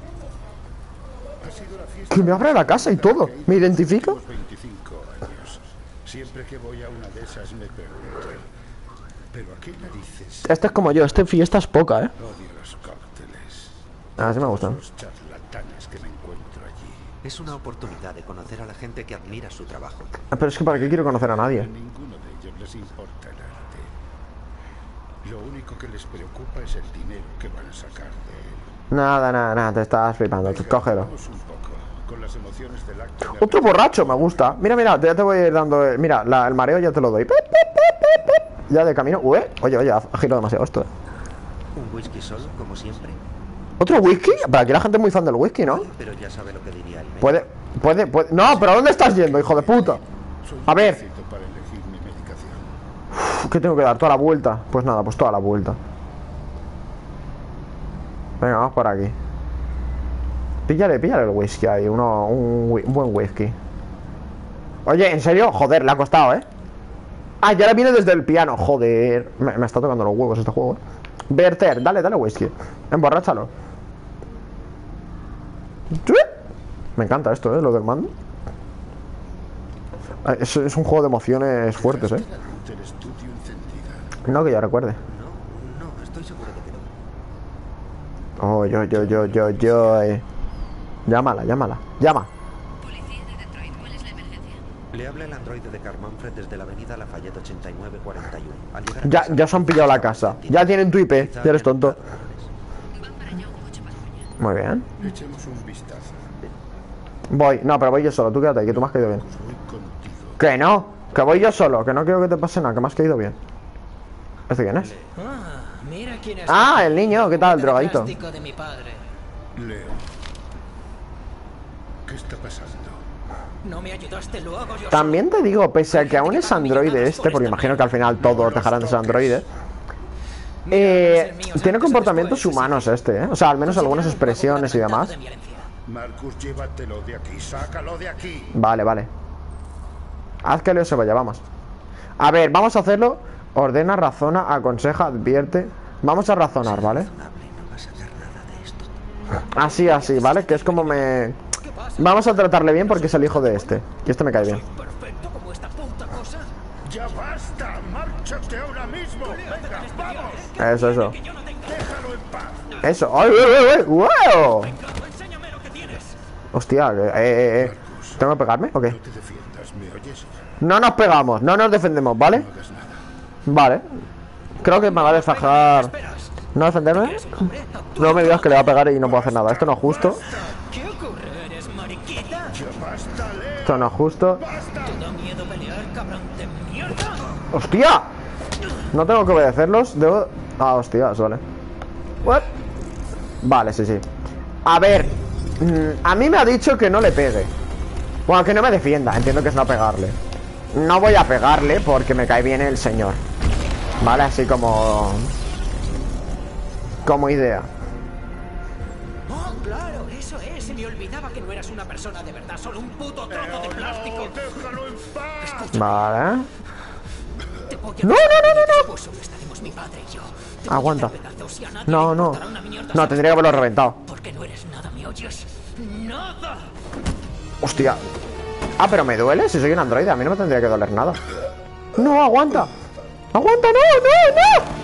Que me abre la casa y todo. ¿Me identifica? veinticinco años. Siempre que voy a una de esas me pregunto, ¿pero a qué narices Este es como yo, este fiesta es poca, ¿eh? odio los cócteles? Ah, sí me gustan. Los charlatanes que me encuentro allí. Es una oportunidad de conocer a la gente que admira su trabajo. Ah, pero es que ¿para qué quiero conocer a nadie? A ninguno de ellos les importa el arte. Lo único que les preocupa es el dinero que van a sacar de él. Nada, nada, nada, te estás flipando. Tú cógelo. Vamos un poco con las emociones del acto. Otro borracho, me gusta. Mira, mira, ya te voy a ir dando... eh, Mira, la- el mareo ya te lo doy. Pip, pip, pip, pip, pip. Ya de camino. Ué, oye, oye, ha ha girado demasiado esto, eh. Un whisky solo, como siempre. ¿Otro whisky? Para aquí la gente es muy fan del whisky, ¿no? Pero ya sabe lo que diría el médico. Puede, puede, puede... No, pero ¿a dónde estás yendo, hijo de puta? Soy A ver. necesito para elegir mi medicación. Uf, ¿qué tengo que dar? ¿Toda la vuelta? Pues nada, pues toda la vuelta. Venga, vamos por aquí. Píllale, píllale el whisky ahí. Uno, un, wi- un buen whisky. Oye, ¿en serio? Joder, le ha costado, ¿eh? Ah, ya ahora viene desde el piano. Joder. Me, me está tocando los huevos este juego, ¿eh? Verter, dale, dale whisky. Emborráchalo. Me encanta esto, ¿eh? Lo del mando. Ah, Es, es un juego de emociones fuertes, ¿eh? La luz del estudio encendida. No que yo recuerde. No, no, estoy seguro de que no. Oh, yo, yo, yo, yo, yo. eh. Llámala, llámala. Llama. Policía de Detroit, ¿cuál es la emergencia? Le habla el androide de Carmanfred desde la avenida Lafayette ochenta y nueve cuarenta y uno. Al llegar a Ya, casa, ya se han pillado la casa. Ya tienen tu I P. quizá Ya eres hayan tonto. matado órdenes. Van para allá un coche patrulla. Muy bien. Echemos un vistazo. Voy. No, pero voy yo solo. Tú quédate ahí, que tú me has caído bien. Voy contigo. Que no. Que voy yo solo. Que no quiero que te pase nada. Que me has caído bien. ¿Este quién es? Ah, mira quién es. Ah, el niño. ¿Qué tal, el drogadito? Plástico de mi padre. Leo. ¿Qué está pasando? No me ayudaste, lo hago yo. También te digo, pese a que aún es androide este, porque imagino que al final todos dejarán de ser androides, eh, tiene comportamientos humanos este, ¿eh? O sea, al menos algunas expresiones y demás. Marcus, llévatelo de aquí, sácalo de aquí. Vale, vale. Haz que Leo se vaya, vamos. A ver, vamos a hacerlo. Ordena, razona, aconseja, advierte. Vamos a razonar, ¿vale? Así, así, ¿vale? Que es como me... Vamos a tratarle bien porque es el hijo de este. Y este me cae bien. Perfecto como esta puta cosa. ¡Ya basta! ¡Márchate ahora mismo! ¡Venga, vamos! Eso, eso. ¡Déjalo en paz! Eso. ¡Ay, ay, ay! ¡Wow! Enséñame lo que tienes. Hostia, eh, eh, eh. ¿Tengo que pegarme o qué? No te defiendas, ¿me oyes? No nos pegamos, no nos defendemos, ¿vale? No hagas nada. Vale. Creo que me va a desajar. ¿No defenderme? No me digas que le va a pegar y no puedo hacer nada. Esto no es justo. ¿Qué ocurre? ¿Eres mariquita? ¡Ya basta, Leo! Esto no es justo. ¿Te da miedo pelear, cabrón de mierda? ¡Hostia! No tengo que obedecerlos. Debo... Ah, hostias, vale. What? Vale, sí, sí. A ver, mm, a mí me ha dicho que no le pegue. Bueno, que no me defienda. Entiendo que es no pegarle. No voy a pegarle porque me cae bien el señor. Vale, así como... Como idea. Oh, claro, eso es. Se me olvidaba que no eras una persona de verdad, solo un puto trozo de plástico. ¡Déjalo en paz! Vale. Te voy a No, no, no, no, no. Pues solo estaremos mi padre y yo. Te voy a Aguanta. hacer pedazos y a nadie No, le no. importará una mierda No, si- tendría que haberlo reventado. Porque no eres nada, ¿me oyes? ¡Nada! Hostia. Ah, pero me duele si soy un androide. A mí no me tendría que doler nada. No, aguanta. Aguanta, no, no, no.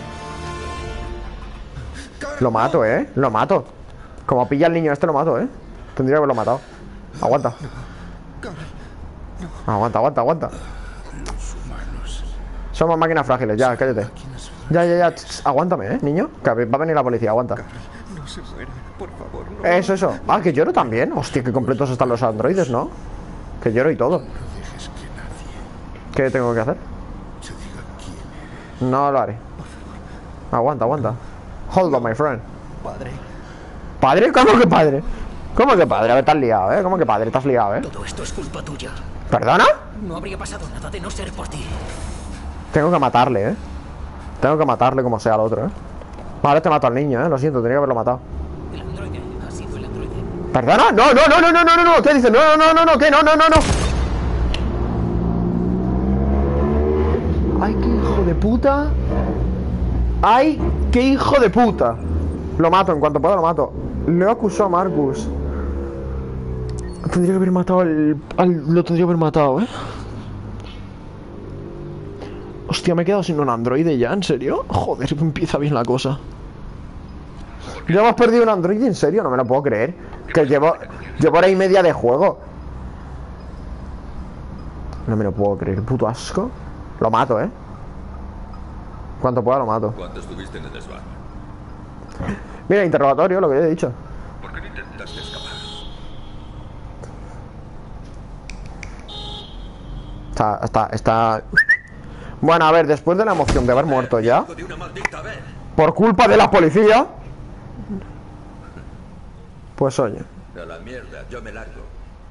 Lo mato, eh. Lo mato. Como pilla al niño este, lo mato, eh. Tendría que haberlo matado. Aguanta. Aguanta, aguanta, aguanta. Somos máquinas frágiles, ya, cállate. Ya, ya, ya. Tss, aguántame, eh, niño. Que va a venir la policía, aguanta. No se muera, por favor, no. Eso, eso. Ah, que lloro también. Hostia, qué completos están los androides, ¿no? Que lloro y todo. No dejes que nadie ¿Qué tengo que hacer? se diga quién. No lo haré. Aguanta, aguanta. Hold on, my friend. Padre, ¿Padre? ¿Cómo que padre? ¿Cómo que padre? A ver, estás liado, ¿eh? ¿Cómo que padre? Estás liado, ¿eh? Todo esto es culpa tuya. ¿Perdona? No habría pasado nada de no ser por ti. Tengo que matarle, ¿eh? Tengo que matarle como sea al otro, ¿eh? Vale, te mato al niño, ¿eh? Lo siento, tenía que haberlo matado. El androide ha sido el androide. ¿Perdona? No, no, no, no, no, no, no, no. ¿Qué dices? No, no, no, no, ¿qué? No, no, no, no. Ay, qué hijo de puta. Ay, qué hijo de puta. Lo mato, en cuanto pueda lo mato. Le acusó a Marcus. Tendría que haber matado al, al... Lo tendría que haber matado, ¿eh? Hostia, me he quedado sin un androide ya, ¿en serio? Joder, empieza bien la cosa. Ya hemos perdido un androide, ¿en serio? No me lo puedo creer. Que llevo... Llevo hora y media de juego. No me lo puedo creer, puto asco. Lo mato, ¿eh? Cuanto pueda lo mato. ¿Cuánto estuviste en el desván? Mira, interrogatorio, lo que yo he dicho. ¿Por qué no intentaste escapar? Está, está, está... Bueno, a ver, después de la emoción de haber muerto ya, ¡Hijo de una maldita vez! por culpa de la policía, pues oye, A la mierda, yo me largo.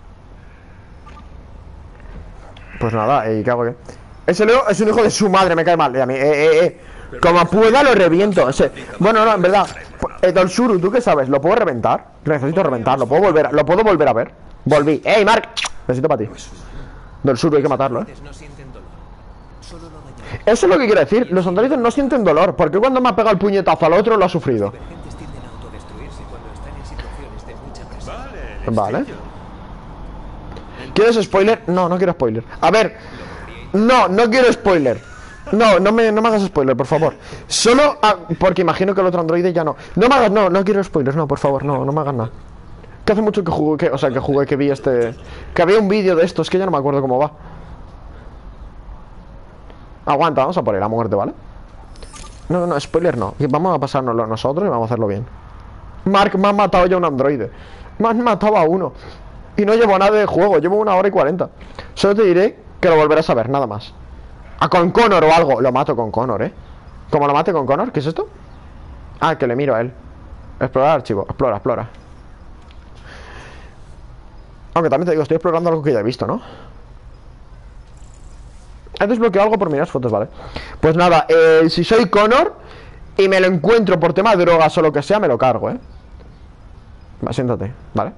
pues nada, ¿y qué hago qué? Ese Leo es un hijo de su madre, me cae mal. Y a mí, eh, eh, eh. Como pueda lo reviento. Ese... Bueno, no, en verdad. Eh, Dolshuru, ¿tú qué sabes? ¿Lo puedo reventar? Necesito reventarlo. ¿Puedo volver a... ¿Lo puedo volver a ver? Volví. ¡Ey, Mark! Necesito para ti. Dolshuru, hay que matarlo, ¿eh? No sienten dolor. Solo lo dañan. Eso es lo que quiero decir. Los androides no sienten dolor. ¿Por qué cuando me ha pegado el puñetazo al otro lo ha sufrido? Divergentes tienden a autodestruirse cuando están en situaciones de mucha presión. Vale. ¿Quieres spoiler? No, no quiero spoiler. A ver. No, no quiero spoiler. No, no me, no me hagas spoiler, por favor. Solo a- porque imagino que el otro androide ya no. No me hagas, no, no quiero spoilers, no, por favor, no, no me hagas nada. Que hace mucho que jugué, que, o sea, que jugué, que vi este... Que había un vídeo de esto, es que ya no me acuerdo cómo va. Aguanta, vamos a poner la muerte, ¿vale? No, no, spoiler no. Y vamos a pasárnoslo nosotros y vamos a hacerlo bien. Mark, me han matado ya un androide. Me han matado a uno. Y no llevo nada de juego, llevo una hora y cuarenta. Solo te diré que lo volverás a ver, nada más. A con Connor o algo. Lo mato con Connor, ¿eh? ¿Cómo lo mate con Connor? ¿Qué es esto? Ah, que le miro a él. Explorar archivo. Explora, explora. Aunque también te digo, estoy explorando algo que ya he visto, ¿no? He desbloqueado algo por mirar fotos, vale. Pues nada, eh, si soy Connor y me lo encuentro por tema de drogas o lo que sea, me lo cargo, ¿eh? Va, siéntate, ¿vale?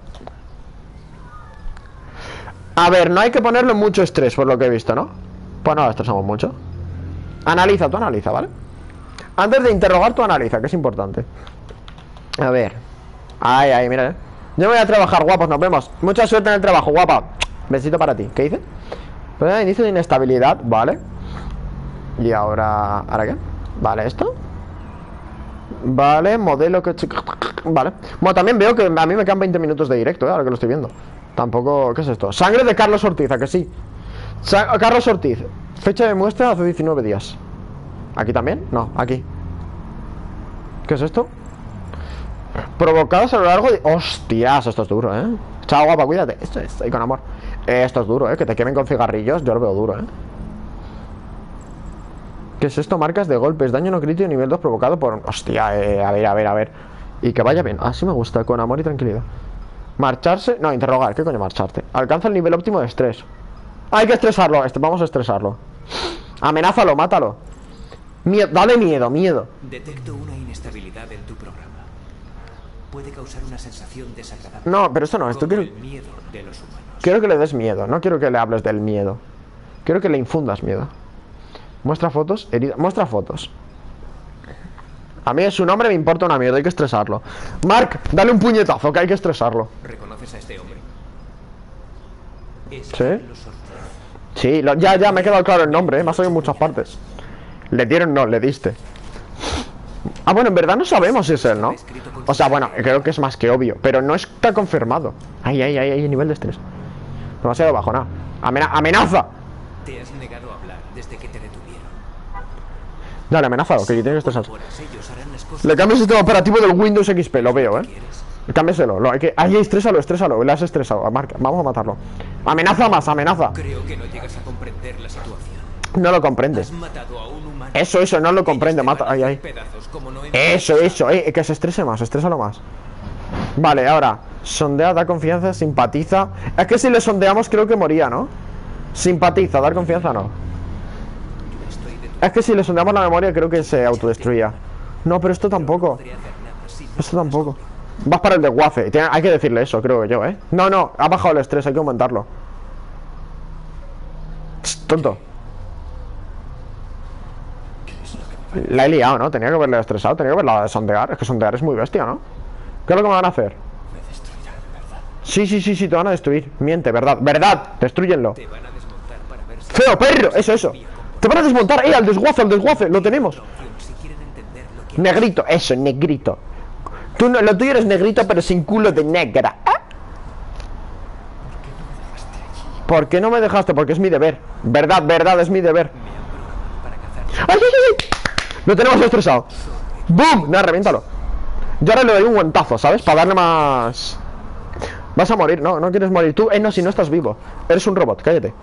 A ver, no hay que ponerle mucho estrés por lo que he visto, ¿no? Pues no lo estresamos mucho. Analiza, tú analiza, ¿vale? Antes de interrogar, tú analiza, que es importante. A ver. Ay, ay, mira, ¿eh? Yo me voy a trabajar, guapos, nos vemos. Mucha suerte en el trabajo, guapa. Besito para ti. ¿Qué dice? Pues inicio de inestabilidad, vale. Y ahora... ¿Ahora qué? Vale, esto. Vale, modelo que... Vale. Bueno, también veo que a mí me quedan veinte minutos de directo, ¿eh? Ahora que lo estoy viendo. Tampoco... ¿Qué es esto? Sangre de Carlos Ortiz, ¿a que sí? Sa Carlos Ortiz. Fecha de muestra hace diecinueve días. ¿Aquí también? No, aquí. ¿Qué es esto? Provocados a lo largo de... Hostias, esto es duro, ¿eh? Chao, guapa, cuídate. Esto es, ahí con amor. Esto es duro, ¿eh? Que te quemen con cigarrillos, yo lo veo duro, ¿eh? ¿Qué es esto? Marcas de golpes, daño no crítico nivel dos provocado por... Hostia, eh, a ver, a ver, a ver. Y que vaya bien, así me gusta, con amor y tranquilidad. Marcharse, no, interrogar, ¿qué coño marcharte? Alcanza el nivel óptimo de estrés. Hay que estresarlo, este, vamos a estresarlo. Amenázalo, mátalo. Miedo, dale miedo, miedo. Detecto una inestabilidad en tu programa. Puede causar una sensación desagradable. No, pero esto no, esto quiero... El miedo de los humanos. Quiero que le des miedo, no quiero que le hables del miedo. Quiero que le infundas miedo. Muestra fotos, herida, muestra fotos. A mí su nombre me importa una mierda, hay que estresarlo. Mark, dale un puñetazo, que hay que estresarlo. ¿Reconoces a este hombre? Es ¿Sí? Carlos Ortiz. Sí, lo, ya, ya, me ha quedado claro el nombre, ¿eh? Me ha salido en muchas partes. Le dieron, no, le diste. Ah, bueno, en verdad no sabemos si es él, ¿no? O sea, bueno, creo que es más que obvio, pero no está confirmado. Ay, ay, ay, ay, nivel de estrés. Demasiado bajo, nada. Amena ¡Amenaza! Te has negado a hablar desde que te detuvieron. Dale, amenázalo, que tiene que estresar. Pues ellos harán las cosas Le cambio el sistema operativo del Windows X P, lo veo, ¿eh? quieres. Cámbiaselo, lo hay que... Ay, estrésalo, estrésalo, le has estresado, Marca, vamos a matarlo. Amenaza más, amenaza. Creo que no llegas a comprender la situación. No lo comprende. Has matado a un humano. Eso, eso, no lo comprende, Ellos te mata, van a ay, hacer ay. pedazos como no hemos Eso, eso, eh, que se estrese más, estrésalo más. Vale, ahora, sondea, da confianza, simpatiza. Es que si le sondeamos creo que moría, ¿no? Simpatiza, dar confianza no. Estoy de tu Es que si le sondeamos la memoria creo que se autodestruía. No, pero esto tampoco. podría hacer nada sin Esto tampoco. Vas para el desguace, tiene- hay que decirle eso, creo yo, ¿eh? No, no, ha bajado el estrés, hay que aumentarlo. Psst, tonto. La he liado, ¿no? Tenía que haberle estresado, tenía que haberla de sondear. Es que sondear es muy bestia, ¿no? ¿Qué es lo que me van a hacer? Sí, sí, sí, sí, te van a destruir. Miente, verdad, verdad, destruyenlo. te van a desmontar para ver si ¡Feo, perro! Eso, eso. Te van a desmontar, eh, al desguace, al desguace, lo tenemos. si quieren entender lo que Negrito, eso, negrito. Tú no, lo tuyo eres negrito, pero sin culo de negra. ¿Eh? ¿Por qué no me dejaste? Porque es mi deber. Verdad, verdad, es mi deber. ¡Ay, ay, ay! Lo tenemos estresado. ¡Bum! Nada, reviéntalo. Yo ahora le doy un guantazo, ¿sabes? Para darle más... Vas a morir, no, no quieres morir. Tú, eh, no, si no estás vivo. Eres un robot, cállate.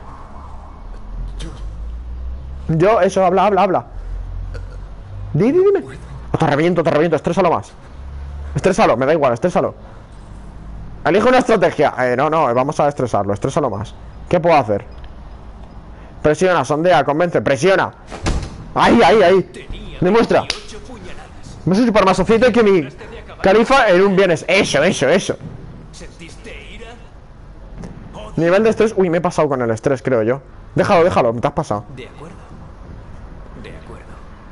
Yo, eso, habla, habla, habla. Di, di, dime. Te reviento, te reviento, estrésalo más. Estrésalo, me da igual, estrésalo. Elige una estrategia. Eh, no, no, vamos a estresarlo, estrésalo más. ¿Qué puedo hacer? Presiona, sondea, convence, presiona. Ahí, ahí, ahí. Demuestra. No soy super masocito que mi califa en un bienes. Eso, eso, eso. sentiste ira. Nivel de estrés. Uy, me he pasado con el estrés, creo yo. Déjalo, déjalo, te has pasado. De acuerdo. De acuerdo.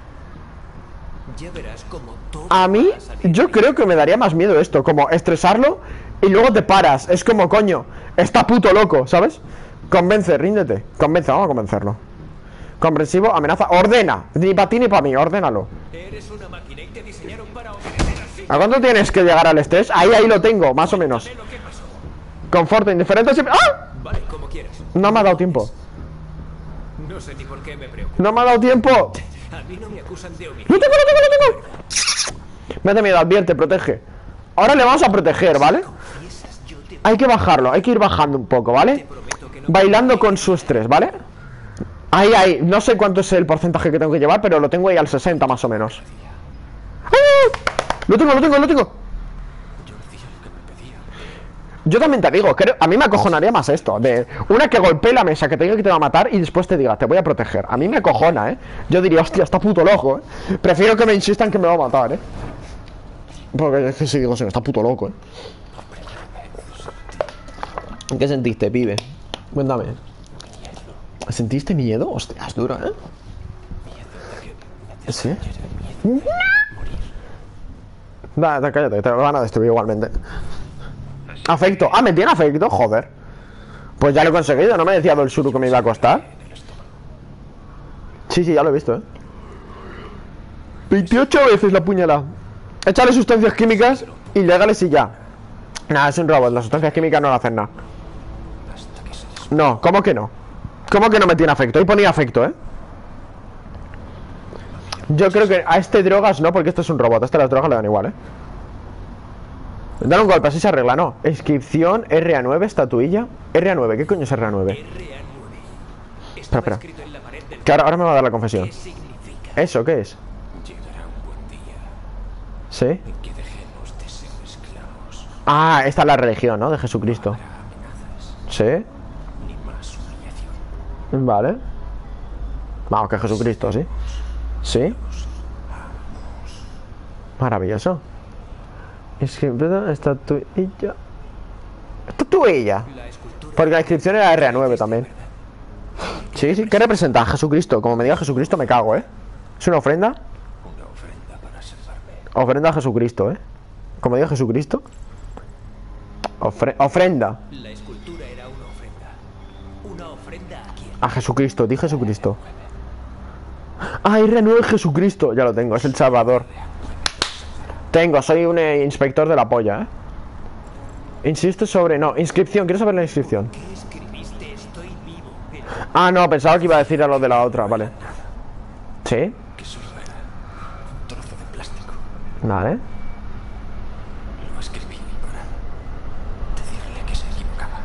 Ya verás cómo todo A mí, va a salir yo bien. creo que me daría más miedo esto. Como estresarlo y luego te paras. Es como, coño, está puto loco, ¿sabes? Convence, ríndete. Convence, vamos a convencerlo. Comprensivo, amenaza, ordena. Ni para ti ni para mí, ordénalo. Eres una máquina y te diseñaron para obedecer así. ¿A cuánto tienes que llegar al estrés? Ahí, ahí lo tengo, más o menos. Sé lo que pasó. Conforto, indiferente, siempre... ¡Ah! Vale, como quieras. No me ha dado tiempo. No sé ni por qué me preocupa. No me ha dado tiempo. A mí no me acusan de homicidio. ¡Lo tengo, lo tengo, lo tengo! Mete miedo, advierte, protege. Ahora le vamos a proteger, ¿vale? Confiesas, yo te Hay que bajarlo, hay que ir bajando un poco, ¿vale? prometo que no. Bailando con su estrés, ¿vale? Ahí, ahí, no sé cuánto es el porcentaje que tengo que llevar, pero lo tengo ahí al sesenta más o menos. ¡Ah! Lo tengo, lo tengo, lo tengo. Yo también te digo, creo, a mí me acojonaría más esto. De una que golpee la mesa, que te diga que te va a matar y después te diga, te voy a proteger. A mí me acojona, ¿eh? Yo diría, hostia, está puto loco, ¿eh? Prefiero que me insistan que me va a matar, ¿eh? Porque es que si digo, se me está puto loco, ¿eh? ¿Qué sentiste, pibe? Cuéntame. ¿Sentiste miedo? Hostia, es duro, ¿eh? ¿Sí? Da, cállate, te van a destruir igualmente. Afecto. Ah, me tiene afecto, joder. Pues ya lo he conseguido, no me decía el Shuru que me iba a costar. Sí, sí, ya lo he visto, eh veintiocho veces la puñalada. Échale sustancias químicas ilegales y ya. Nada, es un robot, las sustancias químicas no le hacen nada. No, ¿cómo que no? ¿Cómo que no me tiene afecto? Ahí ponía afecto, eh Yo creo que a este drogas no, porque esto es un robot. A este las drogas le dan igual, eh Dale un golpe, así se arregla, ¿no? Inscripción, R A nueve, estatuilla. R A nueve, ¿qué coño es R A nueve? Espera, espera. Que ahora, ahora me va a dar la confesión. ¿Eso qué es? ¿Sí? Ah, esta es la religión, ¿no? De Jesucristo. ¿Sí? Vale. Vamos, que Jesucristo, ¿sí? ¿Sí? Maravilloso. Es que estatuilla. Estatuilla. Porque la inscripción era R A nueve también. Sí, sí. ¿Qué representa? Jesucristo. Como me diga Jesucristo me cago, ¿eh? ¿Es una ofrenda? Ofrenda a Jesucristo, ¿eh? Como diga Jesucristo. Ofre ofrenda. La escultura era una ofrenda. Una ofrenda a quién? A Jesucristo, di Jesucristo. Ah, R A nueve Jesucristo. Ya lo tengo, es el Salvador. Tengo, soy un eh, inspector de la polla, ¿eh? Insiste sobre... No, inscripción, quiero saber la inscripción. ¿Qué escribiste? Estoy vivo. Pero... Ah, no, pensaba que iba a decir a lo de la otra, vale. ¿Sí? que solo era un trozo de plástico. Vale. Lo escribí para decirle que se equivocaba.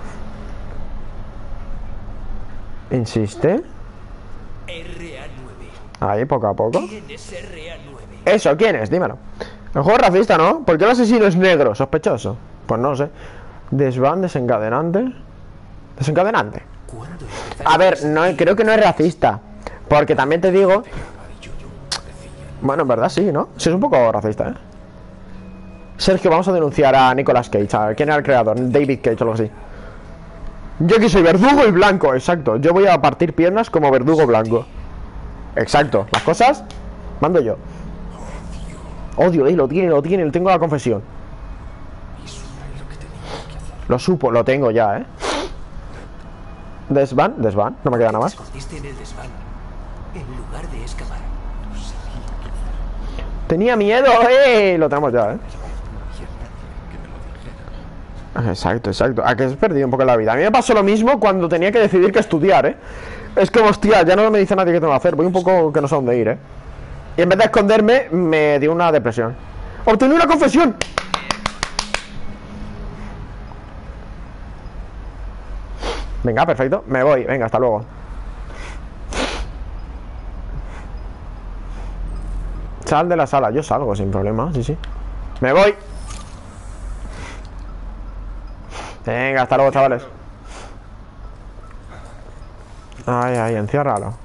Insiste. R A nueve. Ahí, poco a poco. ¿Quién es R A nueve? Eso, ¿quién es? Dímelo. El juego es racista, ¿no? ¿Por qué el asesino es negro? Sospechoso. Pues no sé. Desván, desencadenante. Desencadenante. ¿Cuándo A ver, no, creo que no es racista. Porque también te digo... Bueno, en verdad sí, ¿no? Sí, es un poco racista, ¿eh? Sergio, vamos a denunciar a Nicolas Cage. A ver, ¿quién era el creador? David Cage o algo así. Yo que soy verdugo y blanco, exacto. Yo voy a partir piernas como verdugo blanco. Exacto, las cosas mando yo. Odio, eh, lo tiene, lo tiene, tengo la confesión. Lo supo, lo tengo ya, eh. Desván, desván, no me queda nada más. Escondiste en el desván en lugar de excavar. Tenía miedo, eh. Lo tenemos ya, eh. Exacto, exacto. A que has perdido un poco la vida. A mí me pasó lo mismo cuando tenía que decidir qué estudiar, eh. Es como, hostia, ya no me dice nadie qué tengo que hacer. Voy un poco que no sé dónde ir, eh. Y en vez de esconderme, me dio una depresión. ¡Obtuve una confesión! Venga, perfecto, me voy, venga, hasta luego. Sal de la sala, yo salgo sin problema, sí, sí. Me voy. Venga, hasta luego, chavales. Ay, ay, enciérralo.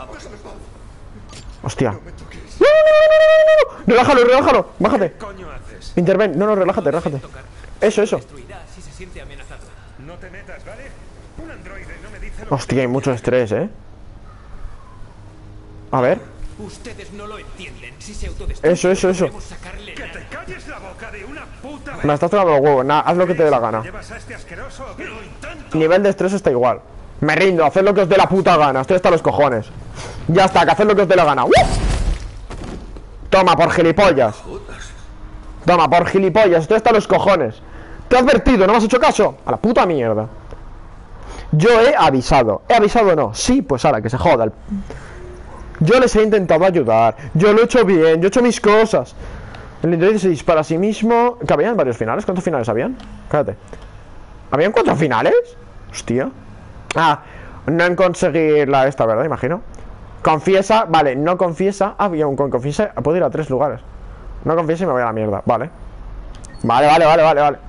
Hostia. ¡No, no, no, no, no! ¡Relájalo, relájalo! ¡Bájate! ¿Qué coño haces? Interven, no, no, relájate, relájate. Eso, eso. Destruirá si se siente amenazado. No te metas, ¿vale? Un androide no me dice lo Hostia, hay mucho estrés, eh. A ver. Ustedes no lo entienden. Si se autodestruye, Eso, eso, eso. podemos sacarle que nada. te calles la boca de una puta vez. Me estás tocando los huevos, nada, haz lo que te dé la gana. ¿Llevas a este asqueroso o qué? Lo intento. Nivel de estrés está igual. Me rindo, haced lo que os dé la puta gana. Estoy hasta los cojones. Ya está, que haced lo que os dé la gana. ¡Uf! Toma, por gilipollas. Toma, por gilipollas, estoy hasta los cojones. Te he advertido, ¿no me has hecho caso? A la puta mierda. Yo he avisado. ¿He avisado o no? Sí, pues ahora, que se joda el... Yo les he intentado ayudar. Yo lo he hecho bien, yo he hecho mis cosas. El androide se dispara a sí mismo. ¿Que habían varios finales? ¿Cuántos finales habían? Cállate. ¿Habían cuatro finales? Hostia. Ah, no en conseguir la esta, ¿verdad? Imagino. Confiesa, vale, no confiesa. Ah, bien, con confiesa puedo ir a tres lugares. No confiesa y me voy a la mierda, vale. Vale, vale, vale, vale, vale.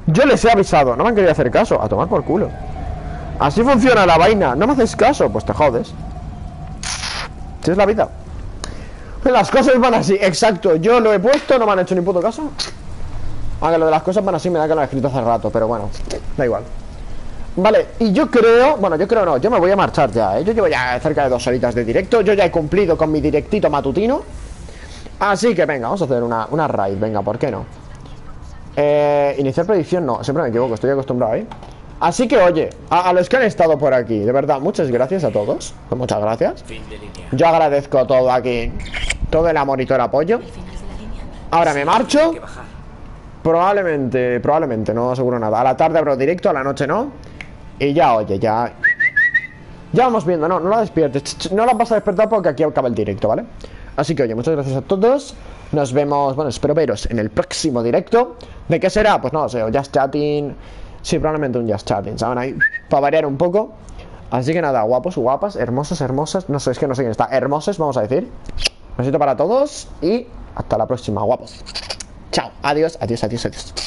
Yo les he avisado, no me han querido hacer caso. A tomar por culo. Así funciona la vaina. No me haces caso, pues te jodes. Si es la vida. Las cosas van así, exacto. Yo lo he puesto, no me han hecho ni puto caso. Aunque lo de las cosas van así me da que lo he escrito hace rato. Pero bueno, da igual. Vale, y yo creo, bueno, yo creo no, yo me voy a marchar ya, ¿eh? Yo llevo ya cerca de dos horitas de directo. Yo ya he cumplido con mi directito matutino. Así que venga, vamos a hacer una, una raid, venga, ¿por qué no? Eh, iniciar predicción, no, siempre me equivoco, estoy acostumbrado ahí. Así que oye, a, a los que han estado por aquí, de verdad, muchas gracias a todos. Muchas gracias. Yo agradezco todo aquí, todo el amor y todo el apoyo. Ahora me marcho. Probablemente, probablemente, no aseguro nada. A la tarde abro directo, a la noche no. Y ya, oye, ya Ya vamos viendo, no, no la despiertes. No la vas a despertar porque aquí acaba el directo, ¿vale? Así que oye, muchas gracias a todos. Nos vemos, bueno, espero veros en el próximo directo. ¿De qué será? Pues no lo sé, o Just Chatting. Sí, probablemente un Just Chatting, ¿saben? Ahí, para variar un poco. Así que nada, guapos, guapas, hermosos, hermosas. No sé, es que no sé quién está. Hermosos, vamos a decir. Besito para todos y hasta la próxima, guapos. Chao, adiós, adiós, adiós, adiós.